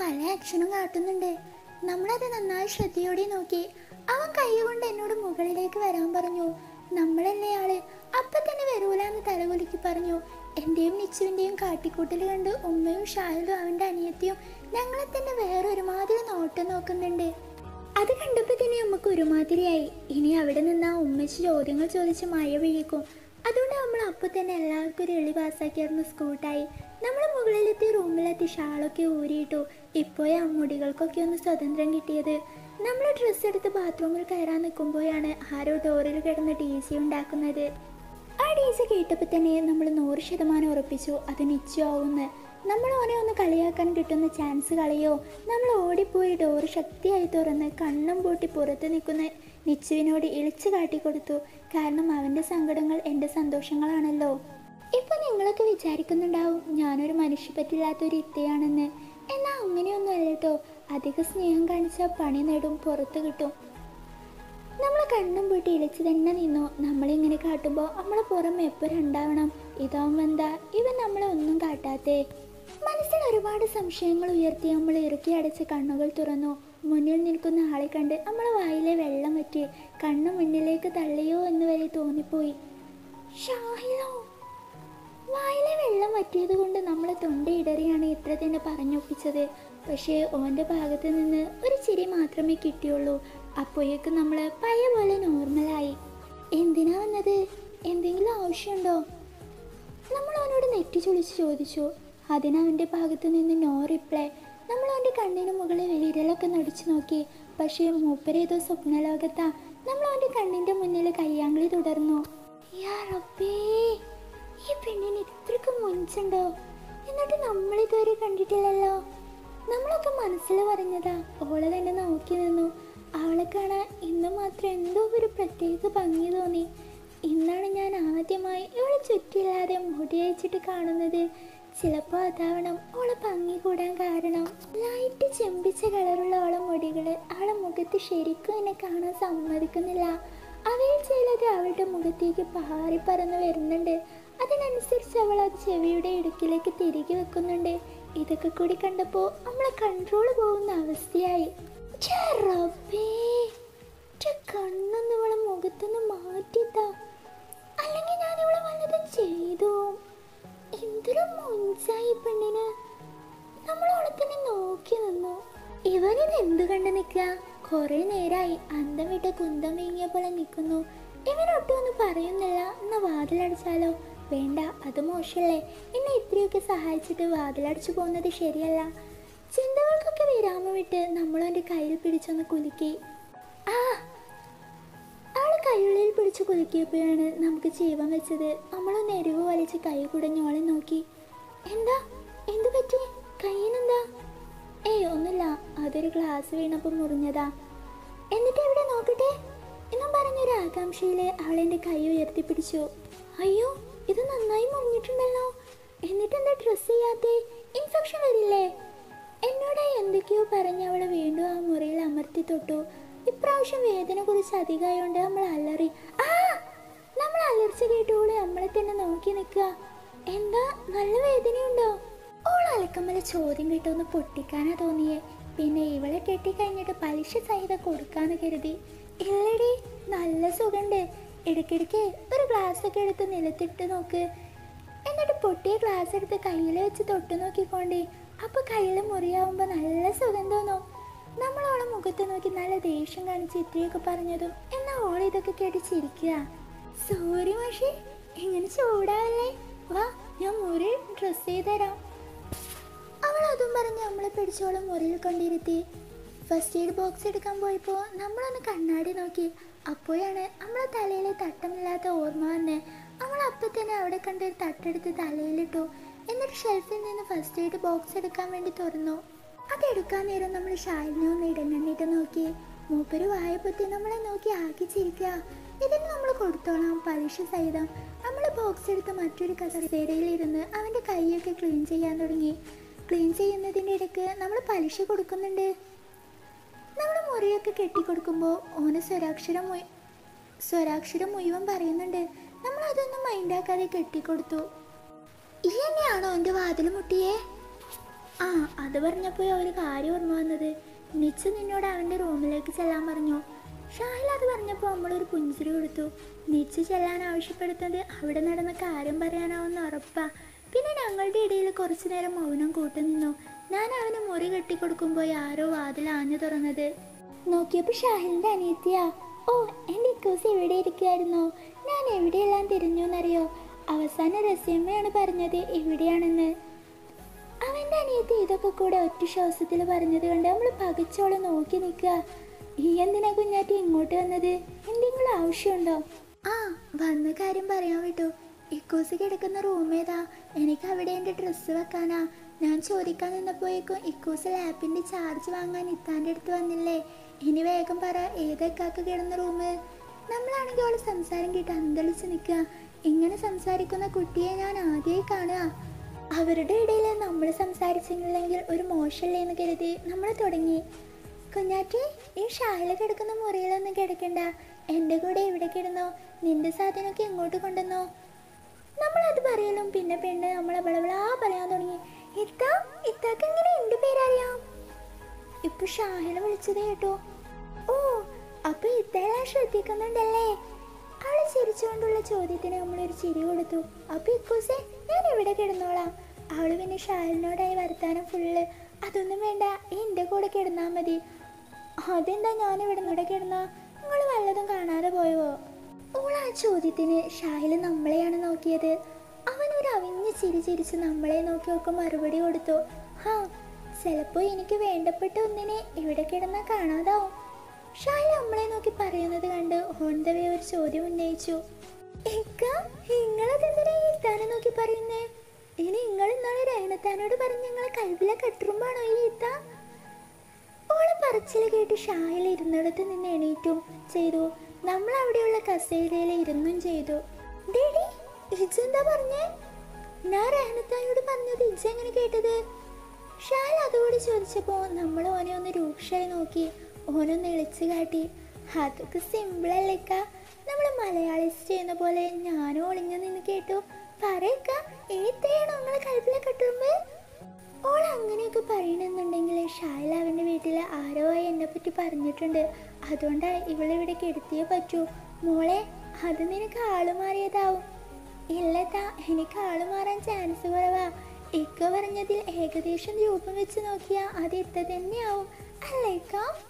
പല ആക്ഷനും കാട്ടുന്നുണ്ട്. നമ്മളത് നന്നായി ശ്രദ്ധയോടെ നോക്കി. അവൻ കൈ കൊണ്ട് എന്നോട് മുകളിലേക്ക് വരാൻ പറഞ്ഞു. നമ്മളല്ലേ ആള്, അപ്പൊ തന്നെ വരൂലെന്ന് തലകുലുക്കി പറഞ്ഞു. എന്റെയും നിച്ചുവിന്റെയും കാട്ടിക്കൂട്ടൽ കണ്ട് ഉമ്മയും ഷാഹിലും അവന്റെ അനിയത്തിയും ഞങ്ങളെ തന്നെ വേറൊരുമാതിരി നോട്ടം നോക്കുന്നുണ്ട്. അത് കണ്ടപ്പോ തന്നെ അമ്മക്ക് ഒരുമാതിരിയായി. ഇനി അവിടെ നിന്ന് ആ ഉമ്മച്ച് ചോദ്യങ്ങൾ ചോദിച്ച് മഴ പെയ്യിക്കും. അതുകൊണ്ട് നമ്മൾ അപ്പോൾ തന്നെ എല്ലാവർക്കും ഒരു എളി പാസ്സാക്കിയായിരുന്നു. സ്കൂട്ടായി നമ്മൾ മുകളിലെത്തി റൂമിലെത്തി ഷാളൊക്കെ ഊരിയിട്ടു. ഇപ്പോഴേ ആ മുടികൾക്കൊക്കെ ഒന്ന് സ്വതന്ത്രം കിട്ടിയത്. നമ്മൾ ഡ്രസ്സ് എടുത്ത് ബാത്റൂമിൽ കയറാൻ നിൽക്കുമ്പോഴാണ് ആരോ ഡോറിൽ കിടന്ന് DC ഉണ്ടാക്കുന്നത്. ആ DC കേട്ടപ്പോൾ തന്നെ നമ്മൾ 100% ഉറപ്പിച്ചു അത് നിച്ചു ആവുമെന്ന്. നമ്മൾ ഓനെ ഒന്ന് കളിയാക്കാൻ കിട്ടുന്ന ചാൻസ് കളയോ. നമ്മൾ ഓടിപ്പോയി ഡോറ് ശക്തിയായി തുറന്ന് കണ്ണും പൂട്ടി പുറത്ത് നിൽക്കുന്ന നിച്ചുവിനോട് ഇളിച്ചു കാട്ടിക്കൊടുത്തു. കാരണം അവൻ്റെ സങ്കടങ്ങൾ എൻ്റെ സന്തോഷങ്ങളാണല്ലോ. ഇപ്പം നിങ്ങളൊക്കെ വിചാരിക്കുന്നുണ്ടാവും ഞാനൊരു മനുഷ്യപ്പറ്റില്ലാത്തൊരു ഇത്തയാണെന്ന്. എന്നാൽ അങ്ങനെയൊന്നും അല്ല കേട്ടോ. അധിക സ്നേഹം കാണിച്ചാൽ പണി നേടും, പുറത്ത് കിട്ടും. നമ്മൾ കണ്ണും പൂട്ടി ഇളിച്ച് തന്നെ നിന്നു. നമ്മളിങ്ങനെ കാട്ടുമ്പോൾ നമ്മളെ പുറം എപ്പോഴും ഉണ്ടാവണം. ഇതാവുമ്പോൾ എന്താ ഇവൻ നമ്മളെ ഒന്നും കാട്ടാത്തേ. മനസ്സിൽ ഒരുപാട് സംശയങ്ങൾ ഉയർത്തി നമ്മൾ ഇറുക്കി അടച്ച് കണ്ണുകൾ തുറന്നു. മുന്നിൽ നിൽക്കുന്ന ആളെ കണ്ട് നമ്മളെ വായിലെ വെള്ളം വറ്റി. കണ്ണു മുന്നിലേക്ക് തള്ളിയോ എന്ന് വരെ തോന്നിപ്പോയി. ഷാഹിലോ. വായിലെ വെള്ളം വറ്റിയത് കൊണ്ട് നമ്മളെ തൊണ്ടയിടറിയാണ് ഇത്ര തന്നെ പറഞ്ഞൊപ്പിച്ചത്. പക്ഷേ ഓൻ്റെ ഭാഗത്ത് നിന്ന് ഒരു ചിരി മാത്രമേ കിട്ടിയുള്ളൂ. അപ്പോഴേക്കും നമ്മൾ പഴയ പോലെ നോർമലായി. എന്തിനാ വന്നത്? എന്തെങ്കിലും ആവശ്യമുണ്ടോ? നമ്മൾ അവനോട് നെറ്റി ചൊളിച്ച് ചോദിച്ചു. അതിനവൻ്റെ ഭാഗത്ത് നിന്ന് നോ റിപ്ലൈ. നമ്മൾ അവൻ്റെ കണ്ണിന് മുകളിൽ വിരലൊക്കെ നടിച്ചു നോക്കി. പക്ഷേ മൂപ്പരേതോ സ്വപ്നലോകത്താ. നമ്മൾ അവൻ്റെ കണ്ണിൻ്റെ മുന്നിൽ കയ്യാങ്കളി തുടർന്നു. യാ റബ്ബേ, ഈ പെണ്ണിന് ഇത്രയ്ക്ക് മുഞ്ചുണ്ടോ? എന്നിട്ട് നമ്മളിതുവരെ കണ്ടിട്ടില്ലല്ലോ. നമ്മളൊക്കെ മനസ്സിൽ പറഞ്ഞതാ. ഓളെ തന്നെ നോക്കി നിന്നു. അവളെ കാണാൻ ഇന്ന് മാത്രം എന്തോ ഒരു പ്രത്യേക ഭംഗി തോന്നി. ഇന്നാണ് ഞാൻ ആദ്യമായി ഇവളെ ചുറ്റില്ലാതെ മുടി അയച്ചിട്ട് കാണുന്നത്. ചിലപ്പോൾ അതാവണം ഓളെ ഭംഗി കൂടാൻ കാരണം. ലൈറ്റ് ചെമ്പിച്ച കളറുള്ള ഓളെ മുടികൾ അവളെ മുഖത്ത് ശരിക്കും എന്നെ കാണാൻ സമ്മതിക്കുന്നില്ല. അവയിൽ ചിലത് അവളുടെ മുഖത്തേക്ക് പാറി പറന്ന് വരുന്നുണ്ട്. അതിനനുസരിച്ച് അവൾ അത് ചെവിയുടെ ഇടുക്കിലേക്ക് തിരികെ വെക്കുന്നുണ്ട്. ഇതൊക്കെ കൂടി കണ്ടപ്പോൾ നമ്മളെ കൺട്രോൾ പോകുന്ന അവസ്ഥയായി. കണ്ണൊന്ന് ഇവളെ മുഖത്തൊന്ന് മാറ്റിത്താ, അല്ലെങ്കിൽ ഞാൻ ഇവളെ വല്ലതും ചെയ്തു. എന്തൊരു മുഞ്ചായി പെണ്ണിന്. നമ്മൾ അവളെ തന്നെ നോക്കി നിന്നു. ഇവനിത് എന്ത് കണ്ട് നിൽക്കുക? കുറെ നേരമായി അന്തം വിട്ട് കുന്തം വീങ്ങിയ പോലെ നിൽക്കുന്നു. ഇവനൊട്ടും ഒന്നും പറയുന്നില്ല. എന്നാ വാതിലടച്ചാലോ? വേണ്ട, അത് മോശമല്ലേ. എന്നെ ഇത്രയൊക്കെ സഹായിച്ചിട്ട് വാതിലടച്ചു പോകുന്നത് ശരിയല്ല. ചിന്തകൾക്കൊക്കെ വിരാമം വിട്ട് നമ്മളവൻ്റെ കയ്യിൽ പിടിച്ചൊന്ന് കുലുക്കി. അവളെ കൈയുള്ളിൽ പിടിച്ച് കുലുക്കിയപ്പോഴാണ് നമുക്ക് ജീവൻ വെച്ചത്. നമ്മളൊന്ന് എരിവ് വലിച്ച് കൈ കുടഞ്ഞോളെ നോക്കി. എന്താ? എന്തു പറ്റി? കയ്യിനെന്താ? ഒന്നുമില്ല, അതൊരു ഗ്ലാസ് വീണപ്പോൾ മുറിഞ്ഞതാ. എന്നിട്ട് എവിടെ നോക്കട്ടെ എന്നും പറഞ്ഞൊരു ആകാംക്ഷയില് അവളെൻ്റെ കൈ ഉയർത്തിപ്പിടിച്ചു. അയ്യോ, ഇത് നന്നായി മുറിഞ്ഞിട്ടുണ്ടല്ലോ. എന്നിട്ടെന്താ ഡ്രസ്സ് ചെയ്യാത്തേ? ഇൻഫെക്ഷൻ വരില്ലേ? എന്നോട് എന്തൊക്കെയോ പറഞ്ഞ് അവളെ വീണ്ടും ആ മുറിയിൽ അമർത്തി തൊട്ടു. ഇപ്രാവശ്യം വേദന കുറിച്ച് അധികമായോണ്ട് നമ്മൾ അലറി. നമ്മൾ അലർച്ച കേട്ടോളെ നമ്മളെ തന്നെ നോക്കി നിൽക്കുക. എന്താ, നല്ല വേദനയുണ്ടോ? ഓൾ അലക്കമ്മല ചോദ്യം കേട്ടൊന്ന് പൊട്ടിക്കാനാ തോന്നിയേ. പിന്നെ ഇവളെ കെട്ടിക്കഴിഞ്ഞിട്ട് പലിശ സഹിതം കൊടുക്കാന്ന് കരുതി. ഇല്ലടി, നല്ല സുഖണ്ട്. ഇടയ്ക്കിടയ്ക്ക് ഒരു ഗ്ലാസ്സൊക്കെ എടുത്ത് നിലത്തിട്ട് നോക്ക്. എന്നിട്ട് പൊട്ടിയ ഗ്ലാസ് എടുത്ത് കയ്യിൽ വെച്ച് തൊട്ട് നോക്കിക്കൊണ്ടേ. അപ്പോൾ കയ്യിൽ മുറിയാവുമ്പോൾ നല്ല സുഖം തോന്നും. നമ്മളോളെ മുഖത്ത് നോക്കി നല്ല ദേഷ്യം കാണിച്ച് ഇത്രയൊക്കെ പറഞ്ഞതും എന്നാൽ ഓൾ ഇതൊക്കെ കേട്ട് ചിരിക്കുക. സോറി മാഷി, ഇങ്ങനെ ചൂടാവല്ലേ. വാ, ഞാൻ മുറി ഡ്രസ്സ് ചെയ്ത് തരാം. അവൾ അതും പറഞ്ഞ് നമ്മളെ പിടിച്ചോളം മുറിയിൽ കൊണ്ടിരുത്തി. ഫസ്റ്റ് എയ്ഡ് ബോക്സ് എടുക്കാൻ പോയപ്പോൾ നമ്മളൊന്ന് കണ്ണാടി നോക്കി. അപ്പോഴാണ് നമ്മളെ തലയിൽ തട്ടമില്ലാത്ത ഓർമ്മ വന്നേ. നമ്മൾ അപ്പം തന്നെ അവിടെ കണ്ടൊരു തട്ടെടുത്ത് തലയിലിട്ടു. എന്നിട്ട് ഷെൽഫിൽ നിന്ന് ഫസ്റ്റ് എയ്ഡ് ബോക്സ് എടുക്കാൻ വേണ്ടി തുറന്നു. അതെടുക്കാൻ നേരം നമ്മൾ ഷാലിനെ ഒന്ന് ഇടങ്ങണ്ണിട്ട് നോക്കി. മൂപ്പര് വായപ്പൊത്തി നമ്മളെ നോക്കി ആക്കിച്ചിരിക്കുക. ഇതിന് നമ്മൾ കൊടുത്തോളാം, പലിശ സഹിതം. നമ്മൾ ബോക്സ് എടുത്ത് മറ്റൊരു കസേരയിൽ ഇരുന്ന് അവൻ്റെ കൈയൊക്കെ ക്ലീൻ ചെയ്യാൻ തുടങ്ങി. ക്ലീൻ ചെയ്യുന്നതിൻ്റെ ഇടയ്ക്ക് നമ്മൾ പലിശ കൊടുക്കുന്നുണ്ട്. നമ്മൾ മുറിയൊക്കെ കെട്ടിക്കൊടുക്കുമ്പോൾ ഓന് സ്വരാക്ഷരം മുഴുവൻ പറയുന്നുണ്ട്. നമ്മളതൊന്നും മൈൻഡാക്കാതെ കെട്ടിക്കൊടുത്തു. ഈ തന്നെയാണോ എൻ്റെ വാതിൽ മുട്ടിയേ? ആ അത് പറഞ്ഞപ്പോൾ ഒരു കാര്യം ഓർമ്മ വന്നത്. നിച്ച് നിന്നോട് അവൻ്റെ റൂമിലേക്ക് ചെല്ലാൻ പറഞ്ഞു. ഷാഹിൽ അത് പറഞ്ഞപ്പോൾ നമ്മളൊരു പുഞ്ചിരി കൊടുത്തു. നിച്ച് ചെല്ലാൻ ആവശ്യപ്പെടുന്നത് അവിടെ നടന്ന കാര്യം പറയാനാവുന്ന ഉറപ്പാ. പിന്നെ ഞങ്ങളുടെ ഇടയിൽ കുറച്ചു നേരം മൗനം കൂട്ടുനിന്നു. ഞാൻ അവന് മുറി കെട്ടിക്കൊടുക്കുമ്പോൾ ആരോ വാതിൽ ആഞ്ഞു തുറന്നത് നോക്കിയപ്പോൾ ഷാഹിലിൻ്റെ അനിയത്തിയാ. ഓ, എൻ്റെ ഇക്കൂസ് ഇവിടെ ഇരിക്കുമായിരുന്നോ? ഞാൻ എവിടെയെല്ലാം തിരിഞ്ഞു എന്നറിയോ? അവസാന രസ്യമ്മയാണ് പറഞ്ഞത് എവിടെയാണെന്ന്. അവൻ്റെ അനിയത്തി ഇതൊക്കെ കൂടെ ഒറ്റ ശ്വാസത്തിൽ പറഞ്ഞത് കണ്ട് നമ്മൾ പകച്ചോളം നോക്കി നിൽക്കുക. ഈ എന്തിനാ കുഞ്ഞാറ്റി ഇങ്ങോട്ട് വന്നത്? എന്തെങ്കിലും ആവശ്യമുണ്ടോ? ആ, വന്ന കാര്യം പറയാൻ വിട്ടു. ഇക്കൂസ് കിടക്കുന്ന റൂം ഏതാ? എനിക്ക് അവിടെ എൻ്റെ ഡ്രസ്സ് വെക്കാനാ. ഞാൻ ചോദിക്കാൻ നിന്നപ്പോഴേക്കും ഇക്കൂസ് ലാപ്പിൻ്റെ ചാർജ് വാങ്ങാൻ ഇത്താൻ്റെ അടുത്ത് വന്നില്ലേ? ഇനി വേഗം പറ, ഏതൊക്കെ കിടന്ന റൂം? നമ്മളാണെങ്കിൽ അവൾ സംസാരം കേട്ട് അന്തളിച്ച് നിൽക്കുക. ഇങ്ങനെ സംസാരിക്കുന്ന കുട്ടിയെ ഞാൻ ആദ്യമായി കാണുക. അവരുടെ ഇടയിൽ നമ്മൾ സംസാരിച്ചില്ലെങ്കിൽ ഒരു മോശമല്ലേ എന്ന് കരുതി നമ്മൾ തുടങ്ങി. കുഞ്ഞാറ്റി, ഈ ഷാഹില കിടക്കുന്ന മുറിയിലൊന്നും കിടക്കണ്ട. എൻ്റെ കൂടെ ഇവിടെ കിടന്നോ. നിന്റെ സാധനമൊക്കെ എങ്ങോട്ട് കൊണ്ടുവന്നോ? നമ്മളത് പറയലും പിന്നെ പെണ്ണ് നമ്മളെ ബളബളാ പറയാൻ തുടങ്ങി. ഇത്താക്ക് എങ്ങനെ എൻ്റെ പേരറിയാം? ഇപ്പൊ ഷാഹില വിളിച്ചത് കേട്ടോ. ഓ, അപ്പൊ ഇത്തയെല്ലാം ശ്രദ്ധിക്കുന്നുണ്ടല്ലേ? അവള് ചിരിച്ചുകൊണ്ടുള്ള ചോദ്യത്തിന് നമ്മളൊരു ചിരി കൊടുത്തു. അപ്പൊ ഇക്കൂസെ, ഞാൻ എവിടെ കിടന്നോളാം. അവള് പിന്നെ ഷാഹിലിനോടായി വർത്താനം ഫുള്ള്. അതൊന്നും വേണ്ട, എൻ്റെ കൂടെ കിടന്നാൽ മതി. അതെന്താ ഞാൻ ഇവിടെ കിടന്നാ? നിങ്ങൾ വല്ലതും കാണാതെ പോയോ? ഓൾ ആ ചോദ്യത്തിന് ഷാഹില് നമ്മളെയാണ് നോക്കിയത്. അവനൊരു അവിഞ്ഞ് ചിരി ചിരിച്ച് നമ്മളെ നോക്കി ഒക്കെ മറുപടി കൊടുത്തു. ഹാ, ചിലപ്പോ എനിക്ക് വേണ്ടപ്പെട്ട ഒന്നിനെ ഇവിടെ കിടന്നാൽ കാണാതാവും. ഷാഹിൽ നമ്മളെ നോക്കി പറയുന്നത് കണ്ട് ഓൺ ദ വേ ഒരു ചോദ്യം ഉന്നയിച്ചു. നിങ്ങളതെന്തിനാ ഈ ഇത്താനെ നോക്കി പറയുന്നേ? ഇനി നിങ്ങൾ ഇന്നാളെ രഹനത്താനോട് പറഞ്ഞ് നിങ്ങളെ കൽബിലെ കട്ടുറുമ്പാണോ ഈ ഇത്ത? ഓളെ പറച്ചിൽ കേട്ട് ഷാഹിൽ ഇരുന്നിടത്ത് നിന്ന് എണീറ്റും ചെയ്തു. നമ്മൾ അവിടെയുള്ള കസേരയിൽ ഇരുന്നും ചെയ്തു. ഡേഡി, ഇജെന്താ പറഞ്ഞേ? ഞാൻ രഹനത്താനോട് പറഞ്ഞത് ഇജെങ്ങനെ കേട്ടത്? ഷാഹിൽ അതുകൂടി ചോദിച്ചപ്പോൾ നമ്മൾ ഓനെ ഒന്ന് രൂക്ഷമായി നോക്കി. ഓനൊന്ന് ഇളിച്ചു കാട്ടി. അതൊക്കെ സിമ്പിളല്ലേക്ക, നമ്മൾ മലയാളീസ് ചെയ്യുന്ന പോലെ ഞാനും ഒളിഞ്ഞു നിന്ന് കേട്ടു. പറയക്ക, ഏത്തയാണോ നിങ്ങളെ കൽബിലെ കട്ടുറുമ്പ്? ഓൾ അങ്ങനെയൊക്കെ പറയണമെന്നുണ്ടെങ്കിൽ ഷാഹിൽ അവൻ്റെ വീട്ടിൽ ആരോ ആയി എന്നെ പറ്റി പറഞ്ഞിട്ടുണ്ട്. അതുകൊണ്ടാണ് ഇവളിവിടെ കെടുത്തിയേ പറ്റൂ. മോളെ, അത് നിനക്ക് ആള് മാറിയതാവും. ഇല്ലത്താ, എനിക്ക് ആള് മാറാൻ ചാൻസ് കുറവാ. ഇക്ക പറഞ്ഞതിൽ ഏകദേശം രൂപം വെച്ച് നോക്കിയാൽ അത് ഇത്ത തന്നെയാവും അല്ലേക്ക?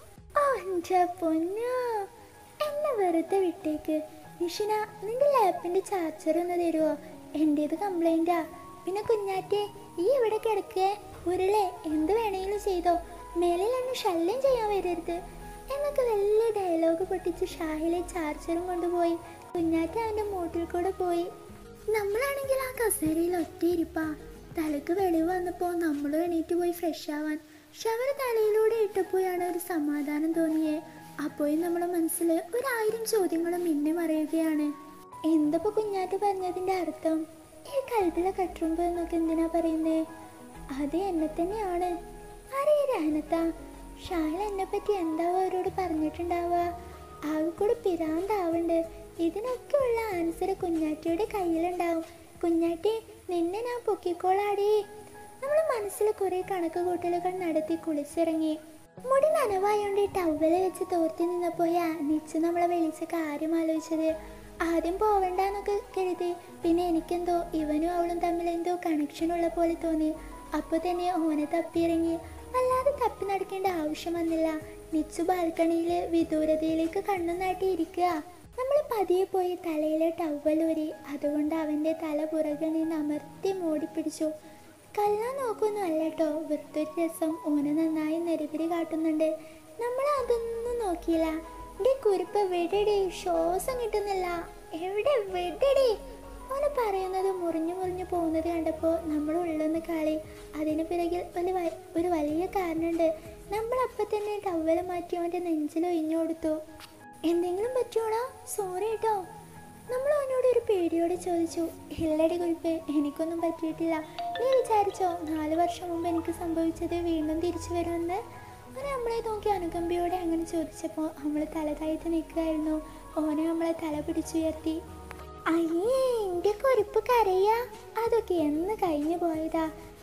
എൻ്റെ പൊന്നോ, എന്നെ വെറുതെ വിട്ടേക്ക്. നിഷിന, നിന്റെ ലാപ്പിൻ്റെ ചാർജർ ഒന്ന് തരുമോ? എൻ്റേത് കംപ്ലൈൻറ്റാ. പിന്നെ കുഞ്ഞാറ്റെ, ഈ ഇവിടെ കിടക്കേ ഉരുളെ എന്ത് വേണമെങ്കിലും ചെയ്തോ, മേലിൽ എന്നെ ശല്യം ചെയ്യാൻ വരരുത് എന്നൊക്കെ വലിയ ഡയലോഗ് പൊട്ടിച്ച് ഷാഹിലെ ചാർജറും കൊണ്ടുപോയി. കുഞ്ഞാറ്റ അവൻ്റെ മൂട്ടിൽ കൂടെ പോയി. നമ്മളാണെങ്കിൽ ആ കസേരയിൽ ഒറ്റയിരിപ്പാ. തലക്ക് വെളിവ് വന്നപ്പോൾ നമ്മളും എണീറ്റ് പോയി ഫ്രഷ് ആവാൻ. ഷവർ തലയിലൂടെ ഇട്ടപ്പോഴാണ് ഒരു സമാധാനം തോന്നിയേ. അപ്പോഴും നമ്മുടെ മനസ്സിൽ 1000 ചോദ്യങ്ങളും മിന്നി മറിയുകയാണ്. എന്തപ്പോൾ കുഞ്ഞാറ്റ് പറഞ്ഞതിൻ്റെ അർത്ഥം? ഈ കൽബിലെ കട്ടുറുമ്പ് എന്നൊക്കെ എന്തിനാ പറയുന്നേ? അത് എന്നെ തന്നെയാണ്. ആരെയും രഹനത്താ. ഷാഹിൽ എന്നെ പറ്റി എന്താവോ അവരോട് പറഞ്ഞിട്ടുണ്ടാവുക. ആകെ കൂടെ പിരാന്താവുണ്ട്. ഇതിനൊക്കെ ഉള്ള ആൻസർ കുഞ്ഞാറ്റിയുടെ കയ്യിലുണ്ടാവും. കുഞ്ഞാറ്റി, നിന്നെ ഞാൻ പൊക്കിക്കോളാടി. നമ്മൾ മനസ്സിൽ കുറെ കണക്ക് കൂട്ടലുകൾ നടത്തി കുളിച്ചിറങ്ങി. മുടി നനവായോണ്ട് ടവല് വെച്ച് തോർത്തി നിന്നപ്പോയാ നിച്ച് നമ്മളെ വിളിച്ച കാര്യം ആലോചിച്ചത്. ആദ്യം പോവണ്ടെന്നൊക്കെ കരുതി. പിന്നെ എനിക്കെന്തോ ഇവനും അവളും തമ്മിൽ എന്തോ കണക്ഷൻ ഉള്ള പോലെ തോന്നി. അപ്പോൾ തന്നെ ഓനെ തപ്പിയിറങ്ങി. അല്ലാതെ തപ്പി നടക്കേണ്ട ആവശ്യം വന്നില്ല. നിച്ചു ബാൽക്കണിയിൽ വിദൂരതയിലേക്ക് കണ്ണും നാട്ടിയിരിക്കുക. നമ്മൾ പതിയെ പോയി തലയിലെ ടവലൂരി. അതുകൊണ്ട് അവൻ്റെ തല പുറകിൽ നിന്ന് അമർത്തി മൂടിപ്പിടിച്ചു. കല്ലാൻ നോക്കൊന്നും അല്ല കേട്ടോ, വെറുതൊരു രസം. ഓന് നന്നായി നെരുപിരി കാട്ടുന്നുണ്ട്. നമ്മൾ അതൊന്നും നോക്കിയില്ല. എൻ്റെ കുരിപ്പ് വെടടി, ശ്വാസം കിട്ടുന്നില്ല. എവിടെ വെടടി? ഓന് പറയുന്നത് മുറിഞ്ഞു മുറിഞ്ഞു പോകുന്നത് കണ്ടപ്പോൾ നമ്മൾ ഉള്ളൊന്ന് കളി. അതിന് പിറകിൽ ഒരു വലിയ കാരണമുണ്ട്. നമ്മളപ്പം തന്നെ ടവല് മാറ്റി അവൻ്റെ നെഞ്ചിൽ ഒഴിഞ്ഞു കൊടുത്തു. എന്തെങ്കിലും പറ്റുമോടാ? സോറി കേട്ടോ. നമ്മൾ അവനോട് ഒരു പേടിയോടെ ചോദിച്ചു. ഇല്ലടി കുരിപ്പ്, എനിക്കൊന്നും പറ്റിയിട്ടില്ല. നീ വിചാരിച്ചോ 4 വർഷം മുമ്പ് എനിക്ക് സംഭവിച്ചത് വീണ്ടും തിരിച്ചു വരുമെന്ന്? അവനെ നമ്മളെ നോക്കി അനുകമ്പയോടെ അങ്ങനെ ചോദിച്ചപ്പോൾ നമ്മൾ തല താഴ്ത്തി നിൽക്കുകയായിരുന്നു. ഓനെ നമ്മളെ തല പിടിച്ചുയർത്തി. അയ്യേ, എൻ്റെ കുരിപ്പ് കരയാ. അതൊക്കെ എന്ന് കഴിഞ്ഞു പോയതാ.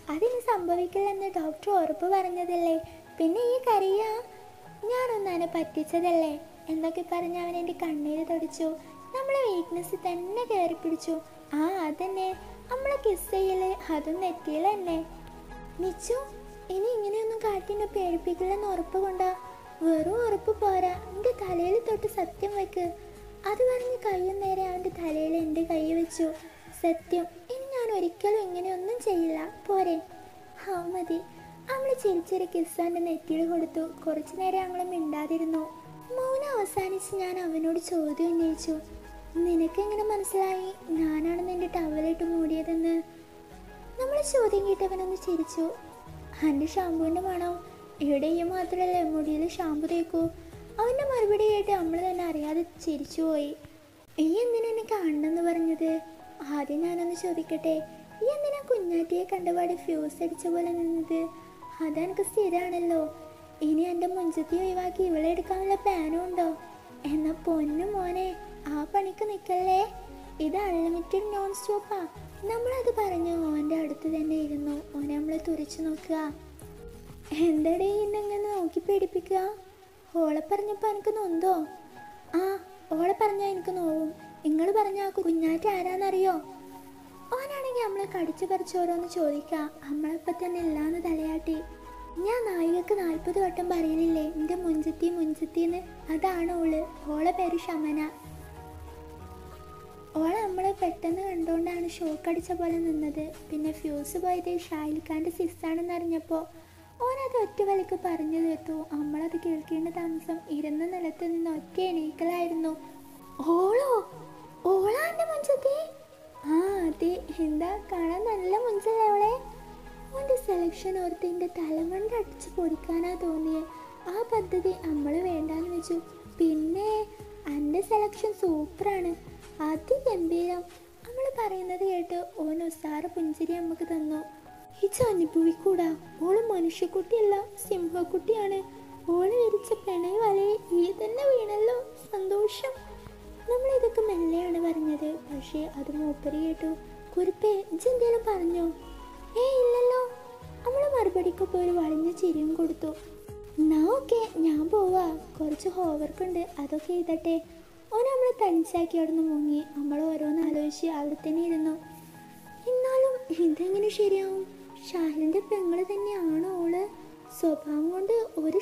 അതിന് സംഭവിക്കില്ലെന്ന് ഡോക്ടർ ഉറപ്പ് പറഞ്ഞതല്ലേ, പിന്നെ ഈ കരയാ? ഞാനൊന്നവനെ പറ്റിച്ചതല്ലേ എന്നൊക്കെ പറഞ്ഞ് അവൻ എൻ്റെ കണ്ണീര് തുടച്ചു. നമ്മളെ വീക്ക്നെസ് തന്നെ കയറി പിടിച്ചു. ആ അതന്നെ, നമ്മളെ കിസ് ചെയ്യല്, അതും നെറ്റിയിലെന്നെ. മിച്ചു, ഇനി ഇങ്ങനെയൊന്നും കാട്ടിനെ പേടിപ്പിക്കില്ലെന്ന് ഉറപ്പ് കൊണ്ടാ. വെറും ഉറപ്പ് പോരാ, എൻ്റെ തലയിൽ തൊട്ട് സത്യം വെക്ക്. അത് പറഞ്ഞ് കയ്യും നേരെ അവൻ്റെ തലയിൽ എൻ്റെ കൈ വെച്ചു. സത്യം, ഇനി ഞാൻ ഒരിക്കലും ഇങ്ങനെയൊന്നും ചെയ്യില്ല, പോരെ? ആ മതി. അവള് ചിരിച്ചൊരു കിസ് അവൻ്റെ നെറ്റിയിൽ കൊടുത്തു. കുറച്ചു നേരം ഞങ്ങൾ മിണ്ടാതിരുന്നു. മൗനം അവസാനിച്ച് ഞാൻ അവനോട് ചോദ്യം ഉന്നയിച്ചു. നിനക്കെങ്ങനെ മനസ്സിലായി ഞാനാണ് നിന്റെ ടവലിട്ട് മൂടിയതെന്ന്? നമ്മൾ ചോദ്യം കേട്ടവനൊന്ന് ചിരിച്ചു. എൻ്റെ ഷാമ്പുവിൻ്റെ മണം. ഇവിടെ ഈ മാത്രമല്ല, മുടിയിൽ ഷാമ്പു തേക്കൂ. അവൻ്റെ മറുപടി കേട്ട് നമ്മൾ തന്നെ അറിയാതെ ചിരിച്ചുപോയി. ഈ എന്തിനാ എന്നെ കാണണമെന്ന് പറഞ്ഞത്? ആദ്യം ഞാനൊന്ന് ചോദിക്കട്ടെ, ഈ എന്തിനാ കുഞ്ഞാറ്റിയെ കണ്ടപാട് ഫ്യൂസ് അടിച്ച പോലെ നിന്നത്? അതെനിക്ക് സ്ഥിരമാണല്ലോ. ഇനി എൻ്റെ മുഞ്ചത്തി ഒഴിവാക്കി ഇവളെ എടുക്കാനുള്ള പ്ലാനും ഉണ്ടോ? എന്നാ പൊന്നു മോനെ, ആ പണിക്ക് നിൽക്കല്ലേ. ഇത് അൺലിമിറ്റഡ് നോൺ സ്റ്റോപ്പാ. നമ്മളത് പറഞ്ഞു ഓൻ്റെ അടുത്ത് തന്നെ ഇരുന്നു. ഓനെ നമ്മളെ തുറിച്ചു നോക്കുക. എന്താടേ ഇന്നെങ്ങനെ നോക്കി പേടിപ്പിക്കുക? ഓളെ പറഞ്ഞപ്പോൾ എനിക്ക് നൊന്തോ? ആ, ഓളെ പറഞ്ഞാൽ എനിക്ക് നോവും. നിങ്ങൾ പറഞ്ഞ ആ കുഞ്ഞാറ്റ ആരാന്നറിയോ? ഓനാണെങ്കിൽ നമ്മളെ കടിച്ചു പറിച്ച് ഓരോന്ന് ചോദിക്കുക. നമ്മളെപ്പം തന്നെ ഇല്ലാന്ന് തലയാട്ടി. ഞാൻ നായികക്ക് 40 വട്ടം പറയലില്ലേ എൻ്റെ മുഞ്ചത്തി മുഞ്ചത്തിന്ന്? അതാണ് ഓള്. ഓളെ പേര് ഷമന. ഓളെ നമ്മൾ പെട്ടെന്ന് കണ്ടുകൊണ്ടാണ് ഷോക്ക് അടിച്ച പോലെ നിന്നത്. പിന്നെ ഫ്യൂസ് പോയത് ഷാഹിൽഖാൻ്റെ സിസ്സാണെന്ന് അറിഞ്ഞപ്പോൾ ഓനത് ഒറ്റ വിലക്ക് പറഞ്ഞു തീർത്തു. നമ്മളത് കേൾക്കേണ്ട താമസം ഇരുന്ന നിലത്ത് നിന്ന് ഒറ്റ എണീക്കലായിരുന്നു. ഓളോ? ഓളാ എൻ്റെ മുഞ്ചത്തി? ആ അതെ. എന്താ കാണാൻ നല്ല മുഞ്ചല്ലേ അവളെ? ഓൻ്റെ സെലക്ഷൻ ഓർത്ത് എൻ്റെ തലമണ്ട അടിച്ച് പൊടിക്കാനാ തോന്നിയേ. ആ പദ്ധതി നമ്മൾ വേണ്ടാന്ന് വെച്ചു. പിന്നെ എൻ്റെ സെലക്ഷൻ സൂപ്പറാണ്, അതിഗംഭീരം. നമ്മൾ പറയുന്നത് കേട്ട് ഓൻ ഉസാറ് പുഞ്ചിരി നമുക്ക് തന്നു. ഈ അനുഭവിക്കൂടാ, ഓള് മനുഷ്യക്കുട്ടിയല്ല, സിംഹക്കുട്ടിയാണ്. ഓള് വിരിച്ച പ്രണയ വലയിൽ ഈ തന്നെ വീണല്ലോ, സന്തോഷം. നമ്മളിതൊക്കെ മെല്ലെയാണ് പറഞ്ഞത്, പക്ഷേ അത് മൂപ്പര് കേട്ടു. കുരുപ്പേ, ഇജ്ജെന്തേലും പറഞ്ഞോ? ഇല്ലല്ലോ. നമ്മൾ മറുപടിക്കൊപ്പം ഒരു വളഞ്ഞ ചിരിയും കൊടുത്തു. എന്നാ ഓക്കെ, ഞാൻ പോവാ, കുറച്ച് ഹോംവർക്ക് ഉണ്ട്, അതൊക്കെ എഴുതട്ടെ. ഓൻ നമ്മളെ തനിച്ചാക്കി അവിടെ നിന്ന് മുങ്ങി. നമ്മൾ ഓരോന്ന് ആലോചിച്ച് അവിടെ തന്നെ ഇരുന്നു. എന്നാലും ഇതെങ്ങനെ ശരിയാവും? ഷാഹിലിൻ്റെ പെങ്ങള് തന്നെയാണോ ഓള്? സ്വഭാവം കൊണ്ട്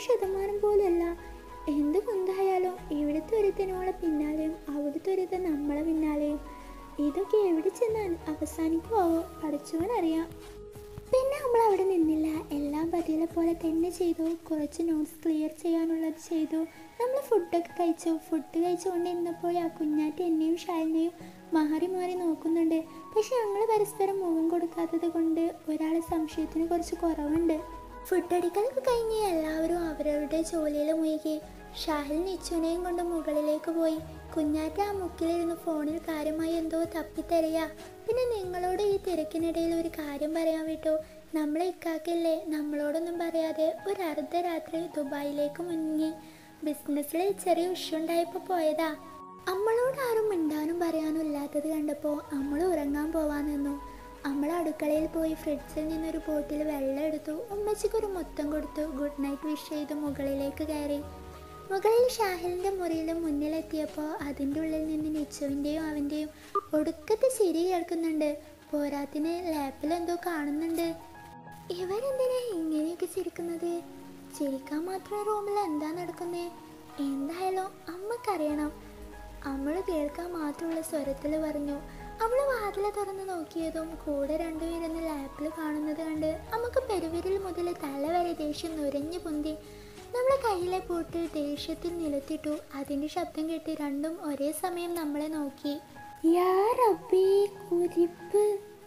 1% പോലുമല്ല. എന്ത് കൊണ്ടായാലും ഇവിടുത്തെ ഒരുത്തനോളെ പിന്നാലെയും അവിടുത്തെ ഒരുത്തൻ നമ്മളെ പിന്നാലെയും. ഇതൊക്കെ എവിടെ ചെന്നാൽ അവസാനിക്കുമോ പഠിച്ചവനറിയാം. പിന്നെ നമ്മൾ അവിടെ നിന്നില്ല. എല്ലാം പതിയെ പോലെ തന്നെ ചെയ്തു. കുറച്ച് നോട്ട്സ് ക്ലിയർ ചെയ്യാനുള്ളത് ചെയ്തു. നമ്മൾ ഫുഡൊക്കെ കഴിച്ചു. ഫുഡ് കഴിച്ചുകൊണ്ടിരുന്നപ്പോൾ ആ കുഞ്ഞാറ്റ് എന്നെയും ഷാലിനെയും മാറി മാറി നോക്കുന്നുണ്ട്. പക്ഷെ ഞങ്ങൾ പരസ്പരം മുഖം കൊടുക്കാത്തത് കൊണ്ട് ഒരാളെ സംശയത്തിന് കുറച്ച് കുറവുണ്ട്. ഫുഡടിക്കലൊക്കെ കഴിഞ്ഞ് എല്ലാവരും അവരവരുടെ ജോലിയിൽ മുഴുകി. ഷാഹിൽ നിച്ചുനെയും കൊണ്ട് മുകളിലേക്ക് പോയി. കുഞ്ഞാറ്റ ആ മുക്കിലിരുന്ന് ഫോണിൽ കാര്യമായി എന്തോ തപ്പിത്തരയാ. പിന്നെ നിങ്ങളോട് ഈ തിരക്കിനിടയിൽ ഒരു കാര്യം പറയാൻ വിട്ടു. നമ്മളെ ഇക്കാക്കല്ലേ നമ്മളോടൊന്നും പറയാതെ ഒരു അർദ്ധരാത്രി ദുബായിലേക്ക് മുങ്ങി. ബിസിനസ്സിൽ ചെറിയ ഇഷ്യൂ ഉണ്ടായപ്പോൾ പോയതാ. നമ്മളോട് ആരും മിണ്ടാനും പറയാനും ഇല്ലാത്തത് കണ്ടപ്പോൾ നമ്മൾ ഉറങ്ങാൻ പോവാൻ നിന്നു. നമ്മൾ അടുക്കളയിൽ പോയി ഫ്രിഡ്ജിൽ നിന്നൊരു ബോട്ടിൽ വെള്ളം എടുത്തു. ഉമ്മച്ചിക്കൊരു മുത്തം കൊടുത്തു. ഗുഡ് നൈറ്റ് വിഷ് ചെയ്ത് മുകളിലേക്ക് കയറി. മുകളിൽ ഷാഹിലിൻ്റെ മുറിയിൽ മുന്നിലെത്തിയപ്പോൾ അതിൻ്റെ ഉള്ളിൽ നിന്ന് നിച്ചുവിൻ്റെയും അവൻ്റെയും ഒടുക്കത്തെ ചിരി കേൾക്കുന്നുണ്ട്. പോരാത്തിന് ലാപ്പിൽ എന്തോ കാണുന്നുണ്ട്. ഇവരെന്തിനാ ഇങ്ങനെയൊക്കെ ചിരിക്കുന്നത്? ചിരിക്കാൻ മാത്രം റൂമിൽ എന്താ നടക്കുന്നേ? എന്തായാലും അമ്മക്കറിയണം. നമ്മൾ കേൾക്കാൻ മാത്രമുള്ള സ്വരത്തിൽ പറഞ്ഞു. അവൾ വാതിൽ തുറന്ന് നോക്കിയതും കൂടെ രണ്ടുപേരുന്ന് ലാപ്പിൽ കാണുന്നത് കണ്ട് നമുക്ക് പെരുവിരൽ മുതൽ തല വരെ ദേഷ്യം നുരഞ്ഞു പൊന്തി. നമ്മളെ കയ്യിലെ പൂട്ട് ദേഷ്യത്തിൽ നിലത്തിട്ടു. അതിൻ്റെ ശബ്ദം കേട്ട് രണ്ടും ഒരേ സമയം നമ്മളെ നോക്കി. യാ റബ്ബി, കുരിപ്പ്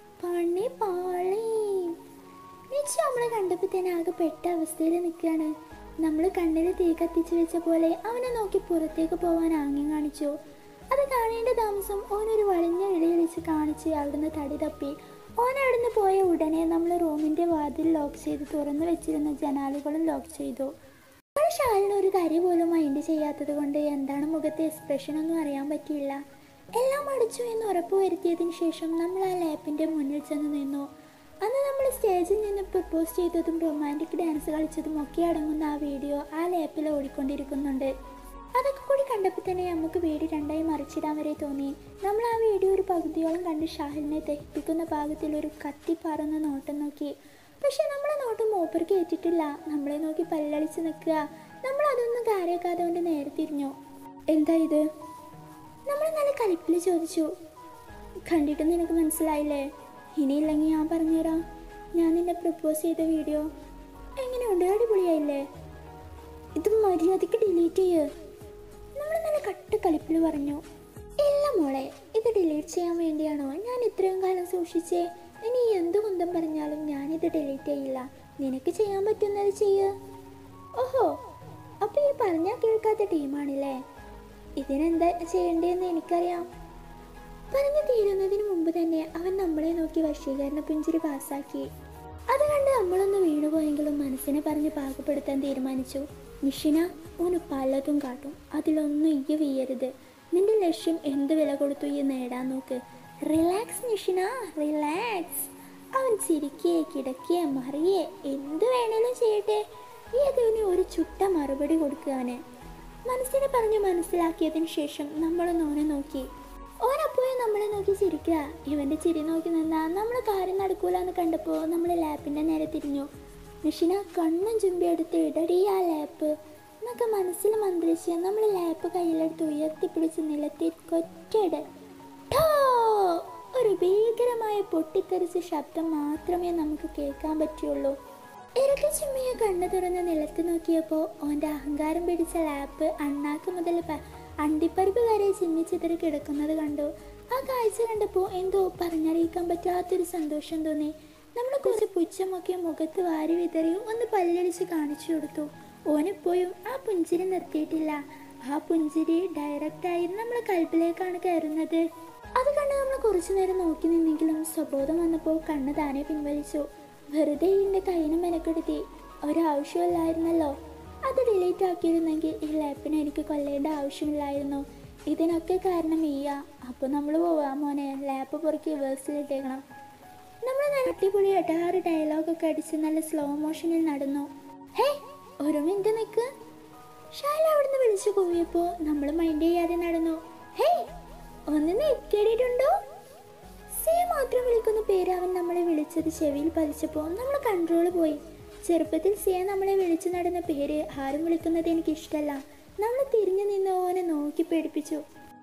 പണി പാളി. നിച്ചു നമ്മളെ കണ്ടപ്പോൾ തന്നെ ആകെ പെട്ട അവസ്ഥയിൽ നിൽക്കുകയാണ്. നമ്മൾ കണ്ണിൽ തീ കത്തിച്ച് വെച്ച പോലെ അവനെ നോക്കി പുറത്തേക്ക് പോകാൻ ആംഗ്യം കാണിച്ചു. അത് കാണേണ്ട താമസം ഓനൊരു വലിഞ്ഞ ഇടയിലിച്ച് കാണിച്ച് അവിടുന്ന് തടി തപ്പി. ഓൻ അവിടുന്ന് പോയ ഉടനെ നമ്മൾ റൂമിൻ്റെ വാതിൽ ലോക്ക് ചെയ്ത് തുറന്നു വെച്ചിരുന്ന ജനാലുകളും ലോക്ക് ചെയ്തു. ഷാലിന് ഒരു കരി പോലും മൈൻഡ് ചെയ്യാത്തത് കൊണ്ട് എന്താണ് മുഖത്തെ എക്സ്പ്രഷനൊന്നും അറിയാൻ പറ്റിയില്ല. എല്ലാം അടിച്ചു എന്ന് ഉറപ്പ് വരുത്തിയതിന് ശേഷം നമ്മൾ ആ ലാപ്പിൻ്റെ മുന്നിൽ ചെന്ന് നിന്നു. അന്ന് നമ്മൾ സ്റ്റേജിൽ നിന്ന് പ്രപ്പോസ് ചെയ്തതും റൊമാൻറ്റിക് ഡാൻസ് കളിച്ചതും ഒക്കെ അടങ്ങുന്ന ആ വീഡിയോ ആ ലാപ്പിൽ ഓടിക്കൊണ്ടിരിക്കുന്നുണ്ട്. അതൊക്കെ കൂടി കണ്ടപ്പോൾ തന്നെ നമുക്ക് വീഡിയോ രണ്ടായി മറിച്ചിടാൻ വരെ തോന്നി. നമ്മൾ ആ വീഡിയോ ഒരു പകുതിയോളം കണ്ട് ഷാഹിലിനെ ദഹിപ്പിക്കുന്ന ഭാഗത്തിൽ ഒരു കത്തിപ്പാറുന്ന നോട്ടം നോക്കി. പക്ഷെ നമ്മളെ നോട്ടം മൂപ്പർക്ക് ഏറ്റിട്ടില്ല. നമ്മളെ നോക്കി പല്ലളിച്ച് നിൽക്കുക. നമ്മൾ അതൊന്നും കാര്യമാക്കാതെ കൊണ്ട് നേരെ തിരിഞ്ഞു. എന്താ ഇത്? നമ്മൾ നല്ല കലിപ്പിൽ ചോദിച്ചു. കണ്ടിട്ട് നിനക്ക് മനസ്സിലായില്ലേ? ഇനിയില്ലെങ്കിൽ ഞാൻ പറഞ്ഞുതരാം. ഞാൻ നിന്നെ പ്രപ്പോസ് ചെയ്ത വീഡിയോ എങ്ങനെയുണ്ട്? അടിപൊളിയായില്ലേ? ഇത് മര്യാദയ്ക്ക് ഡിലീറ്റ് ചെയ്യ്. നമ്മൾ നല്ല കട്ട കളിപ്പിൽ പറഞ്ഞു. ഇല്ല മോളെ, ഇത് ഡിലീറ്റ് ചെയ്യാൻ വേണ്ടിയാണോ ഞാൻ ഇത്രയും കാലം സൂക്ഷിച്ചേ? ഇനി എന്ത് കുന്തം പറഞ്ഞാലും ഞാനിത് ഡിലീറ്റ് ചെയ്യില്ല. നിനക്ക് ചെയ്യാൻ പറ്റുന്നത് ചെയ്യ്. ഓഹോ, അപ്പോൾ ഈ പറഞ്ഞാൽ കേൾക്കാത്ത ടീമാണല്ലേ? ഇതിനെന്താ ചെയ്യേണ്ടതെന്ന് എനിക്കറിയാം. പറഞ്ഞു തീരുന്നതിന് മുമ്പ് തന്നെ അവൻ നമ്മളെ നോക്കി വശീകരണ പുഞ്ചിരി പാസ്സാക്കി. അത് കണ്ട് നമ്മളൊന്ന് വീണുപോയെങ്കിലും മനസ്സിനെ പറഞ്ഞ് പാകപ്പെടുത്താൻ തീരുമാനിച്ചു. നിഷിന, ഓന് പലതും കാട്ടും, അതിലൊന്നും ഇയ്യ് വീയരുത്. നിന്റെ ലക്ഷ്യം എന്ത് വില കൊടുത്തു ഈ നേടാൻ നോക്ക്. Relax Nishina, relax. അവൻ ചിരിക്കേ കിടക്കേ മറിയേ എന്ത് വേണേലും ചെയ്യട്ടെ. ഈ അതിന് ഒരു ചുട്ട മറുപടി കൊടുക്കുക. അവന് മനസ്സിനെ പറഞ്ഞ് മനസ്സിലാക്കിയതിന് ശേഷം നമ്മളൊന്ന് ഓനെ നോക്കി. ഓനപ്പോഴും നമ്മളെ നോക്കി ചിരിക്കുക. ഇവൻ്റെ ചിരി നോക്കി നിന്നാൽ നമ്മൾ കാര്യം നടക്കൂല എന്ന് കണ്ടപ്പോൾ നമ്മൾ ലാപ്പിൻ്റെ നേരെ തിരിഞ്ഞു. നിഷിന കണ്ണും ചുമ്പി എടുത്ത് ഇടടി ആ ലാപ്പ് എന്നൊക്കെ മനസ്സിൽ മന്ത്രിച്ച് നമ്മൾ ലാപ്പ് കയ്യിലെടുത്ത് ഉയർത്തിപ്പിടിച്ച് നിലത്തി കൊറ്റയിട. ഒരു ഭീകരമായ പൊട്ടിത്തെറിച്ച ശബ്ദം മാത്രമേ നമുക്ക് കേൾക്കാൻ പറ്റുള്ളൂ. ഇരട്ടി ചുമ്മിയെ കണ്ണു തുറന്ന് നിലത്ത് നോക്കിയപ്പോൾ ഓൻ്റെ അഹങ്കാരം പിടിച്ച ലാപ്പ് അണ്ണാക്ക് മുതൽ അണ്ടിപ്പരിപ്പ് വരെ ചിന്നിച്ചിതറി കിടക്കുന്നത് കണ്ടു. ആ കാഴ്ച കണ്ടപ്പോൾ എന്തോ പറഞ്ഞറിയിക്കാൻ പറ്റാത്തൊരു സന്തോഷം തോന്നി. നമ്മളെ കുറച്ച് പുച്ഛമൊക്കെ മുഖത്ത് വാരി വിതറി ഒന്ന് പല്ലടിച്ച് കാണിച്ചു കൊടുത്തു. ഓനെപ്പോഴും ആ പുഞ്ചിരി നിർത്തിയിട്ടില്ല. ആ പുഞ്ചിരി ഡയറക്റ്റായി നമ്മളെ കൽപ്പിലേക്കാണ് കയറുന്നത്. അത് കണ്ട് നമ്മൾ കുറച്ചു നേരം നോക്കി നിന്നെങ്കിലും സ്വബോധം വന്നപ്പോൾ കണ്ണ് താനെ പിൻവലിച്ചു. വെറുതെ എൻ്റെ കയ്യിന് മെനക്കെടുത്തി. ഒരാവശ്യമില്ലായിരുന്നല്ലോ. അത് ഡിലീറ്റ് ആക്കിയിരുന്നെങ്കിൽ ഈ ലാപ്പിനെ എനിക്ക് കൊല്ലേണ്ട ആവശ്യമില്ലായിരുന്നു. ഇതിനൊക്കെ കാരണം ഈയ. അപ്പോൾ നമ്മൾ പോവാം മോനെ, ലാപ്പ് പുറക്കി വേഴ്സിലിട്ടേക്കണം. നമ്മൾ നല്ല അടിപൊളി 6 ഡയലോഗൊക്കെ അടിച്ച് നല്ല സ്ലോ മോഷനിൽ നടന്നു. ഹേ, ഒരു മിനിറ്റ് നിൽക്ക്. ഷാല അവിടുന്ന് വിളിച്ചു പോയപ്പോൾ നമ്മൾ മൈൻഡ് ചെയ്യാതെ നടന്നു. ഹേ, ഒന്ന് നിൽക്കേണ്ടിയിട്ടുണ്ടോ? സേ മാത്രം വിളിക്കുന്ന പേര് അവൻ നമ്മളെ വിളിച്ചത് ചെവിയിൽ പതിച്ചപ്പോൾ നമ്മൾ കൺട്രോൾ പോയി. ചെറുപ്പത്തിൽ സിയ നമ്മളെ വിളിച്ചു നടന്ന പേര് ആരും വിളിക്കുന്നത് എനിക്കിഷ്ടമല്ല. നമ്മൾ തിരിഞ്ഞു നിന്ന് ഓനെ നോക്കി പേടിപ്പിച്ചു.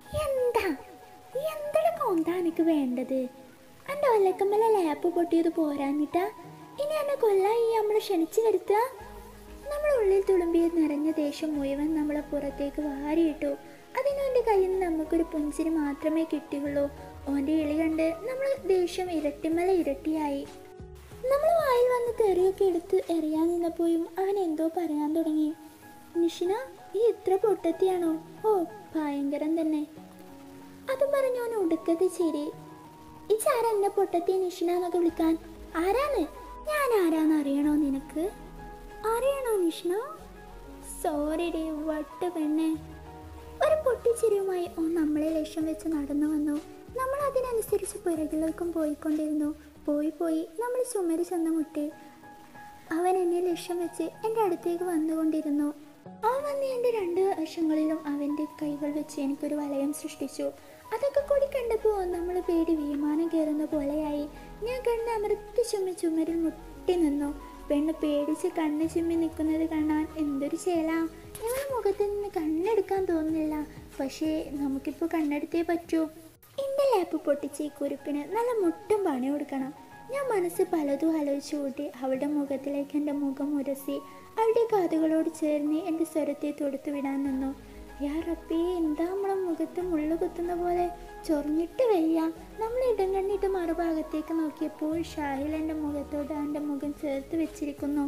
എന്തൊക്കെ കൊന്താ എനിക്ക് വേണ്ടത്? എൻ്റെ ഒലക്കമ്മല ലാപ്പ് പൊട്ടിയത് പോരാഞ്ഞിട്ടാ ഇനി എന്നെ കൊല്ലാൻ ഈ നമ്മളെ ക്ഷണിച്ചു വരുത്തുക? നമ്മളുള്ളിൽ തുളുമ്പിയ നിറഞ്ഞ ദേഷ്യം മുഴുവൻ നമ്മളെ പുറത്തേക്ക് വാരിയിട്ടു. അതിനോൻ്റെ കയ്യിൽ നിന്ന് നമുക്കൊരു പുഞ്ചിരി മാത്രമേ കിട്ടിയുള്ളൂ. ഓൻ്റെ ഇളി കണ്ട് നമ്മൾ ദേഷ്യം ഇരട്ടിമല ഇരട്ടിയായി. നമ്മൾ വായിൽ വന്ന് തെറിയൊക്കെ എടുത്ത് എറിയാൻ നിന്നപ്പോഴും അവൻ എന്തോ പറയാൻ തുടങ്ങി. നിഷിന, ഈ ഇത്ര പൊട്ടത്തിയാണോ? ഓ, ഭയങ്കരം തന്നെ. അതും പറഞ്ഞോൻ ഒടുക്കത്തെ ചിരി. ഈ ചാര എന്നെ പൊട്ടത്തി നിഷിന എന്നൊക്കെ വിളിക്കാൻ? ആരാണ് ഞാൻ? ആരാന്ന് അറിയണോ നിനക്ക്? അറിയണോ നിഷിന? സോറി ഡേ, വട്ട് പെണ്ണെ. ഒരു പൊട്ടിച്ചിരിയുമായി ഓ നമ്മളെ ലക്ഷ്യം വെച്ച് നടന്നു വന്നു. നമ്മൾ അതിനനുസരിച്ച് പിറകിലേക്കും പോയിക്കൊണ്ടിരുന്നു. പോയി നമ്മൾ ചുമര് ചെന്ന് മുട്ടി. അവൻ എന്നെ ലക്ഷ്യം വെച്ച് എൻ്റെ അടുത്തേക്ക് വന്നുകൊണ്ടിരുന്നു. അവൻ വന്ന് എൻ്റെ 2 വശങ്ങളിലും അവൻ്റെ കൈകൾ വെച്ച് എനിക്കൊരു വലയം സൃഷ്ടിച്ചു. അതൊക്കെ കൂടി കണ്ടപ്പോൾ നമ്മൾ പേടി വിമാനം കയറുന്ന പോലെയായി. ഞാൻ കണ്ണ് അമർത്തി ചുമരിൽ മുട്ടി നിന്നു. പെണ്ണ് പേടിച്ച് കണ്ണ് ചിമ്മി നിൽക്കുന്നത് കാണാൻ എന്തൊരു ചേലാ. ഞങ്ങളുടെ മുഖത്ത് നിന്ന് കണ്ണെടുക്കാൻ തോന്നുന്നില്ല. പക്ഷേ നമുക്കിപ്പോൾ കണ്ണെടുത്തേ പറ്റൂ. എൻ്റെ ലാപ്പ് പൊട്ടിച്ച് ഈ കുരുപ്പിന് നല്ല മുട്ടും പണി കൊടുക്കണം. ഞാൻ മനസ്സ് പലതും ആലോചിച്ചു കൂട്ടി. അവളുടെ മുഖത്തിലേക്ക് എൻ്റെ മുഖം ഉരസി അവളുടെ കാതുകളോട് ചേർന്ന് എൻ്റെ സ്വരത്തെ തൊടുത്തു വിടാൻ നിന്നു. യാ റബ്ബേ, എന്താ നമ്മളെ മുഖത്ത് മുള്ളു കുത്തുന്ന പോലെ ചൊറിഞ്ഞിട്ട് വയ്യ. നമ്മൾ ഇടം കണ്ണിട്ട് മറുഭാഗത്തേക്ക് നോക്കിയപ്പോൾ ഷാഹിൽ എൻ്റെ മുഖത്തോട് അവൻ്റെ മുഖം ചേർത്ത് വെച്ചിരിക്കുന്നു.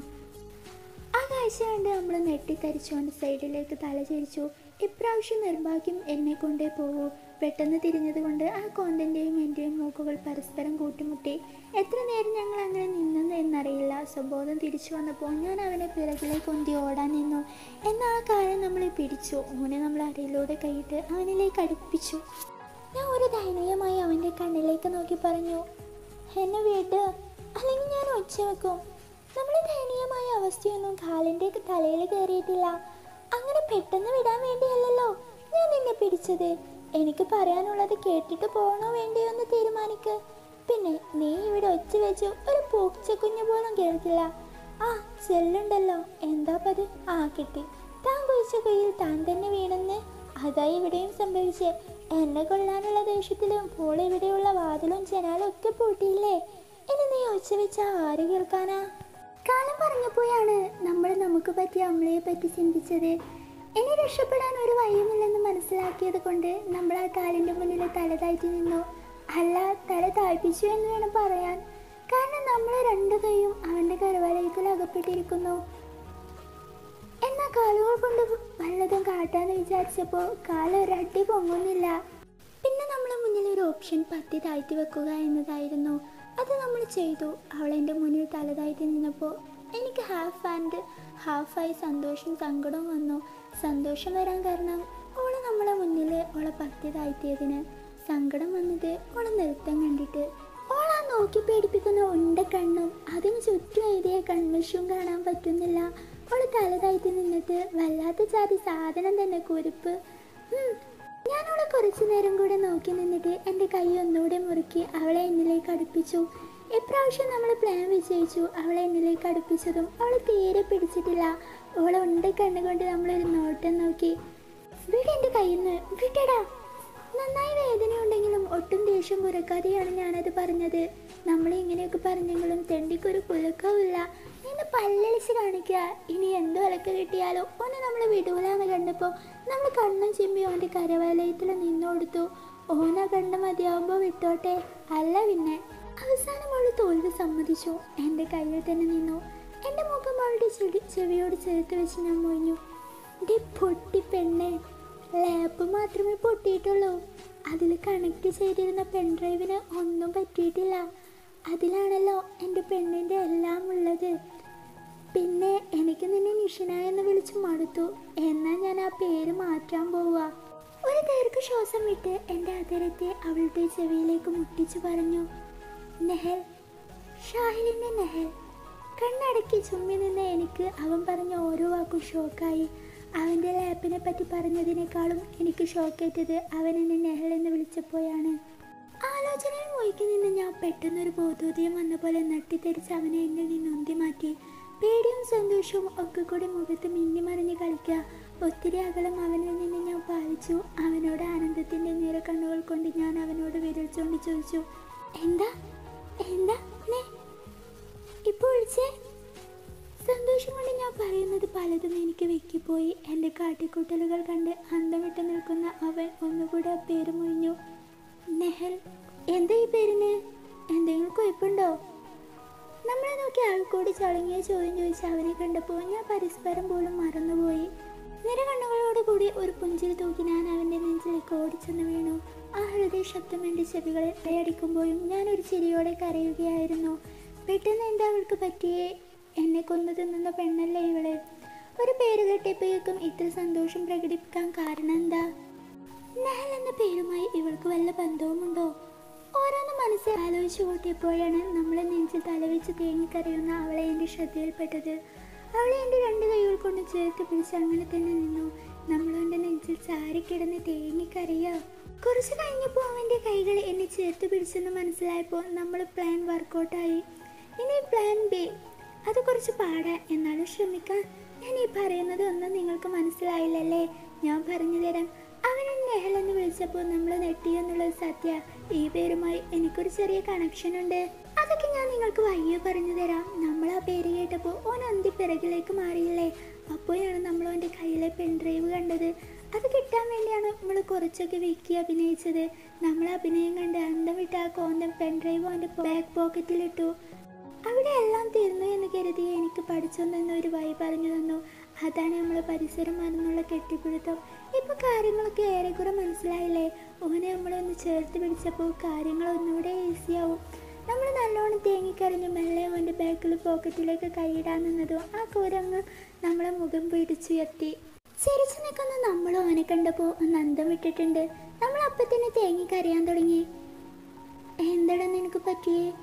ആ കാഴ്ച കണ്ട് നമ്മൾ നെട്ടിത്തരിച്ചുകൊണ്ട് സൈഡിലേക്ക് തല ചിരിച്ചു. ഇപ്രാവശ്യം നിർഭാഗ്യം എന്നെ കൊണ്ടേ പോകൂ. പെട്ടെന്ന് തിരിഞ്ഞതുകൊണ്ട് ആ കോന്തൻ്റെയും എൻ്റെയും മൂക്കുകൾ പരസ്പരം കൂട്ടിമുട്ടി. എത്ര നേരം ഞങ്ങൾ അങ്ങനെ നിന്നെന്ന് എന്നറിയില്ല. സ്വബോധം തിരിച്ചു വന്നപ്പോൾ ഞാൻ അവനെ പിറകിലേക്ക് കൊന്തി ഓടാൻ നിന്നു. എന്നാൽ ആ കാര്യം നമ്മളെ പിടിച്ചു. ഓനെ നമ്മൾ അരയിലൂടെ കൈയിട്ട് അവനിലേക്ക് അടുപ്പിച്ചു. ഞാൻ ഒരു ദയനീയമായി അവൻ്റെ കണ്ണിലേക്ക് നോക്കി പറഞ്ഞു, എന്നെ വീട്ട്. അല്ലെങ്കിൽ ഞാൻ ഒച്ച വെക്കും. നമ്മുടെ ദയനീയമായ അവസ്ഥയൊന്നും കാലിൻ്റെ തലയിൽ കയറിയിട്ടില്ല. അങ്ങനെ പെട്ടെന്ന് വിടാൻ വേണ്ടിയല്ലല്ലോ ഞാൻ നിന്നെ പിടിച്ചത്. എനിക്ക് പറയാനുള്ളത് കേട്ടിട്ട് പോകണോ വേണ്ടിയോ എന്ന് തീരുമാനിക്ക്. പിന്നെ നീ ഇവിടെ ഒച്ച വെച്ചു ഒരു പൂച്ചക്കുഞ്ഞു പോലും കേൾക്കില്ല. ആ ചെല്ലുണ്ടല്ലോ, എന്താ പത്? ആ കിട്ടി. താൻ കുഴിച്ച കയ്യിൽ താൻ തന്നെ വീണെന്ന്. അതായി ഇവിടെയും സംഭവിച്ചേ. എന്നെ കൊള്ളാനുള്ള ദേഷ്യത്തിലും പോൾ ഇവിടെയുള്ള വാതിലും ജനാലും ഒക്കെ പൂട്ടിയില്ലേ. ഇനി നീ ഒച്ച വെച്ച ആര് കേൾക്കാനാ? കാലം പറഞ്ഞപ്പോഴാണ് നമ്മൾ നമുക്ക് പറ്റിയ അമ്മയെ പറ്റി ചിന്തിച്ചത്. ഇനി രക്ഷപ്പെടാൻ ഒരു വഴിയുമില്ലെന്ന് മനസ്സിലാക്കിയത് കൊണ്ട് നമ്മൾ ആ കാലിൻ്റെ മുന്നിൽ തല താഴ്ത്തി നിന്നു. അല്ല, തല താഴ്പ്പിച്ചു എന്ന് വേണം പറയാൻ. കാരണം നമ്മൾ രണ്ടു കൈയും അവൻ്റെ കരവലയത്തിൽ അകപ്പെട്ടിരിക്കുന്നു. എന്നാൽ കാലുകൾ കൊണ്ട് വല്ലതും കാട്ടാന്ന് വിചാരിച്ചപ്പോൾ കാലൊരടി പൊങ്ങുന്നില്ല. പിന്നെ നമ്മളെ മുന്നിൽ ഒരു ഓപ്ഷൻ പത്തി താഴ്ത്തി വെക്കുക എന്നതായിരുന്നു. അത് നമ്മൾ ചെയ്തു. അവളെൻ്റെ മുന്നിൽ തല താഴ്ത്തി നിന്നപ്പോൾ എനിക്ക് ഹാഫ് ആൻഡ് ഹാഫായി സന്തോഷം സങ്കടവും വന്നു. സന്തോഷം വരാൻ കാരണം ഓള് നമ്മളെ മുന്നിൽ ഓളെ പത്തി താഴ്ത്തിയതിന്, സങ്കടം വന്നത് ഓളെ നൃത്തം കണ്ടിട്ട്. ഓളാ നോക്കി പേടിപ്പിക്കുന്ന ഉണ്ട കണ്ണും അതിന് ചുറ്റും എഴുതിയ കൺവശവും കാണാൻ പറ്റുന്നില്ല. ഓള് തല താഴ്ത്തി നിന്നിട്ട് വല്ലാത്ത ജാതി സാധനം തന്നെ, കുരുപ്പ്. ഞാൻ അവളെ കുറച്ചു നേരം കൂടെ നോക്കി നിന്നിട്ട് എൻ്റെ കൈ ഒന്നുകൂടെ മുറുക്കി അവളെ എന്നിലേക്ക് അടുപ്പിച്ചു. ഇപ്രാവശ്യം നമ്മൾ പ്ലാൻ വിജയിച്ചു. അവളെ എന്നിലേക്ക് അടുപ്പിച്ചതും അവളെ തീരെ പിടിച്ചിട്ടില്ല. ഓളെ ഉണ്ട കണ്ണുകൊണ്ട് നമ്മളൊരു നോട്ടം നോക്കി. വീടെൻ്റെ കയ്യിൽ നിന്ന് വിട്ടടാ. നന്നായി വേദനയുണ്ടെങ്കിലും ഒട്ടും ദേഷ്യം പുറക്കാതെയാണ് ഞാനത് പറഞ്ഞത്. നമ്മൾ ഇങ്ങനെയൊക്കെ പറഞ്ഞെങ്കിലും തെണ്ടിക്കൊരു കുലുക്കവുമില്ല. നിന്ന് പല്ലളിച്ച് കാണിക്കുക. ഇനി എന്തോ അലക്ക് കിട്ടിയാലോ ഒന്ന് നമ്മൾ വിടൂലാന്ന് കണ്ടപ്പോൾ നമ്മൾ കണ്ണും ചിമ്മി ഓൻ്റെ കരവലയത്തിൽ നിന്നു കൊടുത്തു. ഓന കണ്ട മതിയാവുമ്പോൾ വിട്ടോട്ടെ, അല്ല പിന്നെ. അവസാനം അവൾ തോൽവി സമ്മതിച്ചു. എൻ്റെ കയ്യിൽ തന്നെ നിന്നു. എൻ്റെ മുഖം അവളുടെ ചെവിയോട് ചേർത്ത് വെച്ച് ഞാൻ മൊഴിഞ്ഞു. ഡി പൊട്ടി പെണ്ണെ, ലാപ്പ് മാത്രമേ പൊട്ടിയിട്ടുള്ളൂ. അതിൽ കണക്ട് ചെയ്തിരുന്ന പെൻഡ്രൈവിന് ഒന്നും പറ്റിയിട്ടില്ല. അതിലാണല്ലോ എൻ്റെ പെണ്ണിൻ്റെ എല്ലാം ഉള്ളത്. പിന്നെ എനിക്ക് നിന്നെ നിഷിന എന്ന് വിളിച്ച് മടുത്തു. എന്നാൽ ഞാൻ ആ പേര് മാറ്റാൻ പോവുക. ഒരു ദീർഘശ്വാസം വിട്ട് എൻ്റെ അതിരത്തെ അവളുടെ ചെവിയിലേക്ക് മുട്ടിച്ചു പറഞ്ഞു, നെഹൽ. ഷാഹിലിൻ്റെ നെഹൽ. കണ്ണടക്കി ചുമ്മി നിന്ന എനിക്ക് അവൻ പറഞ്ഞ ഓരോ വാക്കും ഷോക്കായി. അവൻ്റെ ലാപ്പിനെ പറ്റി പറഞ്ഞതിനേക്കാളും എനിക്ക് ഷോക്കേറ്റത് അവൻ എന്നെ നെഹൽ എന്ന് വിളിച്ചപ്പോഴാണ്. ആലോചനയിൽ മുഴുകി നിന്ന് ഞാൻ പെട്ടെന്നൊരു ബോധോദയം വന്ന പോലെ നട്ടിത്തെറിച്ച് അവനെ എന്നിൽ നിന്ന് ഉന്തി മാറ്റി. പേടിയും സന്തോഷവും ഒക്കെ കൂടി മുഖത്ത് മിന്നിമറിഞ്ഞ് കളിക്കുക. ഒത്തിരി അകലം അവനിൽ നിന്ന് ഞാൻ പാലിച്ചു. അവനോട് ആനന്ദത്തിൻ്റെ നിറകണ്ണുകൾ കൊണ്ട് ഞാൻ അവനോട് വിരൽ ചൂണ്ടി ചോദിച്ചു, എന്താ എന്താ ഇപ്പോൾ വിളിച്ചേ? സന്തോഷം കൊണ്ട് ഞാൻ പറയുന്നത് പലതും എനിക്ക് വെക്കിപ്പോയി. എൻ്റെ കാട്ടിക്കൂട്ടലുകൾ കണ്ട് അന്തം വിട്ട് നിൽക്കുന്ന അവൻ ഒന്നുകൂടെ ആ പേര് മൊഴിഞ്ഞു, നെഹൽ. എന്താ ഈ പേരിന്? എന്തെങ്കിലും കുഴപ്പമുണ്ടോ? നമ്മളെ നോക്കി ആൾക്കൂടി ചളങ്ങിയ ചോദ്യം ചോദിച്ച് അവനെ കണ്ടപ്പോൾ ഞാൻ പരസ്പരം പോലും മറന്നുപോയി. നിറകണ്ണുകളോടുകൂടി ഒരു പുഞ്ചിരി തൂക്കി ഞാൻ അവൻ്റെ നെഞ്ചിലേക്ക് ഓടിച്ചെന്ന് വീണു. ആ ഹൃദയ ശബ്ദം എൻ്റെ ചെവികളെ അടിക്കുമ്പോഴും ഞാനൊരു ചിരിയോടെ കരയുകയായിരുന്നു. പെട്ടെന്ന് എന്താ അവൾക്ക് പറ്റിയേ? എന്നെ കൊന്നു തിന്നുന്ന പെണ്ണല്ലേ ഇവള്? ഒരു പേര് കെട്ടിയപ്പോഴേക്കും ഇത്ര സന്തോഷം പ്രകടിപ്പിക്കാൻ കാരണം എന്താ? നെഹൽ എന്ന പേരുമായി ഇവൾക്ക് വല്ല ബന്ധവുമുണ്ടോ? ഓരോന്ന് മനസ്സിൽ ആലോചിച്ചു കൂട്ടിയപ്പോഴാണ് നമ്മളെ നെഞ്ചിൽ തലവെച്ച് തേങ്ങിക്കരയുന്ന അവളെ എൻ്റെ ശ്രദ്ധയിൽപ്പെട്ടത്. അവളെ എൻ്റെ രണ്ട് കൈകൾ കൊണ്ട് ചേർത്ത് പിടിച്ച് അങ്ങനെ തന്നെ നിന്നു. നമ്മളെൻ്റെ നെഞ്ചിൽ ചാരിക്കിടന്ന് തേങ്ങിക്കരയുക. കുറച്ച് കഴിഞ്ഞപ്പോൾ അവൻ്റെ കൈകൾ എന്നെ ചേർത്ത് പിടിച്ചെന്ന് മനസ്സിലായപ്പോൾ നമ്മൾ പ്ലാൻ വർക്കൗട്ടായി. ഇനി പ്ലാൻ ബി. അത് കുറച്ച് പാടാൻ, എന്നാലും ശ്രമിക്കാം. ഞാൻ ഈ പറയുന്നത് ഒന്നും നിങ്ങൾക്ക് മനസ്സിലായില്ലല്ലേ? ഞാൻ പറഞ്ഞു തരാം. അവൻ നെഹൽ എന്ന് വിളിച്ചപ്പോൾ നമ്മൾ നെട്ടിയെന്നുള്ളത് സത്യ. ഈ പേരുമായി എനിക്കൊരു ചെറിയ കണക്ഷൻ ഉണ്ട്. അതൊക്കെ ഞാൻ നിങ്ങൾക്ക് വയ്യ പറഞ്ഞു തരാം. നമ്മൾ ആ പേര് കേട്ടപ്പോൾ ഓൻ അന്തി പിറകിലേക്ക് മാറിയില്ലേ? അപ്പോഴാണ് നമ്മൾ അവൻ്റെ കയ്യിലെ പെൻഡ്രൈവ് കണ്ടത്. അത് കിട്ടാൻ വേണ്ടിയാണ് നമ്മൾ കുറച്ചൊക്കെ വിക്കി അഭിനയിച്ചത്. നമ്മൾ അഭിനയം കണ്ട് അന്തം വിട്ട് ആ കോന്തം പെൻഡ്രൈവ് അവൻ്റെ ബാക്ക് പോക്കറ്റിലിട്ടു. അവിടെ എല്ലാം തീർന്നു എന്ന് കരുതി എനിക്ക് പഠിച്ചൊന്നെന്ന് ഒരു വഴി പറഞ്ഞു തന്നു. അതാണ് നമ്മൾ പരിസരം മറന്നുള്ള കെട്ടിപ്പിടുത്തം. ഇപ്പോൾ കാര്യങ്ങളൊക്കെ ഏറെക്കുറെ മനസ്സിലായില്ലേ? ഓനെ നമ്മളൊന്ന് ചേർത്ത് പിടിച്ചപ്പോൾ കാര്യങ്ങൾ ഒന്നുകൂടെ ഈസിയാവും. നമ്മൾ നല്ലോണം തേങ്ങിക്കരഞ്ഞ് മെല്ലെ അവൻ്റെ ബാക്കിൽ പോക്കറ്റിലേക്ക് കൈയിടാൻ നിന്നതും ആ കുരങ്ങ് നമ്മളെ മുഖം പിടിച്ചുയർത്തി. ചിരിച്ചു നിൽക്കുന്ന നമ്മളും അവനെ കണ്ടപ്പോൾ ഒന്ന് അന്തം വിട്ടിട്ടുണ്ട്. നമ്മൾ അപ്പം തന്നെ തേങ്ങിക്കരയാൻ തുടങ്ങി. എന്താണെന്ന് എനിക്ക് പറ്റിയേ?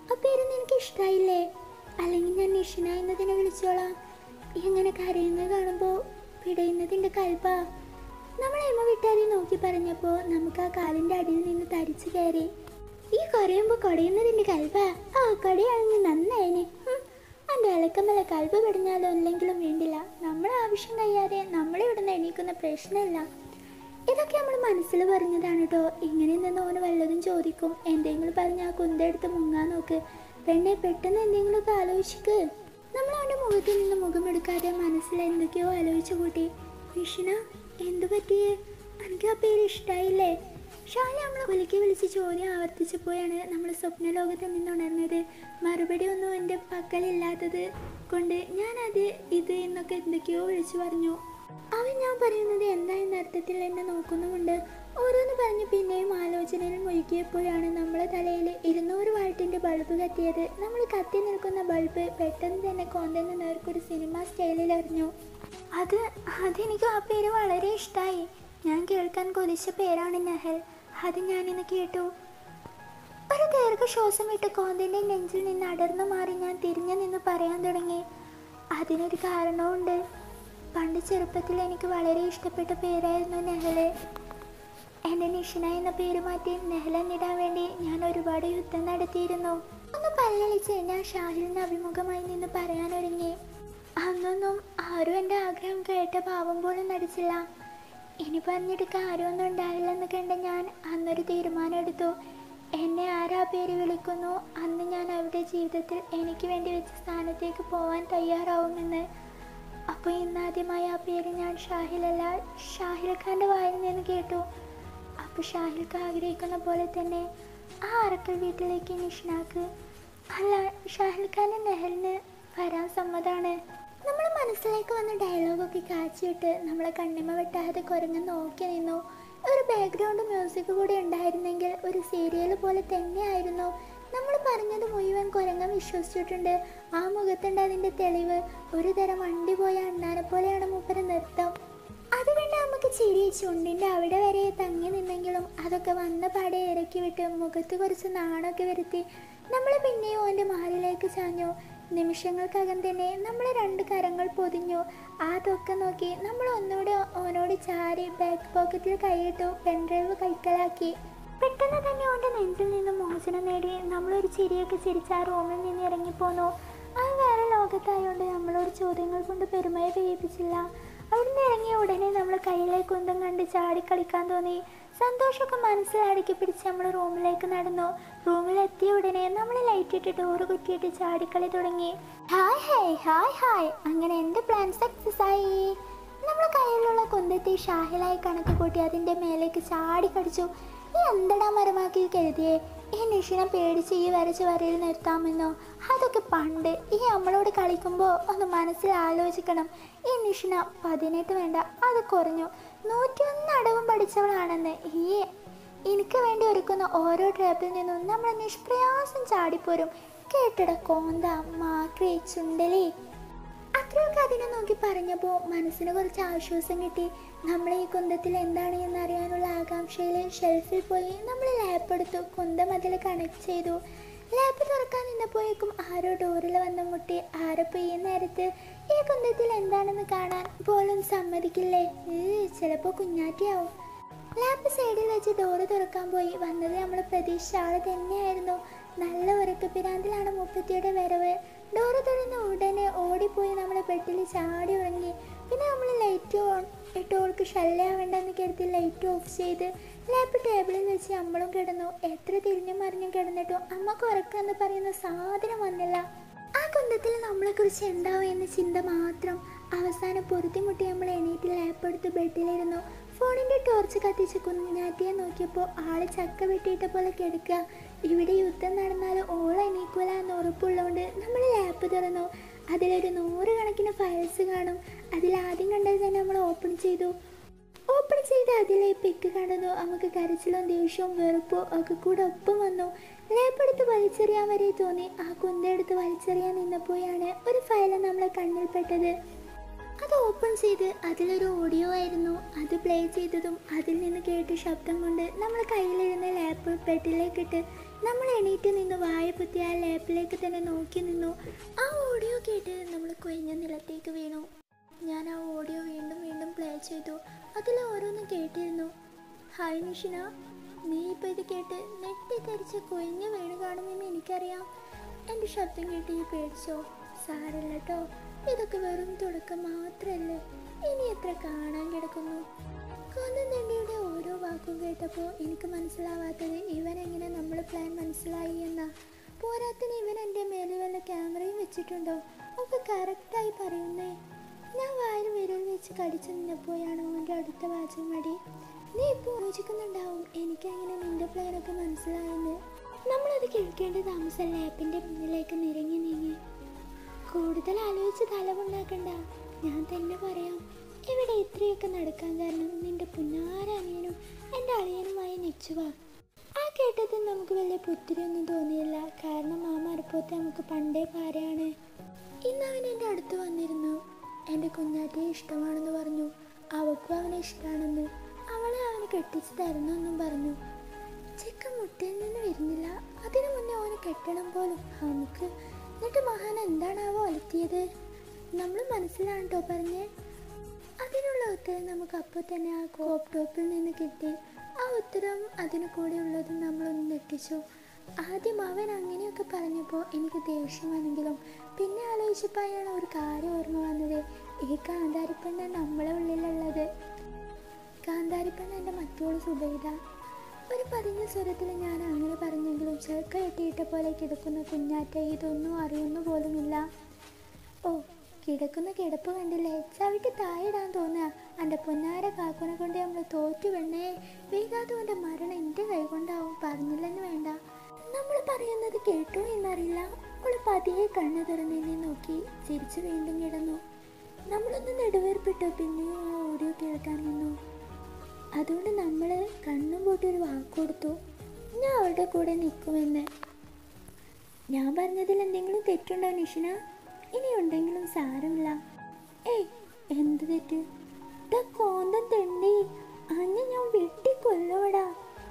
ആ പേരൊന്നും എനിക്ക് ഇഷ്ടമായില്ലേ? അല്ലെങ്കിൽ ഞാൻ നിഷിന എന്നതിനെ വിളിച്ചോളാം. ഇങ്ങനെ കരയുന്നത് കാണുമ്പോൾ പിടയുന്നതിൻ്റെ കൽപ്പാ. നമ്മൾ എമ്മ വിട്ടാതെ നോക്കി പറഞ്ഞപ്പോൾ നമുക്ക് ആ കാലിൻ്റെ അടിയിൽ നിന്ന് തരിച്ചു കയറി. ഈ കരയുമ്പോൾ കടയുന്നതിൻ്റെ കൽപ്പാ? ആ കടയാണെങ്കിൽ നന്നായിന്. എൻ്റെ അലക്കമല കൽപ്പ് പെടിഞ്ഞാലോ ഇല്ലെങ്കിലും വേണ്ടില്ല. നമ്മൾ ആവശ്യം കഴിയാതെ നമ്മളിവിടുന്ന് എണീക്കുന്ന പ്രശ്നമില്ല. ഇതൊക്കെ നമ്മൾ മനസ്സിൽ പറഞ്ഞതാണ് കേട്ടോ. ഇങ്ങനെ നിന്ന് ഓന് വല്ലതും ചോദിക്കും. എന്തെങ്കിലും പറഞ്ഞ് ആ കുന്തെടുത്ത് മുങ്ങാൻ നോക്ക്. പെണ്ണെ പെട്ടെന്ന് എന്തെങ്കിലുമൊക്കെ ആലോചിക്ക്. നമ്മൾ അവൻ്റെ മുഖത്തിൽ നിന്ന് മുഖമെടുക്കാതെ മനസ്സിൽ എന്തൊക്കെയോ ആലോചിച്ചു കൂട്ടി. നിഷിന, എന്തു പറ്റിയേ? എനിക്ക് ആ പേര് ഇഷ്ടമായില്ലേ? ഷാനി നമ്മളെ കുലുക്കി വിളിച്ച് ചോദ്യം ആവർത്തിച്ചപ്പോഴാണ് നമ്മൾ സ്വപ്നലോകത്തിൽ നിന്നുണർന്നത്. മറുപടി ഒന്നും എൻ്റെ പക്കലില്ലാത്തത് കൊണ്ട് ഞാനത് ഇത് എന്നൊക്കെ എന്തൊക്കെയോ വിളിച്ചു പറഞ്ഞു. അവൻ ഞാൻ പറയുന്നത് എന്താ എന്ന അർത്ഥത്തിൽ എന്നെ നോക്കുന്നുമുണ്ട്. ഓരോന്ന് പറഞ്ഞ് പിന്നെയും ആലോചനയിൽ മുഴുകിയപ്പോഴാണ് നമ്മളെ തലയിൽ 200 വാട്ടിൻ്റെ ബൾബ് കത്തിയത്. നമ്മൾ കത്തി നിൽക്കുന്ന ബൾബ് പെട്ടെന്ന് തന്നെ കോന്തന് നേർക്കൊരു സിനിമ സ്റ്റൈലിൽ എറിഞ്ഞു. അതെനിക്ക് ആ പേര് വളരെ ഇഷ്ടമായി. ഞാൻ കേൾക്കാൻ കൊതിച്ച പേരാണ് നെഹൽ. അത് ഞാനിന്ന് കേട്ടു. ഒരു ദീർഘശ്വാസം വിട്ട് കോന്തൻ്റെ നെഞ്ചിൽ നിന്ന് അടർന്നു മാറി ഞാൻ തിരിഞ്ഞു നിന്ന് പറയാൻ തുടങ്ങി. അതിനൊരു കാരണമുണ്ട്. പണ്ട് ചെറുപ്പത്തിൽ എനിക്ക് വളരെ ഇഷ്ടപ്പെട്ട പേരായിരുന്നു നെഹല്. എൻ്റെ നിഷിന എന്ന പേര് മാറ്റി നെഹൽ എന്നിടാൻ വേണ്ടി ഞാൻ ഒരുപാട് യുദ്ധം നടത്തിയിരുന്നു. ഒന്ന് പല്ലളിച്ച് ഞാൻ ഷാഹിലിന് അഭിമുഖമായി നിന്ന് പറയാനൊരുങ്ങി. അന്നൊന്നും ആരും എൻ്റെ ആഗ്രഹം കേട്ട പാവം പോലും നടിച്ചില്ല. ഇനി പറഞ്ഞിട്ട് കാര്യമൊന്നും ഉണ്ടാവില്ലെന്ന് കണ്ട ഞാൻ അന്നൊരു തീരുമാനം എടുത്തു. എന്നെ ആരാ പേര് വിളിക്കുന്നു അന്ന് ഞാൻ അവരുടെ ജീവിതത്തിൽ എനിക്ക് വേണ്ടി വെച്ച സ്ഥാനത്തേക്ക് പോവാൻ തയ്യാറാവുമെന്ന്. അപ്പോൾ ഇന്നാദ്യമായി ആ പേര് ഞാൻ ഷാഹിലല്ല ഷാഹിൽ ഖാൻ്റെ വായിൽ നിന്ന് കേട്ടു. അപ്പോൾ ഷാഹിൽ ഖാൻ ആഗ്രഹിക്കുന്ന പോലെ തന്നെ ആ അറക്കൽ വീട്ടിലേക്ക് നിഷിനാക്ക് അല്ല ഷാഹിൽ ഖാൻ്റെ നെഹലിന് വരാൻ സമ്മതമാണ്. നമ്മൾ മനസ്സിലേക്ക് വന്ന ഡയലോഗൊക്കെ കാച്ചിട്ട് നമ്മളെ കണ്ണിമ വെട്ടാതെ കുരങ്ങ് നോക്കി നിന്നു. ഒരു ബാക്ക്ഗ്രൗണ്ട് മ്യൂസിക് കൂടി ഉണ്ടായിരുന്നെങ്കിൽ ഒരു സീരിയൽ പോലെ തന്നെയായിരുന്നു. നമ്മൾ പറഞ്ഞത് മുഴുവൻ കുരങ്ങൻ വിശ്വസിച്ചിട്ടുണ്ട്. ആ മുഖത്തുണ്ട് അതിൻ്റെ തെളിവ്. ഒരു തരം വണ്ടി പോയ അണ്ണാനെ പോലെയാണ് മൂപ്പര് നൃത്തം. അതുകൊണ്ട് നമുക്ക് ചിരി ചുണ്ടിൻ്റെ അവിടെ വരെ തങ്ങി നിന്നെങ്കിലും അതൊക്കെ വന്ന പാടെ ഇറക്കി വിട്ട് മുഖത്ത് കുറച്ച് നാണൊക്കെ വരുത്തി നമ്മൾ പിന്നെയും അവൻ്റെ മാറിലേക്ക് ചാഞ്ഞു. നിമിഷങ്ങൾക്കകം തന്നെ നമ്മൾ 2 കരങ്ങൾ പൊതിഞ്ഞു. ആ തൊക്കെ നോക്കി നമ്മൾ ഒന്നുകൂടെ ഓനോട് ചാരി ബാക്ക് പോക്കറ്റിൽ കൈയിട്ടു. പെൻഡ്രൈവ് കൈക്കലാക്കി. പെട്ടെന്ന് തന്നെ അവൻ്റെ നെഞ്ചിൽ നിന്ന് മോചനം നേടി നമ്മളൊരു ചിരിയൊക്കെ ചിരിച്ച് ആ റൂമിൽ നിന്ന് ഇറങ്ങിപ്പോന്നു. ആ വേറെ ലോകത്തായോണ്ട് നമ്മളോട് ചോദ്യങ്ങൾ കൊണ്ട് പെരുമയെ പെയ്യിപ്പിച്ചില്ല. അവിടുന്ന് ഇറങ്ങിയ ഉടനെ നമ്മൾ കയ്യിലെ കുന്തം കണ്ട് ചാടിക്കളിക്കാൻ തോന്നി. സന്തോഷമൊക്കെ മനസ്സിലടക്കി പിടിച്ച് നമ്മൾ റൂമിലേക്ക് നടന്നു. റൂമിലെത്തിയ ഉടനെ നമ്മൾ ലൈറ്റ് ഇട്ട് ഡോറ് കുറ്റിയിട്ട് ചാടിക്കളി തുടങ്ങി. Hi hi hi hi. അങ്ങനെ എൻ്റെ പ്ലാൻ സക്സസ് ആയി. നമ്മൾ കയ്യിലുള്ള കുന്തത്തെ ഷാഹിലായി കണക്ക് കൂട്ടി അതിൻ്റെ മേലേക്ക് ചാടിക്കടിച്ചു. ഈ എന്തടാ മരമാക്കി കരുതിയേ? ഈ നിഷിനെ പേടിച്ച് ഈ വരച്ച് വരയിൽ നിർത്താമെന്നോ? അതൊക്കെ പണ്ട്. ഈ നമ്മളോട് കളിക്കുമ്പോൾ ഒന്ന് മനസ്സിൽ ആലോചിക്കണം. ഈ നിഷിന 18 വേണ്ട, അത് കുറഞ്ഞു 101 അടവും പഠിച്ചവളാണെന്ന്. ഈ എനിക്ക് വേണ്ടി ഒരുക്കുന്ന ഓരോ ട്രാപ്പിൽ നിന്നും നമ്മൾ നിഷ്പ്രയാസം ചാടിപ്പോരും. കേട്ടിട കോന്ത മാക്രി ചുണ്ടലി. അത്രയൊക്കെ അതിനെ നോക്കി പറഞ്ഞപ്പോൾ മനസ്സിന് കുറച്ച് ആശ്വാസം കിട്ടി. നമ്മൾ ഈ കുന്തത്തിൽ എന്താണ് എന്നറിയാനുള്ള ആകാംക്ഷയിൽ ഷെൽഫിൽ പോയി നമ്മൾ ലാപ്പ് എടുത്തു. കുന്തം അതിൽ കണക്ട് ചെയ്തു. ലാപ്പ് തുറക്കാൻ നിന്നപ്പോഴേക്കും ആരോ ഡോറിൽ വന്ന് മുട്ടി. ആരപ്പോൾ ഈ നേരത്ത് ഈ കുന്തത്തിൽ എന്താണെന്ന് കാണാൻ പോലും സമ്മതിക്കില്ലേ? ചിലപ്പോൾ കുഞ്ഞാറ്റിയാവും. ലാപ്പ് സൈഡിൽ വെച്ച് ഡോറ് തുറക്കാൻ പോയി. വന്നത് നമ്മൾ പ്രതീക്ഷിച്ച ആള് തന്നെയായിരുന്നു. നല്ല ഉറക്കപ്പിരാന്തിലാണ് മുപ്പത്തിയുടെ വരവ്. ഡോറ് തുറന്ന് ഉടനെ ഓടിപ്പോയി നമ്മൾ ബെഡിൽ ചാടി ഉറങ്ങി. പിന്നെ നമ്മൾ ലൈറ്റ് ഓൺ ഇട്ട് ഓൾക്ക് ശല്യമാവേണ്ടെന്ന് കരുതി ലൈറ്റ് ഓഫ് ചെയ്ത് ലാപ്പ് ടേബിളിൽ വെച്ച് നമ്മളും കിടന്നു. എത്ര തിരിഞ്ഞും മറിഞ്ഞും കിടന്നിട്ടോ അമ്മക്ക് ഉറക്കാന്ന് പറയുന്ന സാധനം വന്നില്ല. ആ കുന്തത്തിൽ നമ്മളെക്കുറിച്ച് ഉണ്ടാവും എന്ന ചിന്ത മാത്രം. അവസാനം പൊറുത്തിമുട്ടി നമ്മൾ എണീറ്റ് ലാപ്പ് എടുത്ത് ബെഡിലിരുന്നു. ഫോണിൻ്റെ ടോർച്ച് കത്തിച്ച് കുഞ്ഞാറ്റിയെ നോക്കിയപ്പോൾ ആള് ചക്ക വെട്ടിയിട്ട പോലെ കിടക്കുക. ഇവിടെ യുദ്ധം നടന്നാൽ ഓൾ എണീക്കൂല എന്ന് ഉറപ്പുള്ളതുകൊണ്ട് നമ്മൾ ലാപ്പ് തുറന്നു. അതിലൊരു 100 കണക്കിന് ഫയൽസ് കാണും. അതിലാദ്യം കണ്ടത് തന്നെ നമ്മൾ ഓപ്പൺ ചെയ്തു. അതിലെ പിക്ക് കണ്ടതു. നമുക്ക് കരച്ചിലും ദേഷ്യവും വെറുപ്പോ ഒക്കെ കൂടെ ഒപ്പം വന്നു. ലാപ്പെടുത്ത് വലിച്ചെറിയാൻ വരെ തോന്നി. ആ കുന്തെടുത്ത് വലിച്ചെറിയാൻ നിന്നപ്പോഴാണ് ഒരു ഫയൽ നമ്മളെ കണ്ണിൽപ്പെട്ടത്. അത് ഓപ്പൺ ചെയ്ത് അതിലൊരു ഓഡിയോ ആയിരുന്നു. അത് പ്ലേ ചെയ്തതും അതിൽ നിന്ന് കേട്ട ശബ്ദം കൊണ്ട് നമ്മൾ കയ്യിലിരുന്ന ലാപ്പ് ബെഡിലേക്കിട്ട് നമ്മൾ എണീറ്റ് നിന്ന് വായ പൊത്തി ആ ലാപ്പിലേക്ക് തന്നെ നോക്കി നിന്നു. ആ ഓഡിയോ കേട്ട് നമ്മൾ കൊഴിഞ്ഞ നിലത്തേക്ക് വീണു. ഞാൻ ആ ഓഡിയോ വീണ്ടും വീണ്ടും പ്ലേ ചെയ്തു. അതിൽ ഓരോന്നും കേട്ടിരുന്നു. ഹായ് നിഷിന, നീ ഇപ്പോൾ ഇത് കേട്ട് നെട്ടിത്തെറിച്ച് കൊഴിഞ്ഞ് വീണ് കാണുമെന്ന് എനിക്കറിയാം. എൻ്റെ ശബ്ദം കേട്ട് ഈ പേടിച്ചോ? സാരല്ല കേട്ടോ, ഇതൊക്കെ വെറും തുടക്കം മാത്രമല്ലേ, ഇനി എത്ര കാണാൻ കിടക്കുന്നു. കൊന്നന്തണ്ടിയുടെ ഓരോ വാക്കും കേട്ടപ്പോൾ എനിക്ക് മനസ്സിലാവാത്തത് ഇവൻ എങ്ങനെ നമ്മൾ പ്ലാൻ മനസ്സിലായി എന്നാ. പോരാത്തിന് ഇവൻ എൻ്റെ മേലെ വല്ല ക്യാമറയും വെച്ചിട്ടുണ്ടോ? ഒക്കെ കറക്റ്റായി പറയുന്നേ. ഞാൻ വായിൽ വിരൽ വെച്ച് കടിച്ചു നിന്നപ്പോഴാണ് അവൻ്റെ അടുത്ത വാചകം മടി. നീ ഇപ്പോൾ ആലോചിക്കുന്നുണ്ടാവും എനിക്കെങ്ങനെ നിന്റെ പ്ലാനൊക്കെ മനസ്സിലായെന്ന്. നമ്മളത് കേൾക്കേണ്ട താമസം ലാപ്പിൻ്റെ മുന്നിലേക്ക് നിരങ്ങി നീങ്ങി. കൂടുതൽ ആലോചിച്ച് തലമുണ്ടാക്കണ്ട, ഞാൻ തന്നെ പറയാം. ഇവിടെ ഇത്രയൊക്കെ നടക്കാൻ കാരണം നിന്റെ പുന്നാരനിയനും എൻ്റെ അളിയനുമായ നിച്ചുവാ. ആ കേട്ടതിൽ നമുക്ക് വലിയ പുത്തിരിയൊന്നും തോന്നിയില്ല. കാരണം ആ മരപ്പോത്ത് നമുക്ക് പണ്ടേ പാരയാണ്. ഇന്ന് അവൻ എൻ്റെ അടുത്ത് വന്നിരുന്നു. എൻ്റെ കുഞ്ഞാറ്റയെ ഇഷ്ടമാണെന്ന് പറഞ്ഞു. അവൾക്കും അവനെ ഇഷ്ടമാണെന്ന്. അവളെ അവന് കെട്ടിച്ച് തരണമെന്നും പറഞ്ഞു. ചെക്കൻ മുട്ടയിൽ നിന്ന് വരുന്നില്ല. അതിനു മുന്നേ അവന് കെട്ടണം പോലും നമുക്ക്. എന്നിട്ട് മഹാൻ എന്താണാവോ അലത്തിയത്? നമ്മൾ മനസ്സിലാണ് കേട്ടോ പറഞ്ഞേ. അതിനുള്ള ഉത്തരം നമുക്ക് അപ്പോൾ തന്നെ ആ കോപ്പ് ടോപ്പിൽ നിന്ന് കിട്ടി. ആ ഉത്തരം അതിന് കൂടെ ഉള്ളതും നമ്മളൊന്ന് ഞെട്ടിച്ചു. ആദ്യം അവൻ അങ്ങനെയൊക്കെ പറഞ്ഞപ്പോൾ എനിക്ക് ദേഷ്യമാണെങ്കിലും പിന്നെ ആലോചിച്ചപ്പോൾ അയാൾ ഒരു കാര്യം ഓർമ്മ വന്നത്. ഈ കാന്താരിപ്പെണ്ണ നമ്മളെ ഉള്ളിലുള്ളത്. കാന്താരിപ്പെണ്ണ എൻ്റെ മറ്റോള് സുബൈദ. ഒരു പതിഞ്ഞ സ്വരത്തിൽ ഞാൻ അങ്ങനെ പറഞ്ഞെങ്കിലും ചെറുക്ക കെട്ടിയിട്ട പോലെ കിടക്കുന്ന കുഞ്ഞാറ്റ ഇതൊന്നും അറിയുന്നു പോലുമില്ല. ഓ, കിടക്കുന്ന കിടപ്പ് കണ്ടില്ലേ? ചവിട്ടി തായിടാൻ തോന്നുക. എൻ്റെ പൊന്നാര കാക്കുനെ കൊണ്ട് നമ്മൾ തോറ്റു പെണ്ണേ. വേഗാതെ അവൻ്റെ മരണം എൻ്റെ കൈ കൊണ്ടാവും. പറഞ്ഞില്ലെന്ന് വേണ്ട. നമ്മൾ പറയുന്നത് കേട്ടോ എന്നറിയില്ല. അവൾ പതിയെ കണ്ണു തുറന്നെന്നെ നോക്കി ചിരിച്ച് വീണ്ടും കിടന്നു. നമ്മളൊന്ന് നെടുവേർപ്പെട്ടു. പിന്നെയും ആ ഓഡിയോ കേൾക്കാൻ നിന്നു. അതുകൊണ്ട് നമ്മൾ കണ്ണും പൂട്ടി ഒരു വാക്ക് കൊടുത്തു, ഞാൻ അവളുടെ കൂടെ നിൽക്കുമെന്ന്. ഞാൻ പറഞ്ഞതിൽ എന്തെങ്കിലും തെറ്റുണ്ടോ നിഷിന? ഇനിയുണ്ടെങ്കിലും സാരമില്ല. ഏയ്, എന്ത് തെറ്റ്? കോന്തം തെണ്ടി, അന്ന് ഞാൻ വെട്ടിക്കൊല്ലുവടാ.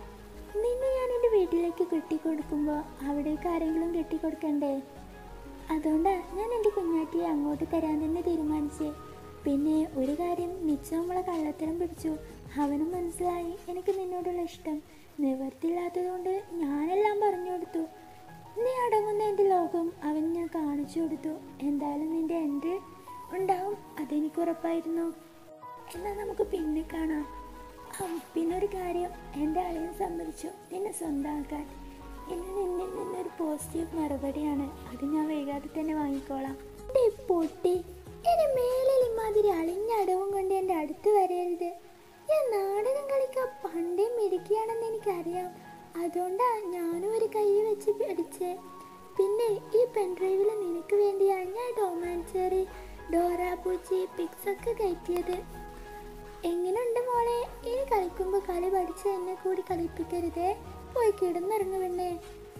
നിന്നെ ഞാൻ എൻ്റെ വീട്ടിലേക്ക് കെട്ടിക്കൊടുക്കുമ്പോൾ അവിടേക്ക് ആരെങ്കിലും കെട്ടിക്കൊടുക്കണ്ടേ? അതുകൊണ്ടാണ് ഞാൻ എൻ്റെ കുഞ്ഞാറ്റിയെ അങ്ങോട്ട് തരാൻ തന്നെ തീരുമാനിച്ചേ. പിന്നെ ഒരു കാര്യം, നിശ്ചയം നമ്മളെ കള്ളത്തരം പിടിച്ചു. അവനും മനസ്സിലായി എനിക്ക് നിന്നോടുള്ള ഇഷ്ടം. നിവർത്തിയില്ലാത്തതുകൊണ്ട് ഞാനെല്ലാം പറഞ്ഞു കൊടുത്തു. നീ അടങ്ങുന്ന എൻ്റെ ലോകം അവന് ഞാൻ കാണിച്ചു കൊടുത്തു. എന്തായാലും നിൻ്റെ എൻ്റെ ഉണ്ടാവും, അതെനിക്ക് ഉറപ്പായിരുന്നു. എന്നാൽ നമുക്ക് പിന്നെ കാണാം. പിന്നൊരു കാര്യം, എൻ്റെ അളിയൻ സമ്മതിച്ചു നിന്നെ സ്വന്തമാക്കാൻ. ഇനി നിന്നിൽ നിന്നൊരു പോസിറ്റീവ് മറുപടിയാണ്. അത് ഞാൻ വൈകാതെ തന്നെ വാങ്ങിക്കോളാം. പൊട്ടി, എൻ്റെ മേലിൽ ഇമാതിരി അളിഞ്ഞടവും കൊണ്ട് എൻ്റെ അടുത്ത് വരരുത്. ഞാൻ നാടകം കളിക്കാൻ പണ്ടേ മിടുക്കിയാണെന്ന് എനിക്കറിയാം. അതുകൊണ്ടാണ് ഞാനും ഒരു കൈ വെച്ച് പിടിച്ചേ. പിന്നെ ഈ പെൻഡ്രൈവിൽ നിനക്ക് വേണ്ടിയാണ് ഞാൻ ടോം ആൻഡ് ജെറി, ഡോറ പൂച്ചി, പിക്സൊക്കെ കയറ്റിയത്. എങ്ങനെയുണ്ട് മോളെ? ഇനി കളിക്കുമ്പോൾ കളി പഠിച്ച് എന്നെ കൂടി കളിപ്പിക്കരുതേ. പോയി കിടന്നിറങ്ങുവെണ്ണേ.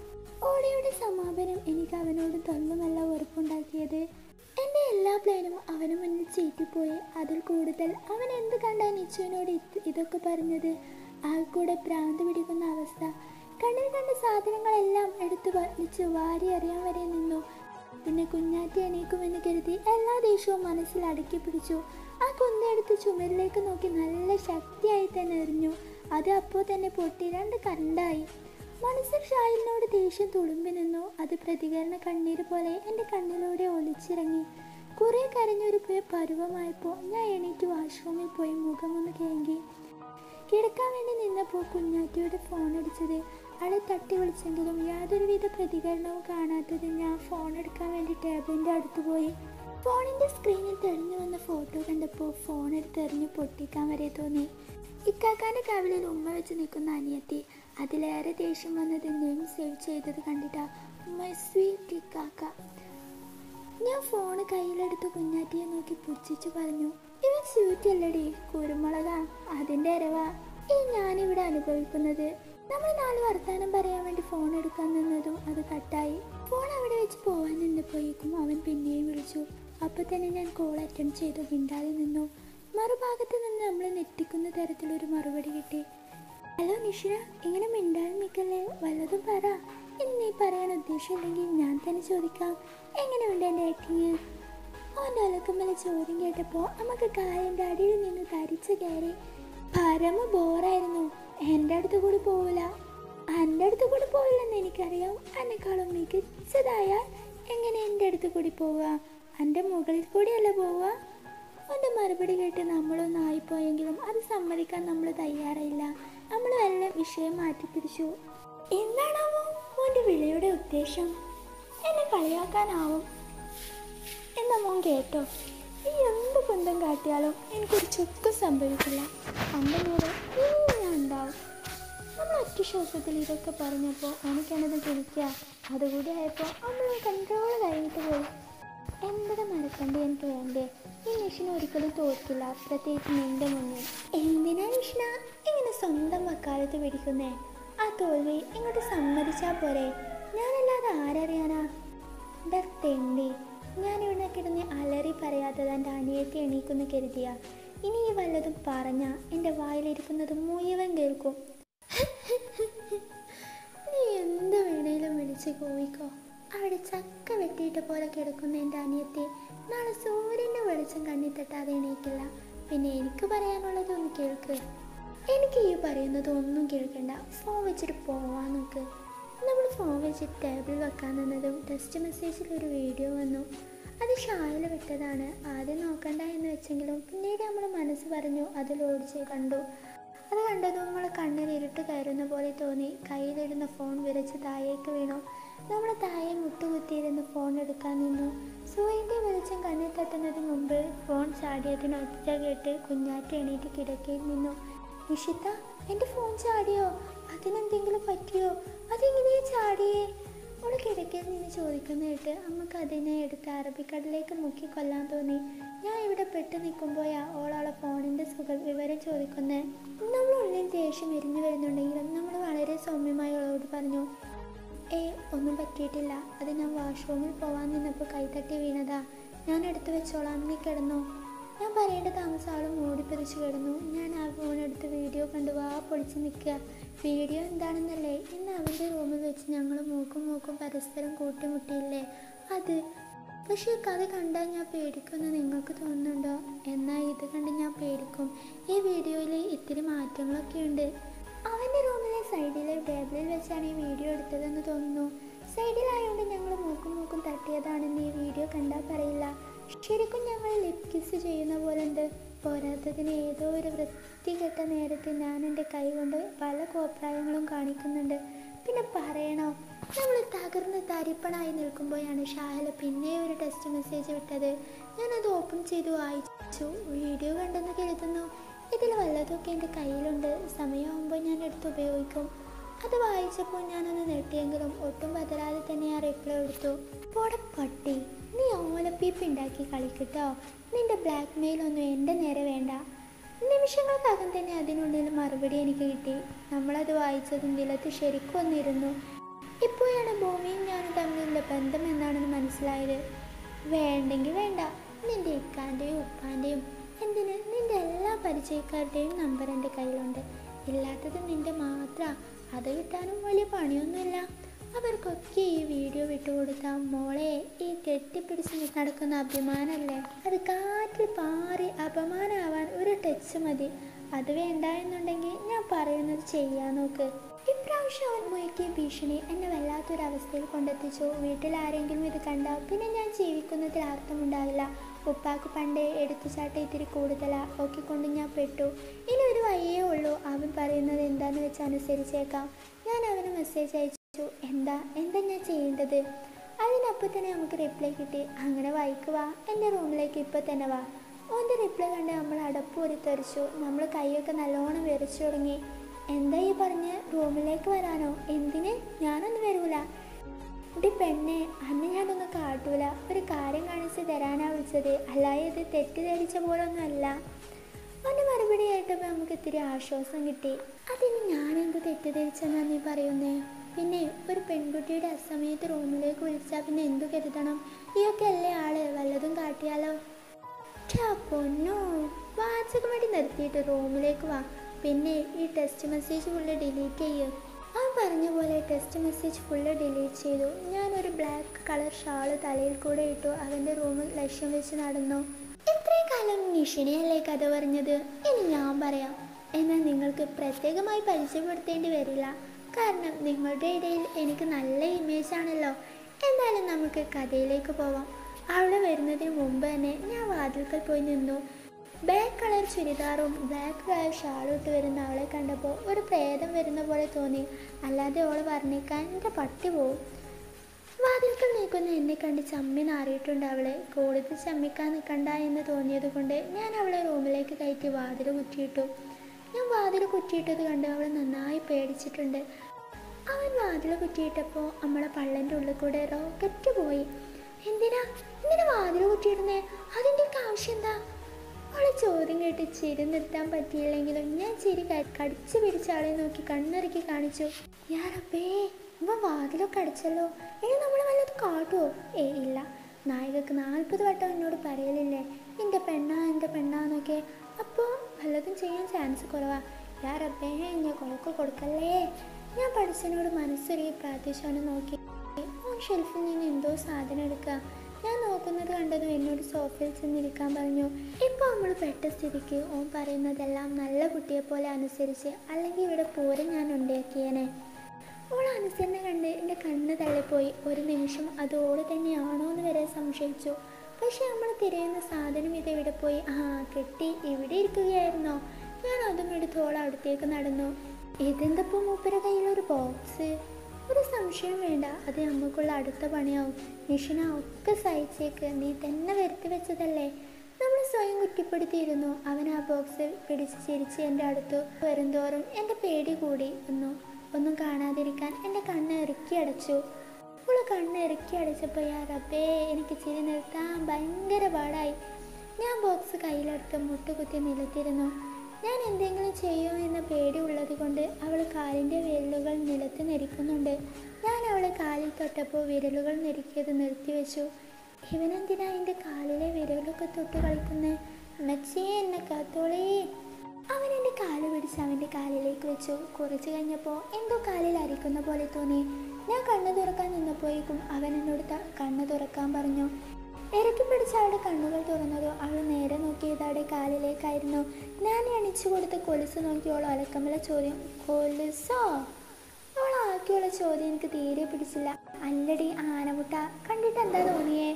ഓടിയുടെ സമാപനം എനിക്ക് അവനോട് തൊല്ലുമല്ല ഉറപ്പുണ്ടാക്കിയത്. എൻ്റെ എല്ലാ പ്ലാനും അവന് മുന്നിൽ ചീറ്റിപ്പോയി. അതിൽ കൂടുതൽ അവൻ എന്ത് കണ്ടാ നിച്ചുവിനോട് ഇതൊക്കെ പറഞ്ഞത്? ആൾക്കൂടെ ഭ്രാന്ത് പിടിക്കുന്ന അവസ്ഥ. കണ്ണിൽ കണ്ട സാധനങ്ങളെല്ലാം എടുത്തു വലിച്ച് വാരി അറിയാൻ വരെ നിന്നു. പിന്നെ കുഞ്ഞാറ്റി എണീക്കുമെന്ന് കരുതി എല്ലാ ദേഷ്യവും മനസ്സിൽ അടക്കി പിടിച്ചു. ആ കുന്നെടുത്ത് ചുമരിലേക്ക് നോക്കി നല്ല ശക്തിയായി തന്നെ എറിഞ്ഞു. അത് അപ്പോൾ തന്നെ പൊട്ടി 2 കണ്ടായി. മനസ്സിൽ ഷായിലിനോട് ദേഷ്യം തുളുമ്പി നിന്നു. അത് പ്രതികരണ കണ്ണീര് പോലെ എൻ്റെ കണ്ണിലൂടെ ഒലിച്ചിറങ്ങി. കുറെ കരഞ്ഞൊരു പരുവമായപ്പോൾ ഞാൻ എണീറ്റ് വാഷ്റൂമിൽ പോയി മുഖമൊന്ന് കേങ്കി. കിടക്കാൻ വേണ്ടി നിന്നപ്പോൾ കുഞ്ഞാറ്റിയുടെ ഫോൺ അടിച്ചത്. അവളെ തട്ടി വിളിച്ചെങ്കിലും യാതൊരുവിധ പ്രതികരണവും കാണാത്തത് ഞാൻ ഫോൺ എടുക്കാൻ വേണ്ടി ടേബിളിൻ്റെ അടുത്ത് പോയി. ഫോണിൻ്റെ സ്ക്രീനിൽ തെളിഞ്ഞു വന്ന ഫോട്ടോ കണ്ടപ്പോൾ ഫോൺ എടുത്തെറിഞ്ഞ് പൊട്ടിക്കാൻ വരെ തോന്നി. ഇക്കാക്കാൻ്റെ കവിളിൽ ഉമ്മ വെച്ച് നിൽക്കുന്ന അനിയത്തി. അതിലേറെ ദേഷ്യം വന്നത് നെയിം സേവ് ചെയ്തത് കണ്ടിട്ടാ. മൈ സ്വീറ്റ് ഇക്കാക്ക. ഞാൻ ഫോണ് കയ്യിലെടുത്ത് കുഞ്ഞാറ്റിയെ നോക്കി പുച്ഛിച്ചു പറഞ്ഞു, ഇവൻ സ്വീറ്റ് അല്ലടി, കുരുമുളകാ. അതിൻ്റെ അരവാ ഈ ഞാനിവിടെ അനുഭവിക്കുന്നത്. നമ്മൾ 4 വർത്താനം പറയാൻ വേണ്ടി ഫോൺ എടുക്കാൻ നിന്നതും അത് കട്ടായി. ഫോൺ അവിടെ വെച്ച് പോവാൻ നിന്നപ്പോഴേക്കും അവൻ പിന്നെയും വിളിച്ചു. അപ്പോൾ തന്നെ ഞാൻ കോൾ അറ്റൻഡ് ചെയ്തു മിണ്ടാതെ നിന്നു. മറുഭാഗത്ത് നിന്ന് നമ്മൾ നെറ്റിക്കുന്ന തരത്തിലൊരു മറുപടി കിട്ടി. ഹലോ നിഷിന, ഇങ്ങനെ മിണ്ടാതെ നിൽക്കല്ലേ, വല്ലതും പറ. ഇനി നീ പറയാൻ ഉദ്ദേശമില്ലെങ്കിൽ ഞാൻ തന്നെ ചോദിക്കാം, എങ്ങനെയുണ്ട് എൻ്റെ ആക്ടിങ്? അവൻ്റെ ഒലക്കുമ്മല ചോദ്യം കേട്ടപ്പോൾ നമുക്ക് കാലിൻ്റെ അടിയിൽ നിന്ന് തരിച്ചു കയറി. പരമ ബോറായിരുന്നു. എൻ്റെ അടുത്ത് കൂടി പോവില്ല, എൻ്റെ അടുത്ത് കൂടി പോയില്ലെന്ന് എനിക്കറിയാം. എന്നെക്കാളും മികച്ചതായാൽ എങ്ങനെ എൻ്റെ അടുത്ത് കൂടി പോവുക? എൻ്റെ മുകളിൽ കൂടിയല്ല പോവുക. അവൻ്റെ മറുപടി കേട്ട് നമ്മളൊന്നായിപ്പോയെങ്കിലും അത് സമ്മതിക്കാൻ നമ്മൾ തയ്യാറായില്ല. നമ്മൾ വല്ല വിഷയം മാറ്റിപ്പിടിച്ചു. എന്താണാവോ മോൻ്റെ വിളിയുടെ ഉദ്ദേശം? എന്നെ കളിയാക്കാനാവും. എന്നാ മോൻ കേട്ടോ, ഈ എന്ത് കുന്തം കാട്ടിയാലും എനിക്കൊരു ചുക്കും സംഭവിക്കില്ല. എൻ്റെ കൂടെ ഞാൻ ഉണ്ടാവും. നമ്മൾ ഒറ്റ ശ്വാസത്തിൽ ഇതൊക്കെ പറഞ്ഞപ്പോൾ എനിക്കത് കിളിക്കുക. അതുകൂടി ആയപ്പോൾ നമ്മൾ കൺട്രോൾ കഴിഞ്ഞിട്ട് പോയി. എന്തൊക്കെ മറക്കണ്ടേ എനിക്ക് വേണ്ടേ? ഈ നിഷിന ഒരിക്കലും തോൽക്കില്ല, പ്രത്യേകിച്ച് നിന്റെ മുന്നിൽ. എന്തിനാ നിഷിന ഇങ്ങനെ സ്വന്തം വക്കാലത്ത് പിടിക്കുന്നേ? ആ തോൽവി ഇങ്ങോട്ട് സമ്മതിച്ചാൽ പോരെ? ഞാനല്ലാതെ ആരറിയാനാ? തെണ്ടി, ഞാനിവിടെ കിടന്ന് അലറി പറയാത്തത് എൻ്റെ അനിയത്തി എണീക്കുന്ന കരുതിയ. ഇനി ഈ വല്ലതും പറഞ്ഞ എൻ്റെ വായിലിരിക്കുന്നത് മുഴുവൻ കേൾക്കും. നീ എന്ത് വേണേലും വിളിച്ച് കോവിക്കോ. അവിടെ ചക്ക വെട്ടിയിട്ട പോലെ കിടക്കുന്ന എൻ്റെ അനിയത്തി നാളെ സൂര്യൻ്റെ വെളിച്ചം കണ്ണി തട്ടാതെ എണീക്കില്ല. പിന്നെ എനിക്ക് പറയാനുള്ളതൊന്നും കേൾക്ക്. എനിക്ക് ഈ പറയുന്നത് ഒന്നും കേൾക്കണ്ട. ഫോൺ വെച്ചിട്ട് പോവാൻ നോക്ക്. നമ്മൾ ഫോൺ വെച്ചിട്ട് ടേബിൾ വെക്കാൻ നിന്നതും ടെക്സ്റ്റ് മെസ്സേജിൽ ഒരു വീഡിയോ വന്നു. അത് ഷായിൽ വിട്ടതാണ്. ആദ്യം നോക്കണ്ട എന്ന് വെച്ചെങ്കിലും പിന്നീട് നമ്മൾ മനസ്സ് പറഞ്ഞു അത് ലോഡ് കണ്ടു. അത് കണ്ടതും നമ്മളെ കണ്ണിൽ ഇരുട്ട് കയറുന്ന പോലെ തോന്നി. കയ്യിലിരുന്ന ഫോൺ വിരച്ച് താഴേക്ക് വീണു. നമ്മൾ താഴെ മുട്ടുകുത്തിയിരുന്ന് ഫോൺ എടുക്കാൻ നിന്നു. സൂര്യൻ്റെ വെളിച്ചം കണ്ണിൽ തട്ടുന്നതിന് മുമ്പ് ഫോൺ ചാടിയതിനൊച്ച കേട്ട് കുഞ്ഞാറ്റ എണീറ്റ് കിടക്കയിൽ നിന്നു. നിഷിത, എൻ്റെ ഫോൺ ചാടിയോ? അതിനെന്തെങ്കിലും പറ്റിയോ? അതെങ്ങനെയാ ചാടിയേ? അവൾ കിടക്കയിൽ നിന്ന് ചോദിക്കുന്ന കേട്ട് അമ്മക്ക് അതിനെ എടുത്ത് അറബിക്കടലിലേക്ക് മുക്കി കൊല്ലാൻ തോന്നി. ഞാൻ ഇവിടെ പെട്ട് നിൽക്കുമ്പോഴാ ഓളോളെ ഫോണിൻ്റെ വിവരം ചോദിക്കുന്നത്. നമ്മളുള്ളിൽ ദേഷ്യം എരിഞ്ഞു വരുന്നുണ്ടെങ്കിലും നമ്മൾ വളരെ സൗമ്യമായി അവളോട് പറഞ്ഞു, ഒന്നും പറ്റിയിട്ടില്ല. അത് ഞാൻ വാഷ്റൂമിൽ പോവാൻ നിന്നപ്പോൾ കൈതട്ടി വീണതാ. ഞാൻ എടുത്തു വെച്ചോളാം, നീ കിടന്നോ. ഞാൻ പറയേണ്ട താമസം ആളും മൂടിപ്പിടിച്ച് കിടന്നു. ഞാൻ ആ ഫോണെടുത്ത് വീഡിയോ കണ്ടു വാ പൊളിച്ച് നിൽക്കുക. വീഡിയോ എന്താണെന്നല്ലേ, ഇന്ന് അവൻ്റെ റൂമിൽ വെച്ച് ഞങ്ങൾ മൂക്കും പരസ്പരം കൂട്ടിമുട്ടിയില്ലേ അത്. പക്ഷേ കഥ കണ്ടാൽ ഞാൻ പേടിക്കുമെന്ന് നിങ്ങൾക്ക് തോന്നുന്നുണ്ടോ? എന്നാൽ ഇത് കണ്ട് ഞാൻ പേടിക്കും. ഈ വീഡിയോയിൽ ഇത്തിരി മാറ്റങ്ങളൊക്കെ ഉണ്ട്. അവൻ്റെ റൂമിലെ സൈഡിലെ ടേബിളിൽ വെച്ചാണ് ഈ വീഡിയോ എടുത്തതെന്ന് തോന്നുന്നു. സൈഡിലായതുകൊണ്ട് ഞങ്ങൾ മൂക്കും തട്ടിയതാണെന്ന് ഈ വീഡിയോ കണ്ടാൽ പറയില്ല. ശരിക്കും ഞങ്ങൾ ലിപ് കിസ് ചെയ്യുന്ന പോലെ ഉണ്ട്. പോരാത്തതിന് ഏതോ ഒരു വൃത്തികെട്ട നേരത്തെ ഞാൻ എൻ്റെ കൈ കൊണ്ട് പല കോപ്രായങ്ങളും കാണിക്കുന്നുണ്ട്. പിന്നെ പറയണോ, നമ്മൾ തകർന്ന് തരിപ്പണായി നിൽക്കുമ്പോഴാണ് ഷാഹല പിന്നെ ഒരു ടെക്സ്റ്റ് മെസ്സേജ് വിട്ടത്. ഞാനത് ഓപ്പൺ ചെയ്തു വായിച്ചു. വീഡിയോ കണ്ടെന്ന് കരുതുന്നു. ഇതിൽ വല്ലതൊക്കെ എൻ്റെ കയ്യിലുണ്ട്. സമയമാകുമ്പോൾ ഞാൻ എടുത്ത് ഉപയോഗിക്കും. അത് വായിച്ചപ്പോൾ ഞാനൊന്ന് നെട്ടിയെങ്കിലും ഒട്ടും ബദലാതെ തന്നെ ആ റിപ്ലൈ എടുത്തു. പോടെ പട്ടി, നീ ഓലപ്പീപ്പ് ഉണ്ടാക്കി കളിക്കട്ടോ. നിന്റെ ബ്ലാക്ക് മെയിലൊന്നും എൻ്റെ നേരെ വേണ്ട. നിമിഷങ്ങൾക്കകം തന്നെ അതിനുള്ളിൽ മറുപടി എനിക്ക് കിട്ടി. നമ്മളത് വായിച്ചതും നിലത്ത് ശരിക്കും വന്നിരുന്നു. ഇപ്പോഴാണ് ഭൂമിയും ഞാനും തമ്മിലുള്ള ബന്ധം എന്താണെന്ന് മനസ്സിലായത്. വേണ്ടെങ്കിൽ വേണ്ട, നിന്റെ ഇക്കാൻ്റെയും ഉപ്പാൻ്റെയും എന്തിന് നിന്റെ എല്ലാ പരിചയക്കാരുടെയും നമ്പർ എൻ്റെ കയ്യിലുണ്ട്. ഇല്ലാത്തത് നിന്റെ മാത്രം. അത് കിട്ടാനും വലിയ പണിയൊന്നുമില്ല. അവർക്കൊക്കെ ഈ വീഡിയോ വിട്ടുകൊടുത്താൽ മോളെ ഈ കെട്ടിപ്പിടിച്ച് നടക്കുന്ന അഭിമാനമല്ലേ, അത് കാറ്റിൽ പാറി അപമാനമാവാൻ ഒരു ടച്ച് മതി. അത് വേണ്ട എന്നുണ്ടെങ്കിൽ ഞാൻ പറയുന്നത് ചെയ്യാൻ നോക്ക്. ഇപ്രാവശ്യം അവൻ മുയക്കിയ ഭീഷണി എന്നെ വല്ലാത്തൊരവസ്ഥയിൽ കൊണ്ടെത്തിച്ചു. വീട്ടിൽ ആരെങ്കിലും ഇത് കണ്ടാൽ പിന്നെ ഞാൻ ജീവിക്കുന്നതിൽ അർത്ഥമുണ്ടാവില്ല. ഉപ്പാക്ക് പണ്ടേ എടുത്തുചാട്ട ഇത്തിരി കൂടുതലാ. കൊണ്ട് ഞാൻ പെട്ടു. ഇനി ഒരു വഴിയേ ഉള്ളൂ. അവൻ പറയുന്നത് എന്താണെന്ന് വെച്ച് അനുസരിച്ചേക്കാം. ഞാൻ അവന് മെസ്സേജ് അയച്ചു. എന്താ ഞാൻ ചെയ്യേണ്ടത്? അതിനപ്പോൾ തന്നെ നമുക്ക് റിപ്ലൈ കിട്ടി. അങ്ങനെ വായിക്കുവാ, എൻ്റെ റൂമിലേക്ക് ഇപ്പോൾ തന്നെ വാ. ഓൻ്റെ റിപ്ലൈ കണ്ട് നമ്മൾ അടപ്പൂരി തെറിച്ചു. നമ്മൾ കൈയൊക്കെ നല്ലോണം വിറച്ചു തുടങ്ങി. എന്താ ഈ പറഞ്ഞ് റൂമിലേക്ക് വരാനോ? എന്തിന്? ഞാനൊന്നും വരൂല. ഡി പെണ്ണെ, അന്ന് ഞാനൊന്നും കാട്ടൂല. ഒരു കാര്യം കാണിച്ച് തരാനാ വിളിച്ചത്, അല്ലാതെ തെറ്റിദ്ധരിച്ച പോലൊന്നും അല്ല. അവൻ്റെ മറുപടി ആയിട്ടപ്പോൾ നമുക്ക് ഇത്തിരി ആശ്വാസം കിട്ടി. അതിന് ഞാനെന്ത് തെറ്റിദ്ധരിച്ചെന്നാ നീ പറയുന്നേ? പിന്നെ ഒരു പെൺകുട്ടിയുടെ അസമയത്ത് റൂമിലേക്ക് വിളിച്ചാൽ പിന്നെ എന്തു കരുതണം? ഈയൊക്കെ അല്ലേ ആള്, വല്ലതും കാട്ടിയാലോ? പൊന്നോ, വാചകം വേണ്ടി നിർത്തിയിട്ട് റൂമിലേക്ക് വാ. പിന്നെ ഈ ടെക്സ്റ്റ് മെസ്സേജ് ഫുള്ള് ഡിലീറ്റ് ചെയ്യും. അവൻ പറഞ്ഞ പോലെ ടെക്സ്റ്റ് മെസ്സേജ് ഫുള്ള് ഡിലീറ്റ് ചെയ്തു. ഞാനൊരു ബ്ലാക്ക് കളർ ഷാള് തലയിൽ കൂടെ ഇട്ടു. അവൻ്റെ റൂമിൽ ലക്ഷ്യം വെച്ച് നടന്നു. ഇത്രയും കാലം നിഷിനെയല്ലേ കഥ പറഞ്ഞത്, ഇനി ഞാൻ പറയാം. എന്നാൽ നിങ്ങൾക്ക് പ്രത്യേകമായി പരിചയപ്പെടുത്തേണ്ടി വരില്ല, കാരണം നിങ്ങളുടെ ഇടയിൽ എനിക്ക് നല്ല ഇമേജ് ആണല്ലോ. എന്നാലും നമുക്ക് കഥയിലേക്ക് പോവാം. അവിടെ വരുന്നതിന് മുമ്പ് തന്നെ ഞാൻ വാതിൽക്കൽ പോയി നിന്നു. ബ്ലാക്ക് കളർ ചുരിദാറും ബ്ലാക്ക് കളർ ഷാളും ഇട്ട് വരുന്ന അവളെ കണ്ടപ്പോൾ ഒരു പ്രേതം വരുന്ന പോലെ തോന്നി. അല്ലാതെ അവളെ വർണ്ണിക്കാൻ എൻ്റെ പട്ടി പോവും. വാതിൽക്കൽ നിൽക്കുന്ന എന്നെ കണ്ട് ചമ്മി നാറിയിട്ടുണ്ട് അവളെ. കൂടുതൽ ചമ്മിക്കാൻ നിൽക്കണ്ട എന്ന് തോന്നിയത് കൊണ്ട് ഞാൻ അവളെ റൂമിലേക്ക് കയറ്റി വാതിൽ കുറ്റിയിട്ടു. ഞാൻ വാതിൽ കുറ്റിയിട്ടത് കണ്ട് അവൾ നന്നായി പേടിച്ചിട്ടുണ്ട്. അവൻ വാതിൽ കുറ്റിയിട്ടപ്പോൾ നമ്മളെ പള്ളൻ്റെ ഉള്ളിൽ കൂടെ റോക്കറ്റ് പോയി. എന്തിനാ വാതിൽ കുറ്റിയിടുന്നേ? അതിൻ്റെ ആവശ്യം എന്താ? അവളെ ചോദ്യം കേട്ട് ചിരി നിർത്താൻ പറ്റിയില്ലെങ്കിലും ഞാൻ ചിരി കടിച്ചു പിടിച്ച ആളെ നോക്കി കണ്ണിറുക്കി കാണിച്ചു. യാറപ്പേ, ഇവ വാതിലൊക്കെ അടിച്ചല്ലോ. ഇനി നമ്മൾ വല്ലത് കാട്ടുമോ? ഇല്ല. നായികക്ക് 40 വട്ടം എന്നോട് പറയലില്ലേ എൻ്റെ പെണ്ണാന്നൊക്കെ. അപ്പോൾ വല്ലതും ചെയ്യാൻ ചാൻസ് കുറവാ. യാറപ്പേ, ഞാൻ കൊളക്ക് കൊടുക്കല്ലേ. ഞാൻ പഠിച്ചതിനോട് മനസ്സൊരുക്കി പ്രാർത്ഥിച്ചവനെ നോക്കി. ഓൻ ഷെൽഫിൽ നിന്ന് എന്തോ സാധനം എടുക്കുക. ഞാൻ നോക്കുന്നത് കണ്ടതും എന്നോട് സോഫയിൽ ചെന്നിരിക്കാൻ പറഞ്ഞു. ഇപ്പോൾ നമ്മൾ പെട്ട സ്ഥിതിക്ക് ഓൻ പറയുന്നതെല്ലാം നല്ല കുട്ടിയെപ്പോലെ അനുസരിച്ച്, അല്ലെങ്കിൽ ഇവിടെ പൂരം ഞാൻ ഉണ്ടാക്കിയേനെ. ഓൾ അനുസരണ കണ്ട് എൻ്റെ കണ്ണ് തള്ളിപ്പോയി. ഒരു നിമിഷം അത് ഓട് തന്നെയാണോ എന്ന് വരെ സംശയിച്ചു. പക്ഷെ നമ്മൾ തിരയുന്ന സാധനം ഇതെവിടെ പോയി? കെട്ടി ഇവിടെ ഇരിക്കുകയായിരുന്നോ? ഞാൻ അതും എടുത്തോളം അടുത്തേക്ക് നടന്നു. ഇതെന്തപ്പോൾ മൂപ്പര കയ്യിലൊരു ബോക്സ്? ഒരു സംശയം വേണ്ട, അത് നമുക്കുള്ള അടുത്ത പണിയാവും. നിഷിന ഒക്കെ സഹിച്ചേക്ക്, നീ തന്നെ വരുത്തി വെച്ചതല്ലേ. നമ്മൾ സ്വയം കുറ്റപ്പെടുത്തിയിരുന്നു. അവൻ ആ ബോക്സ് പിടിച്ച് ചിരിച്ച് എൻ്റെ അടുത്ത് വരുംതോറും എൻ്റെ പേടി കൂടി. ഒന്നും കാണാതിരിക്കാൻ എൻ്റെ കണ്ണ് ഇറുക്കി അടച്ചു. അവൾ കണ്ണ് ഇറുക്കി അടച്ചപ്പോൾ യാ റബ്ബേ, എനിക്ക് ചിരി നിർത്താൻ ഭയങ്കര പാടായി. ഞാൻ ബോക്സ് കയ്യിലെടുത്ത് മുട്ടുകുത്തി നിലത്തിരുന്നു. ഞാൻ എന്തെങ്കിലും ചെയ്യുമോ എന്ന പേടി ഉള്ളത് കൊണ്ട് അവൾ കാലിൻ്റെ വിരലുകൾ നിലത്ത് നെരിക്കുന്നുണ്ട്. ഞാൻ അവളെ കാലിൽ തൊട്ടപ്പോൾ വിരലുകൾ നെരിക്കിയത് നിർത്തിവെച്ചു. ഇവനെന്തിനാ എൻ്റെ കാലിലെ വിരലൊക്കെ തൊട്ട് കളിക്കുന്നത്? അമ്മച്ചേ, എന്നെ കാത്തോളേ. അവൻ എൻ്റെ കാല് പിടിച്ച് അവൻ്റെ കാലിലേക്ക് വെച്ചു. കുറച്ച് കഴിഞ്ഞപ്പോൾ എന്തോ കാലിൽ അരിക്കുന്ന പോലെ തോന്നി. ഞാൻ കണ്ണ് തുറക്കാൻ നിന്നപ്പോഴേക്കും അവൻ എന്നോട് കണ്ണ് തുറക്കാൻ പറഞ്ഞു. ഇറക്കി പിടിച്ച അവളുടെ കണ്ണുകൾ തുറന്നതോ അവൾ നേരെ നോക്കിയത് അവളുടെ കാലിലേക്കായിരുന്നു. ഞാൻ എണിച്ചു കൊടുത്ത കൊലുസ് നോക്കിയോളോ അലക്കമുള്ള ചോദ്യം. കൊലുസോ? അവൾ ആക്കിയുള്ള ചോദ്യം എനിക്ക് തീരെ പിടിച്ചില്ല. അല്ലടി ആനമുട്ട, കണ്ടിട്ട് എന്താ തോന്നിയേ?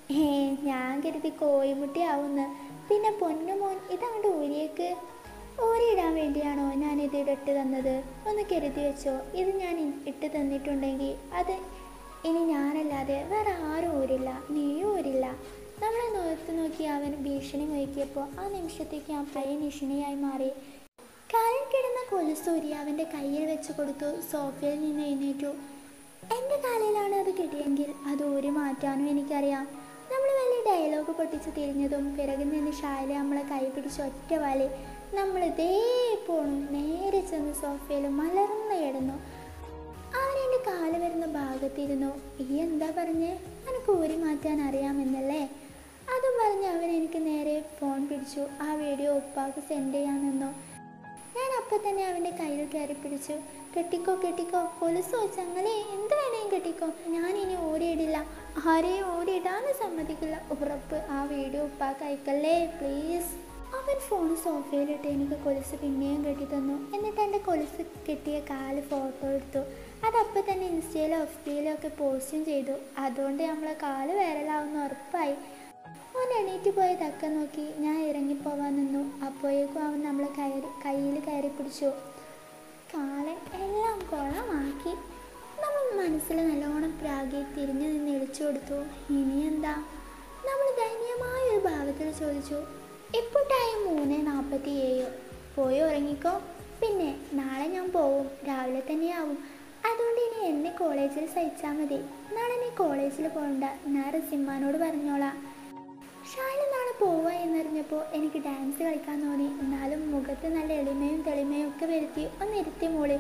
ഞാൻ കരുതി കോഴിമുട്ടയാവുന്ന്. പിന്നെ പൊന്നുമോൻ, ഇതങ്ങോട്ട് ഊരിയേക്ക്. ഊരിയിടാൻ വേണ്ടിയാണോ ഞാൻ ഇത് ഇട്ട് തന്നത്? ഒന്ന് കരുതി വെച്ചോ. ഇത് ഞാൻ ഇട്ട് തന്നിട്ടുണ്ടെങ്കിൽ അത് ഇനി ഞാനല്ലാതെ വേറെ ആരും ഊരില്ല, നീയും ഊരില്ല. നമ്മളെ നോക്കി അവൻ ഭീഷണി മുയക്കിയപ്പോൾ ആ നിമിഷത്തേക്ക് ഞാൻ പഴയ നിഷിണയായി മാറി. കാലിൽ കിടന്ന കൊലുസൂരി അവൻ്റെ കയ്യിൽ വെച്ച് കൊടുത്തു. സോഫയിൽ നിന്ന് എഴുന്നേറ്റു. എൻ്റെ കാലിലാണ് അത് കിട്ടിയെങ്കിൽ അത് ഊരി മാറ്റാനും എനിക്കറിയാം. നമ്മൾ വലിയ ഡയലോഗ് പൊട്ടിച്ച് തിരിഞ്ഞതും പിറകിൽ നിന്ന് ഷായില നമ്മളെ കൈ പിടിച്ച് ഒറ്റ വാലി. നമ്മൾ ഇതേ പോണു. നേരെ ചെന്ന് സോഫയിൽ മലർന്ന് കിടന്നു. അവൻ എൻ്റെ കാല് വരുന്ന ഭാഗത്തിരുന്നു. ഈ എന്താ പറഞ്ഞേ? എനിക്ക് ഊരി മാറ്റാൻ അറിയാമെന്നല്ലേ? അതും പറഞ്ഞ് അവൻ എനിക്ക് നേരെ ഫോൺ പിടിച്ചു. ആ വീഡിയോ ഉപ്പാക്ക് സെൻഡ് ചെയ്യാൻ നിന്നു. ഞാൻ അപ്പം തന്നെ അവൻ്റെ കയ്യിൽ കയറി പിടിച്ചു. കെട്ടിക്കോ, കൊലുസോ ചങ്ങലേ എന്ത് വേണേലും കെട്ടിക്കോ. ഞാനിനി ഓടിയിടില്ല, ആരെയും ഓടിയിടാനും സമ്മതിക്കില്ല. ഉറപ്പ്. ആ വീഡിയോ ഉപ്പാക്ക് അയക്കല്ലേ പ്ലീസ്. അവൻ ഫോൺ സോഫയിലിട്ട് എനിക്ക് കൊലുസ് പിന്നെയും കെട്ടിത്തന്നു. എന്നിട്ട് എൻ്റെ കൊലുസ് കെട്ടിയ കാല് ഫോട്ടോ എടുത്തു. അതപ്പം തന്നെ ഇൻസ്റ്റയിലോ എഫ്ബിയിലോ ഒക്കെ പോസ്റ്റും ചെയ്തു. അതുകൊണ്ട് നമ്മളെ കാല് വൈറലാവുന്ന ഉറപ്പായി. അവൻ എണീറ്റ് പോയി തക്ക നോക്കി ഞാൻ ഇറങ്ങിപ്പോവാൻ നിന്നു. അപ്പോഴേക്കും അവൻ നമ്മളെ കയ്യിൽ കയറി പിടിച്ചു. കാലൻ എല്ലാം കൊളമാക്കി. നമ്മൾ മനസ്സിൽ നല്ലോണം പ്രാഗി തിരിഞ്ഞു നിന്ന് ഇളിച്ചു കൊടുത്തു. ഇനി എന്താ? നമ്മൾ ദയനീയമായ ഒരു ഭാവത്തിൽ ചോദിച്ചു. ഇപ്പോൾ ടൈം 3:47. പോയി ഉറങ്ങിക്കോ. പിന്നെ നാളെ ഞാൻ പോവും, രാവിലെ തന്നെയാവും. അതുകൊണ്ട് ഇനി എന്നെ കോളേജിൽ സഹിച്ചാൽ മതി. നാളെ നീ കോളേജിൽ പോകണ്ട, ഞാൻ റസിമ്മാനോട് പറഞ്ഞോളാം. ഷായില നാളെ പോവുക എന്നറിഞ്ഞപ്പോൾ എനിക്ക് ഡാൻസ് കളിക്കാൻ തോന്നി. എന്നാലും മുഖത്ത് നല്ല എളിമയും തെളിമയും ഒക്കെ വരുത്തി ഒന്നിരുത്തി മോളി.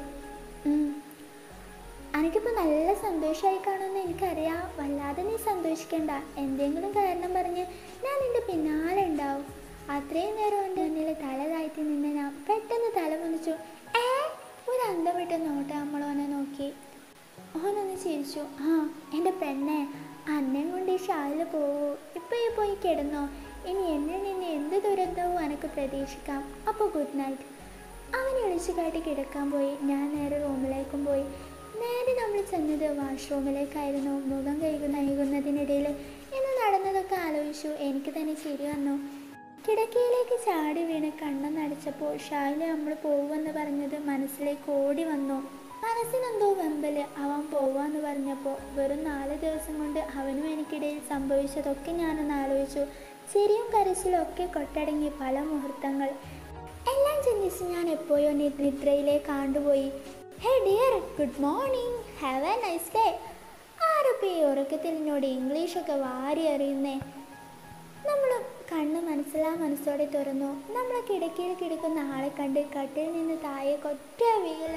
എനിക്കിപ്പോൾ നല്ല സന്തോഷമായി കാണുമെന്ന് എനിക്കറിയാം. വല്ലാതെ നീ സന്തോഷിക്കണ്ട. എന്തെങ്കിലും കാരണം പറഞ്ഞ് ഞാൻ നിൻ്റെ പിന്നാലെ ഉണ്ടാവും. അത്രയും നേരം എൻ്റെ മുന്നിൽ തല താഴ്ത്തി നിന്ന് ഞാൻ പെട്ടെന്ന് തല മുന്നിച്ചു. ഒരു അന്തം വിട്ട നോട്ട നമ്മളോനെ നോക്കി. ഓനൊന്ന് ചിരിച്ചു. ആ എൻ്റെ പെണ്ണെ, അന്നേം കൊണ്ട് ഈ ഷാളിൽ പോവൂ. ഇപ്പം ഈ പോയി കിടന്നോ. ഇനി എന്നിൽ നിന്ന് എന്ത് ദുരന്തവും എനിക്ക് പ്രതീക്ഷിക്കാം. അപ്പോൾ ഗുഡ് നൈറ്റ്. അവനെ വിളിച്ചു കാട്ടി കിടക്കാൻ പോയി. ഞാൻ നേരെ റൂമിലേക്കും പോയി. നേരെ നമ്മൾ ചെന്നത് വാഷ്റൂമിലേക്കായിരുന്നു. മുഖം കഴുകുന്നതിനിടയിൽ ഇന്ന് നടന്നതൊക്കെ ആലോചിച്ചു. എനിക്ക് തന്നെ ചിരി വന്നു. കിടക്കയിലേക്ക് ചാടി വീണ് കണ്ണൊന്നടച്ചപ്പോൾ ഷായില നമ്മൾ പോവുമെന്ന് പറഞ്ഞത് മനസ്സിലേക്ക് ഓടി വന്നു. മനസ്സിനെന്തോ വെമ്പല്. അവൻ പോവാന്ന് പറഞ്ഞപ്പോൾ വെറും 4 ദിവസം കൊണ്ട് അവനും എനിക്കിടയിൽ സംഭവിച്ചതൊക്കെ ഞാനൊന്ന് ആലോചിച്ചു. ചിരിയും കരച്ചിലും ഒക്കെ കൊട്ടടങ്ങി പല മുഹൂർത്തങ്ങൾ. എല്ലാം ചിന്തിച്ച് ഞാൻ എപ്പോഴോ നിദ്രയിലേക്ക് ആണ്ടുപോയി. Hey dear, good morning, have a nice day. ആരൊക്കെ ഈ ഉറക്കത്തിൽ എന്നോട് ഇംഗ്ലീഷൊക്കെ വാരി അറിയുന്നേ. നമ്മൾ കണ്ണ് മനസ്സോടെ തുറന്നു. നമ്മളെ കിടക്കയിൽ കിടക്കുന്ന ആളെ കണ്ട് കട്ടിൽ നിന്ന് താഴെ കൊറ്റ വീൽ.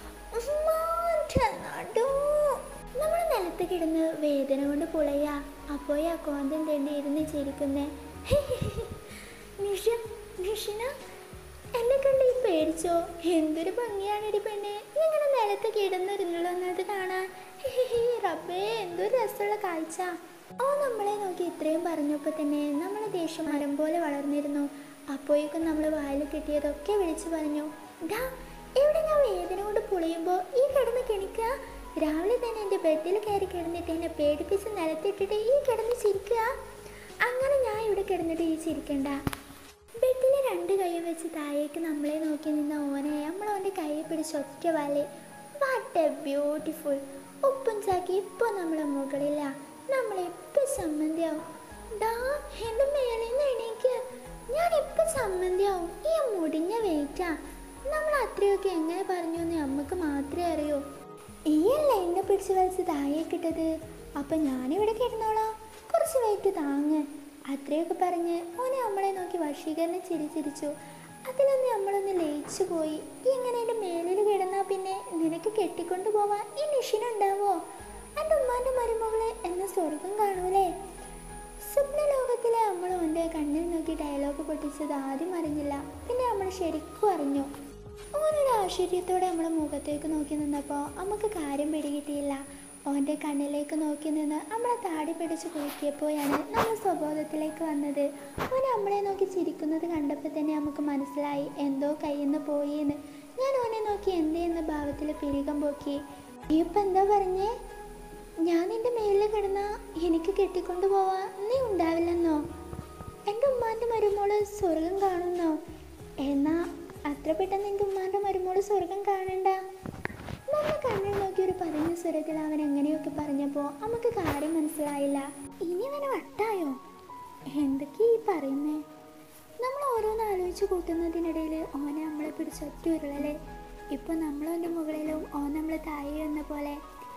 നമ്മൾ നിലത്ത് കിടന്ന് വേദന കൊണ്ട് പുളയാ. അപ്പോഴേ ആ കോന്തം തേണ്ടി ഇരുന്ന് ചിരിക്കുന്നേ. നിഷിന എന്നെ കണ്ട് ഈ പേടിച്ചോ? എന്തൊരു ഭംഗിയാണ് ഇടി പെണ്ണെ, ഇങ്ങനെ നിലത്ത് കിടന്നിരുന്നുള്ളത് കാണാൻ. റബ്ബേ, എന്തൊരു രസമുള്ള കാഴ്ച. ഓ നമ്മളെ നോക്കി ഇത്രയും പറഞ്ഞപ്പോൾ തന്നെ നമ്മളെ ദേഷ്യം മരം പോലെ വളർന്നിരുന്നു. അപ്പോഴേക്കും നമ്മൾ വായിൽ കിട്ടിയതൊക്കെ വിളിച്ചു പറഞ്ഞു. ഡാ, ഇവിടെ ഞാൻ വേദന കൊണ്ട് പുളയുമ്പോൾ ഈ കിടന്ന് കിണിക്കുക. രാവിലെ തന്നെ എൻ്റെ ബെഡിൽ കയറി കിടന്നിട്ട് എന്നെ പേടിപ്പിച്ച് നിലത്തിട്ടിട്ട് ഈ കിടന്ന് ചിരിക്കുക. അങ്ങനെ ഞാൻ ഇവിടെ കിടന്നിട്ട് ഈ ചിരിക്കണ്ട. ബെഡിൽ 2 കൈയും വെച്ച് താഴേക്ക് നമ്മളെ നോക്കി നിന്ന ഓനെ നമ്മൾ അവൻ്റെ കൈയെ പിടിച്ച് ഒറ്റ വാലേ. What A beautiful. ഉപ്പും ചാക്കി ഇപ്പോൾ നമ്മളെ മുകളിലാ. നമ്മളെപ്പോൾ സമ്മന്തിയാവും. ഡാ, എൻ്റെ മേലെ നിന്ന് എണീക്ക്. ഞാൻ എപ്പോൾ സമ്മന്തിയാവും. ഈ മുടിഞ്ഞ വെയിറ്റാ. നമ്മൾ അത്രയൊക്കെ എങ്ങനെ പറഞ്ഞു എന്ന് നമുക്ക് മാത്രമേ അറിയൂ. ഈയല്ലേ എന്നെ പിടിച്ച് വലിച്ച് താഴേക്കിട്ടത്. അപ്പം ഞാനിവിടെ കിടന്നോളാം, കുറച്ച് വെയിറ്റ് താങ്ങ്. അത്രയൊക്കെ പറഞ്ഞ് ഓനെ നമ്മളെ നോക്കി വശീകരണം ചിരിച്ചു. അതിലൊന്ന് നമ്മളൊന്ന് ലയിച്ചു പോയി. ഇങ്ങനെ എൻ്റെ മേലിൽ കിടന്നാൽ പിന്നെ നിനക്ക് കെട്ടിക്കൊണ്ടു പോവാൻ ഈ നിഷിനുണ്ടാവോ? എൻ്റെ ഉമ്മാൻ്റെ മരുമകളെ എന്ന സ്വർഗം കാണൂലേ? സ്വപ്നലോകത്തിലെ നമ്മൾ ഓൻ്റെ കണ്ണിൽ നോക്കി ഡയലോഗ് പൊട്ടിച്ചത് ആദ്യം അറിഞ്ഞില്ല. പിന്നെ നമ്മൾ ശരിക്കും അറിഞ്ഞു. ഓനൊരു ആശ്ചര്യത്തോടെ നമ്മളെ മുഖത്തേക്ക് നോക്കി നിന്നപ്പോൾ നമുക്ക് കാര്യം പിടികിട്ടിയില്ല. ഓൻ്റെ കണ്ണിലേക്ക് നോക്കി നിന്ന് നമ്മളെ താടി പിടിച്ച് കുലുക്കിയപ്പോഴാണ് നമ്മൾ സ്വബോധത്തിലേക്ക് വന്നത്. ഓൻ നമ്മളെ നോക്കി ചിരിക്കുന്നത് കണ്ടപ്പോൾ തന്നെ നമുക്ക് മനസ്സിലായി എന്തോ കയ്യിൽ നിന്ന് പോയി എന്ന്. ഞാൻ ഓനെ നോക്കി എന്തേന്ന് ഭാവത്തിൽ പിരികം പോക്കി. നീ ഇപ്പം എന്താ പറഞ്ഞേ? ഞാൻ നിൻ്റെ മേലിൽ കിടന്നാൽ എനിക്ക് കെട്ടിക്കൊണ്ടു പോവാൻ നീ ഉണ്ടാവില്ലെന്നോ? എൻ്റെ ഉമ്മാൻ്റെ മരുമോള് സ്വർഗം കാണുന്നോ? എന്നാ അത്ര പെട്ടെന്ന് എൻ്റെ ഉമ്മാൻ്റെ മരുമോള് സ്വർഗം കാണണ്ട. നമ്മൾ കണ്ണിൽ നോക്കി ഒരു പറഞ്ഞ സ്വരത്തിൽ അവൻ എങ്ങനെയൊക്കെ പറഞ്ഞപ്പോൾ നമുക്ക് കാര്യം മനസ്സിലായില്ല. ഇനി അവന് വട്ടായോ? എന്തൊക്കെയാ ഈ പറയുന്നേ? നമ്മൾ ഓരോന്ന് ആലോചിച്ച് കൂട്ടുന്നതിനിടയിൽ ഓനെ നമ്മളെ പിടിച്ചൊറ്റ ഉരുളല്ലേ. ഇപ്പം നമ്മളവൻ്റെ മുകളിലും ഓൻ നമ്മളെ താഴെ എന്ന പോലെ.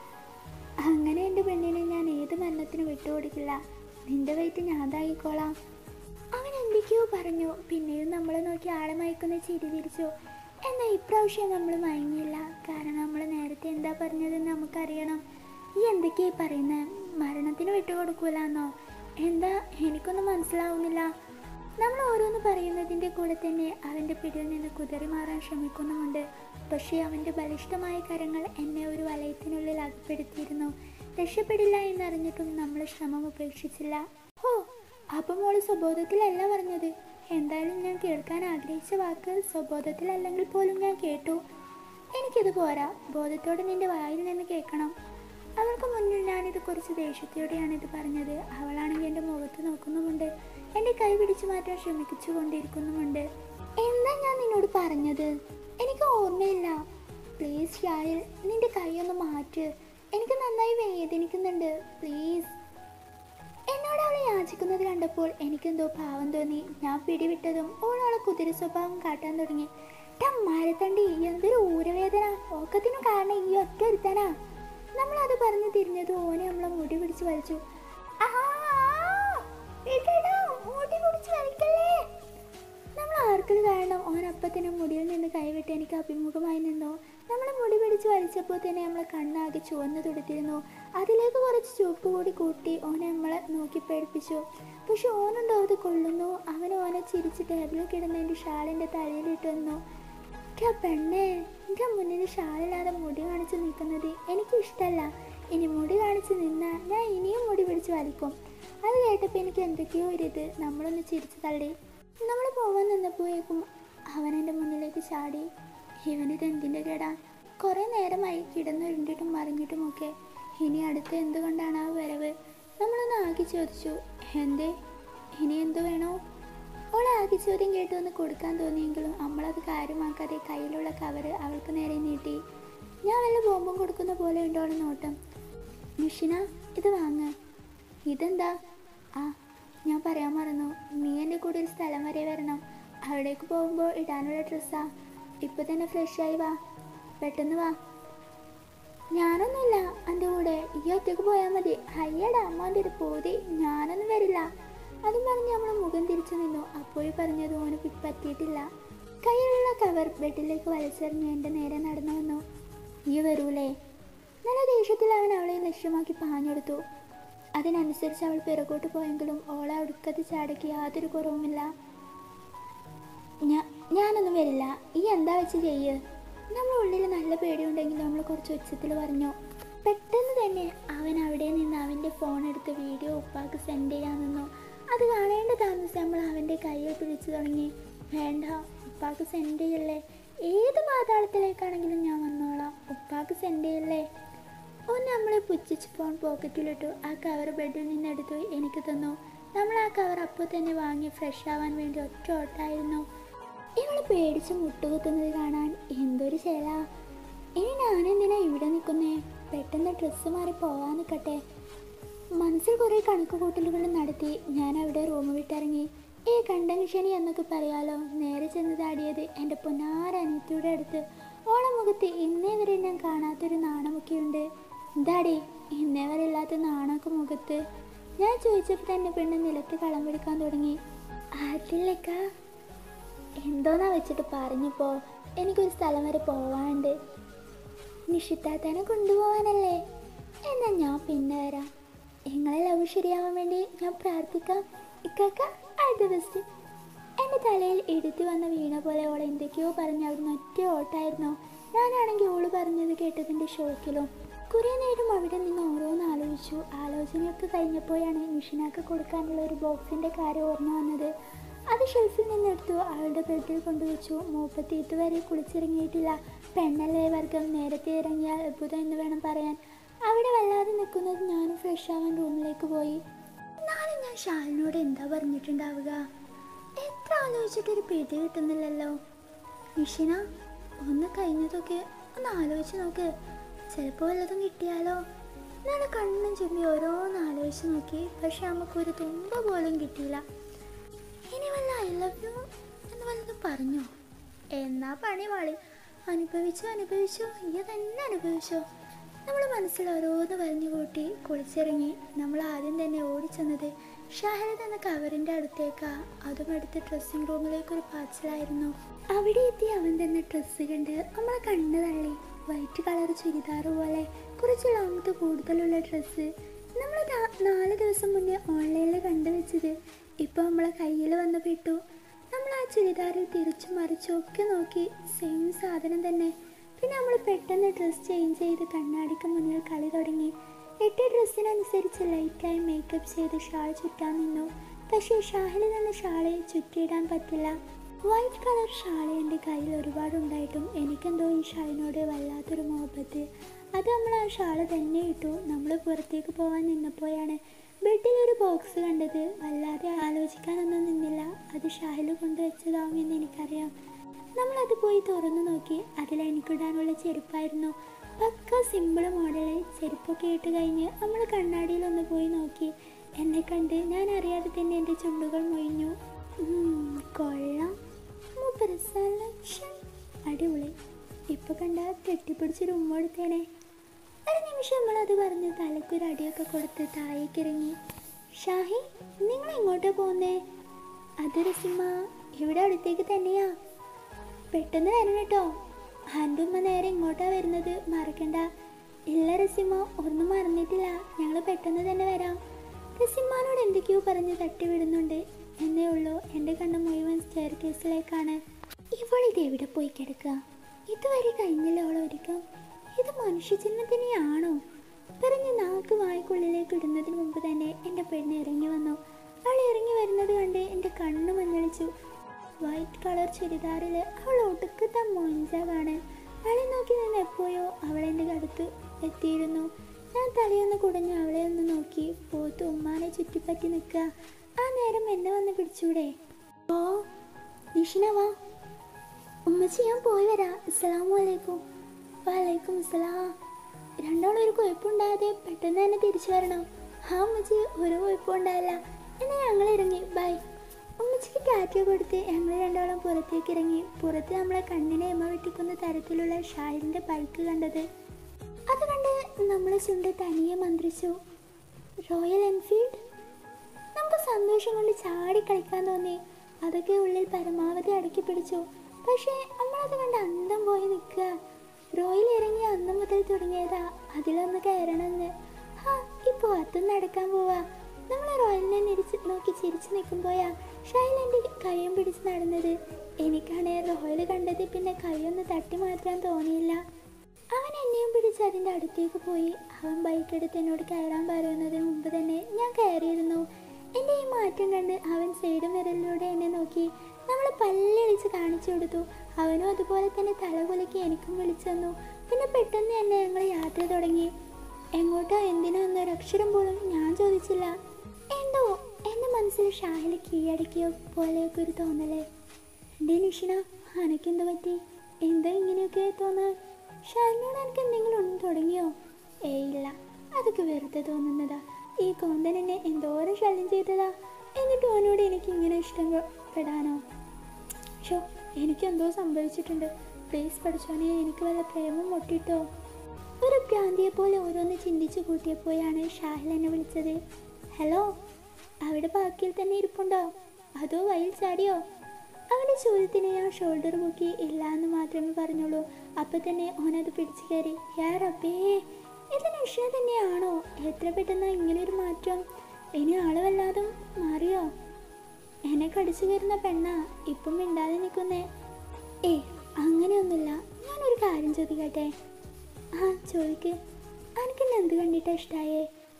അങ്ങനെ എൻ്റെ പെണ്ണിനെ ഞാൻ ഏത് മരണത്തിന് വിട്ടുകൊടുക്കില്ല. നിന്റെ വെയിറ്റ് ഞാൻ താങ്ങിക്കോളാം. അവൻ എന്തൊക്കെയോ പറഞ്ഞു. പിന്നെയും നമ്മളെ നോക്കി ആളെ മയക്കുന്ന ചിരി തിരിച്ചു. എന്നാൽ ഇപ്രാവശ്യം നമ്മൾ മയങ്ങിയില്ല. കാരണം നമ്മൾ നേരത്തെ എന്താ പറഞ്ഞതെന്ന് നമുക്കറിയണം. ഈ എന്തൊക്കെയായി പറയുന്നത്? മരണത്തിന് വിട്ടുകൊടുക്കൂലെന്നോ? എന്താ, എനിക്കൊന്നും മനസ്സിലാവുന്നില്ല. നമ്മൾ ഓരോന്ന് പറയുന്നതിൻ്റെ കൂടെ തന്നെ അവൻ്റെ പിടിയിൽ നിന്ന് കുതറി മാറാൻ ശ്രമിക്കുന്നുമുണ്ട്. പക്ഷേ അവൻ്റെ ബലിഷ്ഠമായ കരങ്ങൾ എന്നെ ഒരു വലയത്തിനുള്ളിൽ അകപ്പെടുത്തിയിരുന്നു. രക്ഷപ്പെടില്ല എന്നറിഞ്ഞിട്ടും നമ്മൾ ശ്രമം ഉപേക്ഷിച്ചില്ല. ഓ, അപ്പം മോള് സ്വബോധത്തിലല്ല പറഞ്ഞത്. എന്തായാലും ഞാൻ കേൾക്കാൻ ആഗ്രഹിച്ച വാക്ക് സ്വബോധത്തിലല്ലെങ്കിൽ പോലും ഞാൻ കേട്ടു. എനിക്കിത് പോരാ. ബോധത്തോടെ നിന്റെ വായിൽ നിന്ന് കേൾക്കണം. അവൾക്ക് മുന്നിൽ ഞാനിത് കുറച്ച് ദേഷ്യത്തോടെയാണ് ഇത് പറഞ്ഞത്. അവളാണെങ്കിൽ എൻ്റെ മുഖത്ത് നോക്കുന്നുമുണ്ട്. എൻ്റെ കൈ പിടിച്ചു മാറ്റാൻ ശ്രമിച്ചു കൊണ്ടിരിക്കുന്നുമുണ്ട്. എന്താ ഞാൻ നിന്നോട് പറഞ്ഞത്? എനിക്ക് ഓർമ്മയില്ല. പ്ലീസ് ഷായൽ, നിന്റെ കൈ ഒന്ന് മാറ്റ്. എനിക്ക് നന്നായി വേദനിക്കുന്നുണ്ട്. പ്ലീസ്. എന്നോട് അവളെ യാചിക്കുന്നത് കണ്ടപ്പോൾ എനിക്കെന്തോ പാവം തോന്നി. ഞാൻ പിടിവിട്ടതും ഓളോളെ കുതിര സ്വഭാവം കാട്ടാൻ തുടങ്ങി. മാരത്തണ്ടി, എന്തൊരു ഊരവേദന. ഓക്കത്തിനും കാരണം ഈ ഒറ്റ ഒരുത്തനാ. നമ്മളത് പറഞ്ഞു തിരിഞ്ഞത് ഓനെ നമ്മളെ മുടി പിടിച്ച് വലിച്ചു. നമ്മൾ ആർക്കത് കാരണം ഓനപ്പത്തിനും മുടിയിൽ നിന്ന് കൈവിട്ട് എനിക്ക് അഭിമുഖമായി നിന്നു. നമ്മളെ മുടി പിടിച്ച് വലിച്ചപ്പോൾ തന്നെ നമ്മളെ കണ്ണാകെ ചുവന്ന് തുടുത്തിരുന്നു. അതിലേക്ക് കുറച്ച് ചുവപ്പ് കൂടി കൂട്ടി ഓനെ നമ്മളെ നോക്കി പേടിപ്പിച്ചു. പക്ഷെ ഓനുണ്ടോ അത് കൊള്ളുന്നു. അവൻ ഓനെ ചിരിച്ച് ടേബിളിൽ കിടന്ന് എൻ്റെ ഷാളിൻ്റെ തലയിലിട്ട് വന്നു. പെണ്ണേ, എൻ്റെ മുന്നിൽ ഷാളില്ലാതെ മുടി കാണിച്ച് നിൽക്കുന്നത് എനിക്കിഷ്ടമല്ല. ഇനി മുടി കാണിച്ച് നിന്നാൽ ഞാൻ ഇനിയും മുടി പിടിച്ച് വലിക്കും. അത് കേട്ടപ്പോൾ എനിക്ക് എന്തൊക്കെയോ ഒരിത്. നമ്മളൊന്ന് ചിരിച്ചു തള്ളി. നമ്മൾ പോകാൻ നിന്നപ്പോഴേക്കും അവൻ എൻ്റെ മുന്നിലേക്ക് ചാടി. ഇവനിത് എന്തിൻ്റെ കേടാ? കുറേ നേരമായി കിടന്നുരുണ്ടിട്ടും മറിഞ്ഞിട്ടുമൊക്കെ. ഇനി അടുത്ത് എന്തുകൊണ്ടാണ് ആ വരവ്? നമ്മളൊന്ന് ആകെ ചോദിച്ചു. എന്തേ, ഇനി എന്തു വേണോ? അവൾ ആകെ ചോദ്യം കേട്ടു ഒന്ന് കൊടുക്കാൻ തോന്നിയെങ്കിലും നമ്മളത് കാര്യമാക്കാതെ കയ്യിലുള്ള കവറ് അവൾക്ക് നേരെ നീട്ടി. ഞാൻ വല്ല ബോംബും കൊടുക്കുന്ന പോലെ ഉണ്ടോ അവൾ നോട്ടം. നിഷിന, ഇത് വാങ്ങ്. ഇതെന്താ? ആ, ഞാൻ പറയാൻ മറന്നു. നീ എൻ്റെ കൂടെ ഒരു സ്ഥലം വരെ വരണം. അവിടേക്ക് പോകുമ്പോൾ ഇടാനുള്ള ഡ്രസ്സാ. ഇപ്പം തന്നെ ഫ്രഷായി വാ, പെട്ടെന്ന് വാ. ഞാനൊന്നുമില്ല എൻ്റെ കൂടെ, ഈ ഒറ്റയ്ക്ക് പോയാൽ മതി. അയ്യടാ അമ്മൻ്റെ ഒരു പൂതി, ഞാനൊന്നും വരില്ല. അതും പറഞ്ഞ് നമ്മൾ മുഖം തിരിച്ചു നിന്നു. അപ്പോഴും പറഞ്ഞത് ഓന് പറ്റിയിട്ടില്ല. കയ്യിലുള്ള കവർ ബെഡിലേക്ക് വലിച്ചെറിഞ്ഞ് എൻ്റെ നേരെ നടന്നു വന്നു. ഈ വരൂലേ? നല്ല ദേഷ്യത്തിൽ അവൻ അവളെ ലക്ഷ്യമാക്കി പാഞ്ഞെടുത്തു. അതിനനുസരിച്ച് അവൾ പിറകോട്ട് പോയെങ്കിലും ഓളെ അടുക്കത്ത് ചാടയ്ക്ക് യാതൊരു കുറവുമില്ല. ഞാനൊന്നും വരില്ല, ഈ എന്താ വെച്ച് ചെയ്യ്. നമ്മൾ ഉള്ളിൽ നല്ല പേടിയുണ്ടെങ്കിൽ നമ്മൾ കുറച്ച് ഉച്ചത്തിൽ പറഞ്ഞു. പെട്ടെന്ന് തന്നെ അവൻ അവിടെ നിന്ന് അവൻ്റെ ഫോൺ എടുത്ത് വീഡിയോ ഉപ്പാക്ക് സെൻഡ് ചെയ്യാൻ നിന്നു. അത് കാണേണ്ട താമസം നമ്മൾ അവൻ്റെ കയ്യിൽ പിടിച്ചു തുടങ്ങി. വേണ്ട, ഉപ്പാക്ക് സെൻഡ് ചെയ്യല്ലേ. ഏത് പാതാളത്തിലേക്കാണെങ്കിലും ഞാൻ വന്നോളാം, ഉപ്പാക്ക് സെൻഡ് ചെയ്യല്ലേ. ഓൻ നമ്മളെ പുച്ഛിച്ച് ഫോൺ പോക്കറ്റിലിട്ടു. ആ കവർ ബെഡിൽ നിന്നെടുത്തു എനിക്ക് തന്നു. നമ്മൾ ആ കവർ അപ്പോൾ തന്നെ വാങ്ങി ഫ്രഷ് ആവാൻ വേണ്ടി ഒറ്റ ഓട്ടായിരുന്നു. ഇവൾ പേടിച്ച് മുട്ടുകുത്തുന്നത് കാണാൻ എന്തൊരു ശേല. ഇനി ഞാനെന്തിനാ ഇവിടെ നിൽക്കുന്നേ? പെട്ടെന്ന് ഡ്രസ്സ് മാറി പോകാൻ നിൽക്കട്ടെ. മനസ്സിൽ കുറേ കണക്ക് കൂട്ടലുകൾ നടത്തി ഞാൻ അവിടെ റൂം വിട്ടിറങ്ങി. കണ്ടൻഷനി എന്നൊക്കെ പറയാലോ. നേരെ ചെന്ന് താടിയത് എൻ്റെ പൊന്നാരനിയത്തിയുടെ അടുത്ത്. ഓളെ മുഖത്ത് ഇന്നേ വരെ ഞാൻ കാണാത്തൊരു നാണമൊക്കെയുണ്ട്. എന്താടി ഇന്നേ വരെ ഇല്ലാത്ത നാണമൊക്കെ മുഖത്ത്? ഞാൻ ചോദിച്ചപ്പോൾ തന്നെ പെണ്ണ് നിലത്ത് കളം പിടിക്കാൻ തുടങ്ങി. അതില്ലക്ക, എന്തോന്നാ വെച്ചിട്ട് പറഞ്ഞപ്പോൾ എനിക്കൊരു സ്ഥലം വരെ പോവാണ്ട്. നിഷിത്താത്തനെ കൊണ്ടുപോകാനല്ലേ? എന്നാൽ ഞാൻ പിന്നെ വരാം. നിങ്ങളെ ലവ് ശരിയാവാൻ വേണ്ടി ഞാൻ പ്രാർത്ഥിക്കാം. ഇക്കാക്ക ആൾ ദി ബെസ്റ്റ്. എൻ്റെ തലയിൽ എടുത്തു വന്ന വീണ പോലെ ഓൾ എന്തൊക്കെയോ പറഞ്ഞ് അവിടുന്ന് ഒറ്റ ഓട്ടായിരുന്നു. ഞാനാണെങ്കിൽ ഓള് പറഞ്ഞത് കേട്ടതിൻ്റെ ഷോക്കിലും. കുറേ നേരം അവിടെ നിന്ന് ഓരോന്ന് ആലോചിച്ചു. ആലോചനയൊക്കെ കഴിഞ്ഞപ്പോഴാണ് നിഷിനാക്ക് കൊടുക്കാനുള്ള ഒരു ബോക്സിൻ്റെ കാര്യം ഓർമ്മ വന്നത്. അത് ഷെൽഫിൽ നിന്നെടുത്തു അവളുടെ ബെഡിൽ കൊണ്ടുവച്ചു. മൂപ്പത്തി ഇതുവരെ കുളിച്ചിറങ്ങിയിട്ടില്ല. പെണ്ണല്ലേ വർഗം, നേരത്തെ ഇറങ്ങിയാൽ അത്ഭുതം എന്ന് വേണം പറയാൻ. അവിടെ വല്ലാതെ നിൽക്കുന്നത് ഞാനും ഫ്രഷ് ആവാൻ റൂമിലേക്ക് പോയി. എന്നാലും ഞാൻ ഷാലിനോട് എന്താ പറഞ്ഞിട്ടുണ്ടാവുക? എത്ര ആലോചിച്ചിട്ടൊരു പിടി കിട്ടുന്നില്ലല്ലോ. നിഷിന, ഒന്ന് കഴിഞ്ഞതൊക്കെ ഒന്ന് ആലോചിച്ച് നോക്ക്. ചിലപ്പോൾ വല്ലതും കിട്ടിയാലോ? ഞാൻ കണ്ണും ചുമ്മി ഓരോന്ന് ആലോചിച്ച് നോക്കി. പക്ഷെ നമുക്കൊരു തുമ്പ പോലും കിട്ടിയില്ല. ഇനി വല്ല ഐ ലവ് യു എന്ന് വല്ലതും പറഞ്ഞോ? എന്നാ പണി വാളി. അനുഭവിച്ചോ ഈ തന്നെ അനുഭവിച്ചോ. നമ്മൾ മനസ്സിൽ ഓരോന്ന് പറഞ്ഞു കൂട്ടി കുളിച്ചിറങ്ങി. നമ്മൾ ആദ്യം തന്നെ ഓടിച്ചെന്നത് ഷാഹിദ് എന്ന കവറിൻ്റെ അടുത്തേക്കാ. അതും എടുത്ത് ഡ്രസ്സിങ് റൂമിലേക്കൊരു പാച്ചിലായിരുന്നു. അവിടെ എത്തി അവൻ തന്നെ ഡ്രസ്സ് കണ്ട് നമ്മളെ കണ്ണ് തള്ളി. വൈറ്റ് കളർ ചുരിദാർ പോലെ കുറച്ച് ലെങ്ത് കൂടുതലുള്ള ഡ്രസ്സ്. നമ്മൾ 4 ദിവസം മുന്നേ ഓൺലൈനിൽ കണ്ടുവച്ചത് ഇപ്പോൾ നമ്മളെ കയ്യിൽ വന്ന് പെട്ടു. നമ്മൾ ആ ചുരിദാറിൽ തിരിച്ചു മറിച്ചൊക്കെ നോക്കി, സെയിം സാധനം തന്നെ. പിന്നെ നമ്മൾ പെട്ടെന്ന് ഡ്രസ്സ് ചേഞ്ച് ചെയ്ത് കണ്ണാടിക്ക് മുന്നിൽ കളി തുടങ്ങി. ഇട്ട ഡ്രസ്സിനനുസരിച്ച് ലൈറ്റായി മേക്കപ്പ് ചെയ്ത് ഷാൾ ചുറ്റാൻ നിന്നു. പക്ഷേ ഷാഹിൽ നിന്ന് ഷാളെ ചുറ്റിയിടാൻ പറ്റില്ല. വൈറ്റ് കളർ ഷാൾ എൻ്റെ കയ്യിൽ ഒരുപാടുണ്ടായിട്ടും എനിക്കെന്തോ ഈ ഷാളിനോട് വല്ലാത്തൊരു മുഹബത്ത്. അത് നമ്മൾ ആ ഷാൾ തന്നെ ഇട്ടു. നമ്മൾ പുറത്തേക്ക് പോകാൻ നിന്നപ്പോഴാണ് ബെഡിലൊരു ബോക്സ് കണ്ടത്. വല്ലാതെ ആലോചിക്കാനൊന്നും നിന്നില്ല. അത് ഷാഹിൽ കൊണ്ടുവച്ചതാവുമെന്ന് എനിക്കറിയാം. നമ്മളത് പോയി തുറന്നു നോക്കി. അതിൽ എനിക്കിടാനുള്ള ചെരുപ്പായിരുന്നു. പക്ക സിമ്പിൾ മോഡല്. ചെരുപ്പൊക്കെ ഇട്ട് കഴിഞ്ഞ് നമ്മൾ കണ്ണാടിയിലൊന്ന് പോയി നോക്കി. എന്നെ കണ്ട് ഞാൻ അറിയാതെ തന്നെ എൻ്റെ ചുണ്ടുകൾ മൊഴിഞ്ഞു. കൊള്ളാം, അടിപൊളി. ഇപ്പോൾ കണ്ട കെട്ടിപ്പിടിച്ചൊരു ഉമ്മ എടുത്തേനെ. ഒരു നിമിഷം നമ്മളത് പറഞ്ഞ് തലക്കൊരു അടിയൊക്കെ കൊടുത്ത് താഴേക്കിറങ്ങി. ഷാഹി, നിങ്ങൾ എങ്ങോട്ടാ പോകുന്നേ? അത് റസിമ, ഇവിടെ അടുത്തേക്ക് തന്നെയാ. പെട്ടെന്ന് വരണം കേട്ടോ. എൻ്റെ ഉമ്മ നേരെ ഇങ്ങോട്ടാ വരുന്നത്, മറക്കണ്ട. ഇല്ല റസിമ, ഒന്നും മറന്നിട്ടില്ല. ഞങ്ങൾ പെട്ടെന്ന് തന്നെ വരാം. റസിമാനോട് എന്തൊക്കെയോ പറഞ്ഞ് തട്ടിവിടുന്നുണ്ട് എന്നേ ഉള്ളൂ. എൻ്റെ കണ്ണ് മുഴുവൻ സ്റ്റെയർ കേസിലേക്കാണ്. ഇവളിത് എവിടെ പോയി കിടക്കുക? ഇതുവരെ കഴിഞ്ഞില്ല അവളൊരിക്കും. ഇത് മനുഷ്യജന്മത്തിനെയാണോ പറഞ്ഞ് നാക്ക് വായ്ക്കുള്ളിലേക്ക് ഇടുന്നതിന് മുമ്പ് തന്നെ എൻ്റെ പെണ്ണ് ഇറങ്ങി വന്നു. അവൾ ഇറങ്ങി വരുന്നത് കണ്ട് എൻ്റെ കണ്ണ് മഞ്ഞളിച്ചു. വൈറ്റ് കളർ ചുരിദാറിൽ അവൾ ഒടുക്കത്തെ മൊഞ്ചാണ്. അവളെ നോക്കി നിന്ന് എപ്പോഴോ അവൾ എൻ്റെ അടുത്ത് എത്തിയിരുന്നു. ഞാൻ തലയൊന്ന് കുടഞ്ഞ് അവളെ ഒന്ന് നോക്കി. പോത്ത് ഉമ്മാനെ ചുറ്റിപ്പറ്റി നിൽക്കുക. ആ നേരം എന്നെ വന്ന് പിടിച്ചൂടെ? ഓ നിഷിന വാ. ഉമ്മച്ചി ഞാൻ പോയി വരാം. അസ്സലാമു അലൈക്കും. വലൈക്കും അസ്സലാം. രണ്ടാളും ഒരു കുഴപ്പമുണ്ടാകാതെ പെട്ടെന്ന് തന്നെ തിരിച്ചു വരണം. ആ ഉമ്മച്ചി ഒരു കുഴപ്പമുണ്ടായില്ല. എന്നാൽ ഞങ്ങൾ ഇറങ്ങി. ബൈ. ഉമ്മച്ചിക്ക് ടാറ്റ കൊടുത്ത് ഞങ്ങൾ രണ്ടാളും പുറത്തേക്ക് ഇറങ്ങി. പുറത്ത് നമ്മളെ കണ്ണിനെ എമ്മ വെട്ടിക്കുന്ന തരത്തിലുള്ള ഷാഹിലിൻ്റെ ബൈക്ക് കണ്ടത്. അത് കണ്ട് നമ്മളെ ചുണ്ട് തനിയെ മന്ത്രിച്ചു. Royal Enfield. നമുക്ക് സന്തോഷം കൊണ്ട് ചാടി കളിക്കാൻ തോന്നി. അതൊക്കെ ഉള്ളിൽ പരമാവധി അടക്കി പിടിച്ചു. പക്ഷേ നമ്മളത് കണ്ട് അന്തം പോയി നിൽക്കുക. റോയിൽ ഇറങ്ങി അന്ന് മുതൽ തുടങ്ങിയതാ അതിലൊന്ന് കയറണമെന്ന്. ഇപ്പോൾ അതും നടക്കാൻ പോവാ. നമ്മൾ റോയലിനെ നോക്കി ചിരിച്ചു നിൽക്കുമ്പോഴാ ഷൈൽ എൻ്റെ കയ്യും പിടിച്ച് നടന്നത്. എനിക്കാണ് റോയൽ കണ്ടത് പിന്നെ കൈയൊന്ന് തട്ടി മാറ്റാൻ തോന്നിയില്ല. അവൻ എന്നെയും പിടിച്ച് അതിൻ്റെ അടുത്തേക്ക് പോയി. അവൻ ബൈക്കെടുത്ത് എന്നോട് കയറാൻ പറയുന്നതിന് മുമ്പ് തന്നെ ഞാൻ കയറിയിരുന്നു. എൻ്റെ ഈ മാറ്റം കണ്ട് അവൻ സൈഡ് മിററിലൂടെ എന്നെ നോക്കി. നമ്മൾ പല്ലളിച്ച് കാണിച്ചു കൊടുത്തു. അവനും അതുപോലെ തന്നെ തലകുലക്കി എനിക്കും വിളിച്ചു തന്നു. പിന്നെ പെട്ടെന്ന് തന്നെ ഞങ്ങൾ യാത്ര തുടങ്ങി. എങ്ങോട്ടോ എന്തിനോ എന്നൊരക്ഷരം പോലും ഞാൻ ചോദിച്ചില്ല. എന്തോ എൻ്റെ മനസ്സിൽ ഷാഹിൽ കീഴടക്കിയോ പോലെയൊക്കെ ഒരു തോന്നലേ. എൻ്റെ നിഷിന അനക്കെന്ത് പറ്റി? എന്താ ഇങ്ങനെയൊക്കെ തോന്നാൻ? ഷാഹിലിനോട് എനിക്ക് എന്തെങ്കിലും ഒന്നും തുടങ്ങിയോ? ഇല്ല, അതൊക്കെ വെറുതെ തോന്നുന്നതാ. ഈ കോന്തൻ എന്നെ എന്തോരം ശല്യം ചെയ്തതാ. എന്നിട്ട് അവനോട് എനിക്ക് ഇങ്ങനെ ഇഷ്ടപ്പെടാനോ? ഷോ എനിക്കെന്തോ സംഭവിച്ചിട്ടുണ്ട്. പ്ലീസ് പഠിച്ചോനെ, എനിക്ക് വല്ല പ്രേമം മുട്ടിട്ടോ? ഒരു ഭ്രാന്തിയെ പോലെ ഓരോന്ന് ചിന്തിച്ചു കൂട്ടിയപ്പോഴാണ് ഷാഹിൽ എന്നെ വിളിച്ചത്. ഹലോ, അവിടെ ബാക്കിയിൽ തന്നെ ഇരിപ്പുണ്ടോ അതോ വയൽ ചാടിയോ? അവൻ്റെ ചോദ്യത്തിന് ഞാൻ ഷോൾഡർ മുക്കി ഇല്ല എന്ന് മാത്രമേ പറഞ്ഞുള്ളൂ. അപ്പം തന്നെ ഓനത് പിടിച്ചു കയറി. യാ റബ്ബേ, ഇത് നിഷിന തന്നെയാണോ? എത്ര പെട്ടെന്ന് ഇങ്ങനെയൊരു മാറ്റം. ഇനി ആള് വല്ലാതും മാറിയോ? എന്നെ കടിച്ചു കയറുന്ന പെണ്ണാ ഇപ്പം മിണ്ടാതെ നിൽക്കുന്നേ. അങ്ങനെയൊന്നുമില്ല. ഞാനൊരു കാര്യം ചോദിക്കട്ടെ? ചോദിക്ക്. എനിക്കെന്നെ എന്ത് കണ്ടിട്ടാ ഇഷ്ടായേ?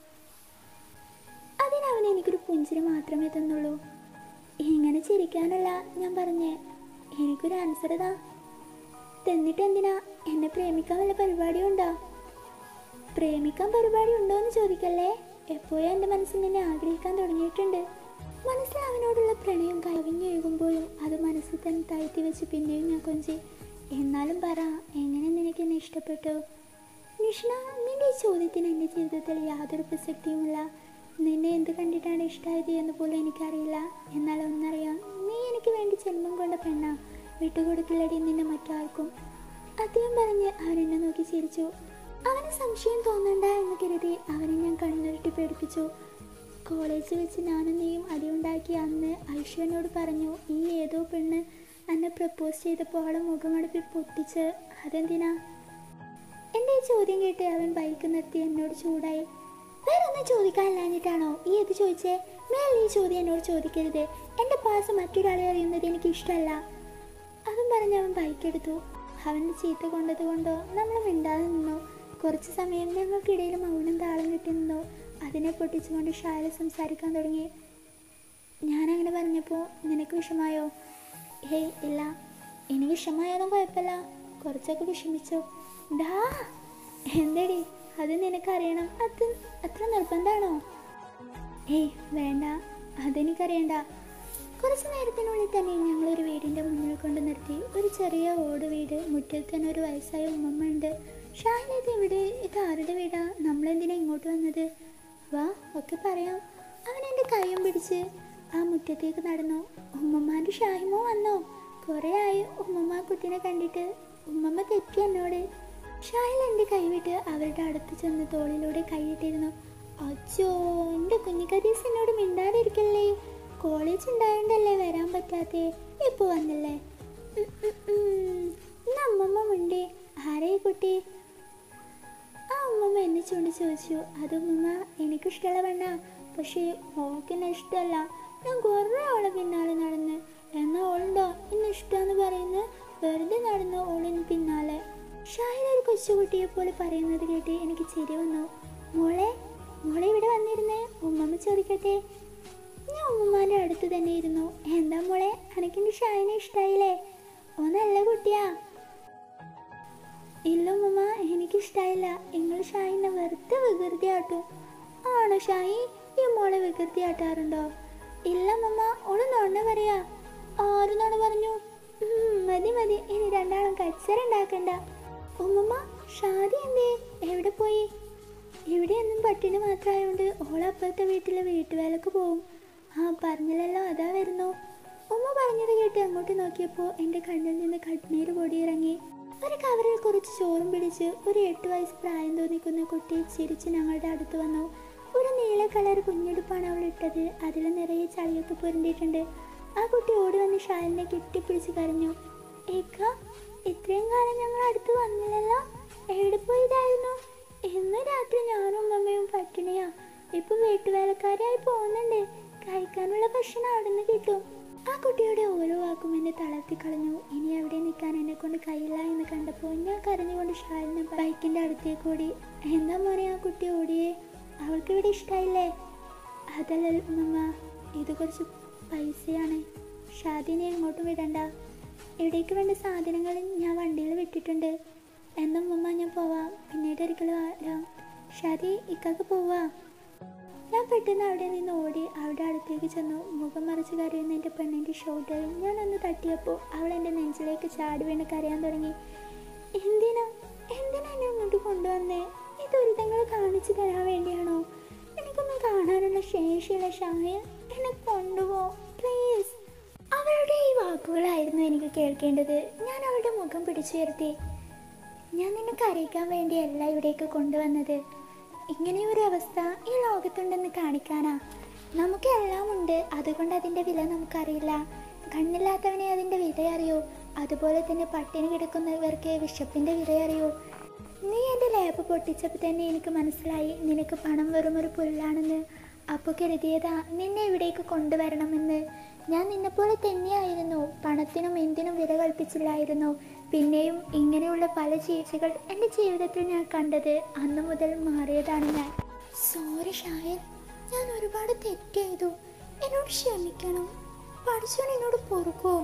അതിനവൻ എനിക്കൊരു പുഞ്ചിരി മാത്രമേ തന്നുള്ളൂ. ഇങ്ങനെ ചിരിക്കാനല്ല ഞാൻ പറഞ്ഞേ, എനിക്കൊരു ആൻസർ താ. തന്നിട്ട് എന്തിനാ? എന്നെ പ്രേമിക്കാൻ വല്ല പരിപാടിയും ഉണ്ടോ? പ്രേമിക്കാൻ പരിപാടി ഉണ്ടോ എന്ന് ചോദിക്കല്ലേ. എപ്പോഴും എൻ്റെ മനസ്സിൽ നിന്നെ ആഗ്രഹിക്കാൻ തുടങ്ങിയിട്ടുണ്ട്. മനസ്സിൽ അവനോടുള്ള പ്രണയം കവിഞ്ഞൊഴുകുമ്പോഴും അത് മനസ്സിൽ തന്നെ താഴ്ത്തി വെച്ച് പിന്നെയും ഞാൻ കൊഞ്ചി. എന്നാലും പറ, എങ്ങനെ നിനക്ക് എന്നെ ഇഷ്ടപ്പെട്ടു? നിഷ്ണ, നിന്റെ ഈ ചോദ്യത്തിന് എൻ്റെ ജീവിതത്തിൽ യാതൊരു പ്രസക്തിയുമില്ല. നിന്നെ എന്ത് കണ്ടിട്ടാണ് ഇഷ്ടമായത് എന്ന് പോലും എനിക്കറിയില്ല. എന്നാൽ ഒന്നറിയാം, നീ എനിക്ക് വേണ്ടി ജന്മം കൊണ്ട പെണ്ണാ. വിട്ടുകൊടുക്കില്ലടി നിന്നെ മറ്റാർക്കും. അദ്ദേഹം പറഞ്ഞ് അവനെന്നെ നോക്കി ചിരിച്ചു. അവന് സംശയം തോന്നണ്ട എന്ന് കരുതി അവനെ ഞാൻ കണ്ണുരുട്ടി പേടിപ്പിച്ചു. കോളേജിൽ വെച്ച് ഞാനും നീയും അടിയുണ്ടാക്കി അന്ന് ഐശ്വര്യനോട് പറഞ്ഞു, ഈ ഏതോ പെണ്ണ് എന്നെ പ്രപ്പോസ് ചെയ്തപ്പോൾ അവളെ മുഖമടുപ്പി പൊട്ടിച്ച്. അതെന്തിനാ? എൻ്റെ ഈ ചോദ്യം കേട്ട് അവൻ ബൈക്ക് നിർത്തി എന്നോട് ചൂടായി. വേറെ ഒന്നും ചോദിക്കാനില്ലാഞ്ഞിട്ടാണോ ഈ ഇത് ചോദിച്ചേ? മേലെ ഈ ചോദ്യം എന്നോട് ചോദിക്കരുത്. എൻ്റെ പാസ് മറ്റൊരാളെ അറിയുന്നത് എനിക്ക് ഇഷ്ടമല്ല. അതും പറഞ്ഞ് അവൻ ബൈക്കെടുത്തു. അവൻ്റെ ചീത്ത കൊണ്ടത് കൊണ്ടോ നമ്മൾ മിണ്ടാതെ നിന്നു. കുറച്ച് സമയം ഞങ്ങൾക്കിടയിൽ മൗനം താളം കിട്ടി നിന്നു. അതിനെ പൊട്ടിച്ചുകൊണ്ട് ഷാല സംസാരിക്കാൻ തുടങ്ങി. ഞാനങ്ങനെ പറഞ്ഞപ്പോൾ നിനക്ക് വിഷമായോ? ഹേയ് ഇല്ല. ഇനി വിഷമായാലും കുഴപ്പമില്ല. കുറച്ചൊക്കെ വിഷമിച്ചു. ഡാ എന്തേടി? അത് നിനക്കറിയണം. അത്ര നിർബന്ധമാണോ? ഏയ് വേണ്ട, അതെനിക്കറിയണ്ട. കുറച്ച് നേരത്തിനുള്ളിൽ തന്നെ ഞങ്ങളൊരു വീടിൻ്റെ മുന്നിൽ കൊണ്ട് നിർത്തി. ഒരു ചെറിയ ഓട് വീട്. മുറ്റിൽ തന്നെ ഒരു വയസ്സായ ഉമ്മമ്മ ഉണ്ട്. ഷാഹിനത് ഇവിടെ? ഇത് ആരുടെ വീടാ? നമ്മളെന്തിനാ ഇങ്ങോട്ട് വന്നത്? വാ, ഒക്കെ പറയാം. അവൻ എൻ്റെ കൈയും പിടിച്ച് ആ മുറ്റത്തേക്ക് നടന്നു. ഉമ്മമ്മാൻ്റെ ഷാഹിമോ വന്നോ? കുറേ ആയി ഉമ്മമ്മ കുട്ടീനെ കണ്ടിട്ട്. ഉമ്മമ്മ തെറ്റി എന്നോട്. ഷാഹിൽ എൻ്റെ കൈവിട്ട് അവരുടെ അടുത്ത് ചെന്ന് തോളിലൂടെ കൈയിട്ടിരുന്നു. അച്ഛോ, എൻ്റെ കുഞ്ഞിക്കതീസ് എന്നോട് മിണ്ടാതിരിക്കല്ലേ. കോളേജ് ഉണ്ടായോണ്ടല്ലേ വരാൻ പറ്റാത്തേ. ഇപ്പോൾ വന്നില്ലേ? ഇന്ന് അമ്മമ്മ മുണ്ടേ. ആരേ കുട്ടി? ആ ഉമ്മമ്മ എന്നെ ചൂണ്ടി ചോദിച്ചു. അത് ഉമ്മമ്മ, എനിക്കിഷ്ടമുള്ള പെണ്ണാ. പക്ഷേ ഓൾക്കെന്നെ ഇഷ്ടമല്ല. ഞാൻ കുറേ ആളെ പിന്നാലെ നടന്ന്. എന്നാൽ ഓളുണ്ടോ എന്നെ ഇഷ്ടമെന്ന് പറയുന്നത്? വെറുതെ നടന്ന് ഓളിന് പിന്നാലെ ഷാഹിൽ ഒരു കൊച്ചുകുട്ടിയെ പോലെ പറയുന്നത് കേട്ട് എനിക്ക് ചിരി വന്നു. മോളെ മോളെ ഇവിടെ വന്നിരുന്നേ, ഉമ്മമ്മ ചോദിക്കട്ടെ. ഞാൻ ഉമ്മമാൻ്റെ അടുത്ത് തന്നെ ഇരുന്നു. എന്താ മോളെ, എനിക്കെൻ്റെ ഷാഹിനെ ഇഷ്ടായില്ലേ? ഓ നല്ല കുട്ടിയാ. ഇല്ല ഉമ്മമ്മ, എനിക്കിഷ്ടായില്ല. നിങ്ങൾ ഷാഹിനെ വെറുതെ വികൃതിയാട്ടും. ആണോ ഷാഹി, ഈ മോളെ വികൃതിയാട്ടാറുണ്ടോ? ഇല്ല ഉമ്മമ്മ, ഓള് നുണ പറയാ. ആര് നുണ പറഞ്ഞു? മതി മതി, ഇനി രണ്ടാളും കച്ചറ ഉണ്ടാക്കണ്ട. ഉമ്മമ്മ, ഷാദി എന്തേ, എവിടെ പോയി? ഇവിടെ എന്നും പട്ടിണി മാത്രമായോണ്ട് ഓളപ്പുറത്തെ വീട്ടിലെ വീട്ടുവേലക്ക് പോവും. ആ പറഞ്ഞില്ലല്ലോ, അതാ വരുന്നു. ഉമ്മ പറഞ്ഞത് കേട്ട് അങ്ങോട്ട് നോക്കിയപ്പോൾ എൻ്റെ കണ്ണിൽ നിന്ന് കണ്ണീര് പൊടിയിറങ്ങി. ഒരു കവറിൽ കുറച്ച് ചോറും പിടിച്ച് ഒരു 8 വയസ്സ് പ്രായം തോന്നിക്കുന്ന കുട്ടി ചിരിച്ച് ഞങ്ങളുടെ അടുത്ത് വന്നു. ഒരു നീല കളർ കുഞ്ഞുടുപ്പാണ് അവൾ ഇട്ടത്. അതിൽ നിറയെ ചളിയൊക്കെ പുരണ്ടിട്ടുണ്ട്. ആ കുട്ടി ഓടി വന്ന് ഷാലിനെ കെട്ടിപ്പിടിച്ച് കരഞ്ഞു. ഏക്ക, ഇത്രയും കാലം ഞങ്ങൾ അടുത്ത് വന്നില്ലല്ലോ, എവിടെ പോയതായിരുന്നു? ഇന്ന് രാത്രി ഞാനും ഉമ്മയും പട്ടിണിയാ. ഇപ്പൊ വീട്ടുവേലക്കാരായി പോകുന്നുണ്ട്. കഴിക്കാനുള്ള ഭക്ഷണം അവിടെ നിന്ന് കിട്ടും. ആ കുട്ടിയുടെ ഓരോ വാക്കും എന്നെ തളർത്തി കളഞ്ഞു. ഇനി അവിടെ നിൽക്കാൻ എന്നെ കൊണ്ട് കഴിയില്ല എന്ന് കണ്ടപ്പോൾ ഞാൻ കരഞ്ഞുകൊണ്ട് ഷാലിനെ ബൈക്കിന്റെ അടുത്തേക്ക് ഓടി. എന്താ മോനെ ആ കുട്ടി ഓടിയേ? അവൾക്ക് ഇവിടെ ഇഷ്ടായില്ലേ? അതല്ല ഉമ്മ, ഇത് കുറച്ച് പൈസയാണ്. ഷാദിനെ എങ്ങോട്ടും വിടണ്ട. ഇവിടേക്ക് വേണ്ട സാധനങ്ങൾ ഞാൻ വണ്ടിയിൽ വിട്ടിട്ടുണ്ട്. എന്നാ ഉമ്മ, ഞാൻ പോവാം, പിന്നീട് ഒരിക്കലും വരാം. ഷാദി, ഇക്കാക്ക് പോവാ. ഞാൻ പെട്ടെന്ന് അവിടെ നിന്ന് ഓടി അവിടെ അടുത്തേക്ക് ചെന്നു. മുഖം മറിച്ച് കരയുന്ന എൻ്റെ പെണ്ണിൻ്റെ ഷോൾഡറിൽ ഞാനൊന്ന് തട്ടിയപ്പോൾ അവൾ എൻ്റെ നെഞ്ചിലേക്ക് ചാടി വീണ് കരയാൻ തുടങ്ങി. എന്തിനാ എന്നെ ഇങ്ങോട്ട് കൊണ്ടുവന്നേ? ഈ ദുരിതങ്ങൾ കാണിച്ചു തരാൻ വേണ്ടിയാണോ? എനിക്കൊന്നും കാണാനുള്ള ശേഷിയുള്ള ഷാഹിൽ, എന്നെ കൊണ്ടുപോ പ്ലീസ്. അവളുടെ ഈ വാക്കുകളായിരുന്നു എനിക്ക് കേൾക്കേണ്ടത്. ഞാൻ അവളുടെ മുഖം പിടിച്ചുയർത്തി. ഞാൻ നിന്നെ കരയിക്കാൻ വേണ്ടിയല്ല ഇവിടേക്ക് കൊണ്ടുവന്നത്. ഇങ്ങനെയൊരു അവസ്ഥ ഈ ലോകത്തുണ്ടെന്ന് കാണിക്കാനാ. നമുക്കെല്ലാം ഉണ്ട്, അതുകൊണ്ട് അതിൻ്റെ വില നമുക്കറിയില്ല. കണ്ണില്ലാത്തവനെ അതിൻ്റെ വില അറിയൂ. അതുപോലെ തന്നെ പട്ടിണി കിടക്കുന്നവർക്ക് വിശപ്പിൻ്റെ വില അറിയൂ. നീ എൻ്റെ ലാബ് പൊട്ടിച്ചപ്പോൾ തന്നെ എനിക്ക് മനസ്സിലായി നിനക്ക് പണം വെറുമൊരു പുല്ലാണെന്ന്. അപ്പോൾ കരുതിയതാ നിന്നെ ഇവിടേക്ക് കൊണ്ടുവരണമെന്ന്. ഞാൻ നിന്നെപ്പോലെ തന്നെയായിരുന്നു. പണത്തിനും എന്തിനും വില കൽപ്പിച്ചില്ലായിരുന്നു. പിന്നെയും ഇങ്ങനെയുള്ള പല ചേച്ചികൾ എൻ്റെ ജീവിതത്തിൽ ഞാൻ കണ്ടത് അന്നു മുതൽ മാറിയതാണ് ഞാൻ. സോറി ഷായൻ, ഞാൻ ഒരുപാട് തെറ്റ് ചെയ്തു. എന്നോട് ക്ഷമിക്കണം. പഠിച്ചോൻ എന്നോട് പൊറുക്കോ?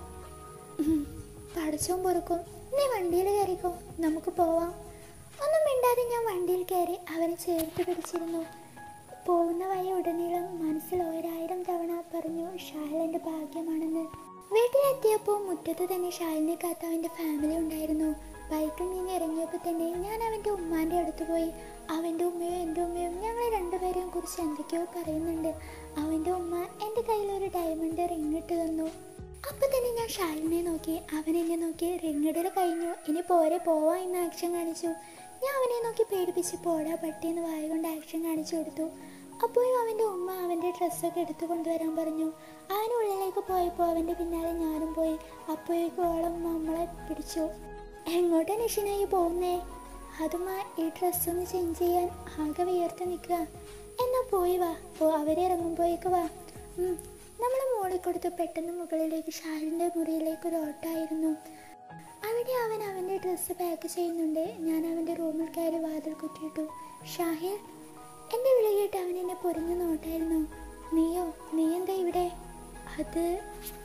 പഠിച്ചോൻ പൊറുക്കും. നീ വണ്ടിയിൽ കയറിക്കോ, നമുക്ക് പോവാം. ഒന്നും മിണ്ടാതെ ഞാൻ വണ്ടിയിൽ കയറി അവനെ ചേർത്ത് പിടിച്ചിരുന്നു. പോകുന്ന വഴി ഉടനീളം മനസ്സിൽ 1000 തവണ പറഞ്ഞു ഷാഹിൽ എൻ്റെ ഭാഗ്യമാണെന്ന്. വീട്ടിലെത്തിയപ്പോൾ മുറ്റത്ത് തന്നെ ഷാഹിലിനെ കാത്ത അവൻ്റെ ഫാമിലി ഉണ്ടായിരുന്നു. ബൈക്കിൽ നിന്ന് ഇറങ്ങിയപ്പോൾ തന്നെ ഞാൻ അവൻ്റെ ഉമ്മാൻ്റെ അടുത്ത് പോയി. അവൻ്റെ ഉമ്മയും എൻ്റെ ഉമ്മയും ഞങ്ങളെ രണ്ടുപേരെയും കുറിച്ച് എന്തൊക്കെയോ പറയുന്നുണ്ട്. അവൻ്റെ ഉമ്മ എൻ്റെ കയ്യിലൊരു ഡയമണ്ട് റിങ് ഇട്ട് തന്നു. അപ്പം തന്നെ ഞാൻ ഷാഹിലിനെ നോക്കി. അവൻ എന്നെ നോക്കി. റിങ്ങിടൽ കഴിഞ്ഞു, ഇനി പോരെ പോവാ എന്ന് ആക്ഷൻ കാണിച്ചു. ഞാൻ അവനെ നോക്കി പേടിപ്പിച്ച് പോടാ പട്ടിയെന്ന് വായ കൊണ്ട് ആക്ഷൻ കാണിച്ചു കൊടുത്തു. അപ്പോഴും അവൻ്റെ ഉമ്മ അവൻ്റെ ഡ്രസ്സൊക്കെ എടുത്തു കൊണ്ടുവരാൻ പറഞ്ഞു. അവനുള്ളിലേക്ക് പോയപ്പോൾ അവൻ്റെ പിന്നാലെ ഞാനും പോയി. അപ്പോഴേക്കും ഓളം നമ്മളെ പിടിച്ചു. എങ്ങോട്ടാ നിഷിനായി പോകുന്നേ? അതുമ്മ, ഈ ഡ്രസ്സൊന്ന് ചേഞ്ച് ചെയ്യാൻ ആകെ വിയർത്ത് നിൽക്കുക. എന്നാ പോയി വാ, അവരിറങ്ങുമ്പോഴേക്ക് വാ. നമ്മൾ മൂളിക്കൊടുത്ത് പെട്ടെന്ന് മുകളിലേക്ക് ഷാഹിലിൻ്റെ മുറിയിലേക്ക് ഒരു ഓട്ടമായിരുന്നു. അവിടെ അവൻ അവൻ്റെ ഡ്രസ്സ് പാക്ക് ചെയ്യുന്നുണ്ട്. ഞാൻ അവൻ്റെ റൂമിൽ കയറി വാതിൽ കുറ്റിയിട്ടു. ഷാഹിൽ, എൻ്റെ വിളി കേട്ട് അവൻ എന്നെ പൊരിഞ്ഞു നോട്ടായിരുന്നു. നീയോ, നീ എന്താ ഇവിടെ? അത്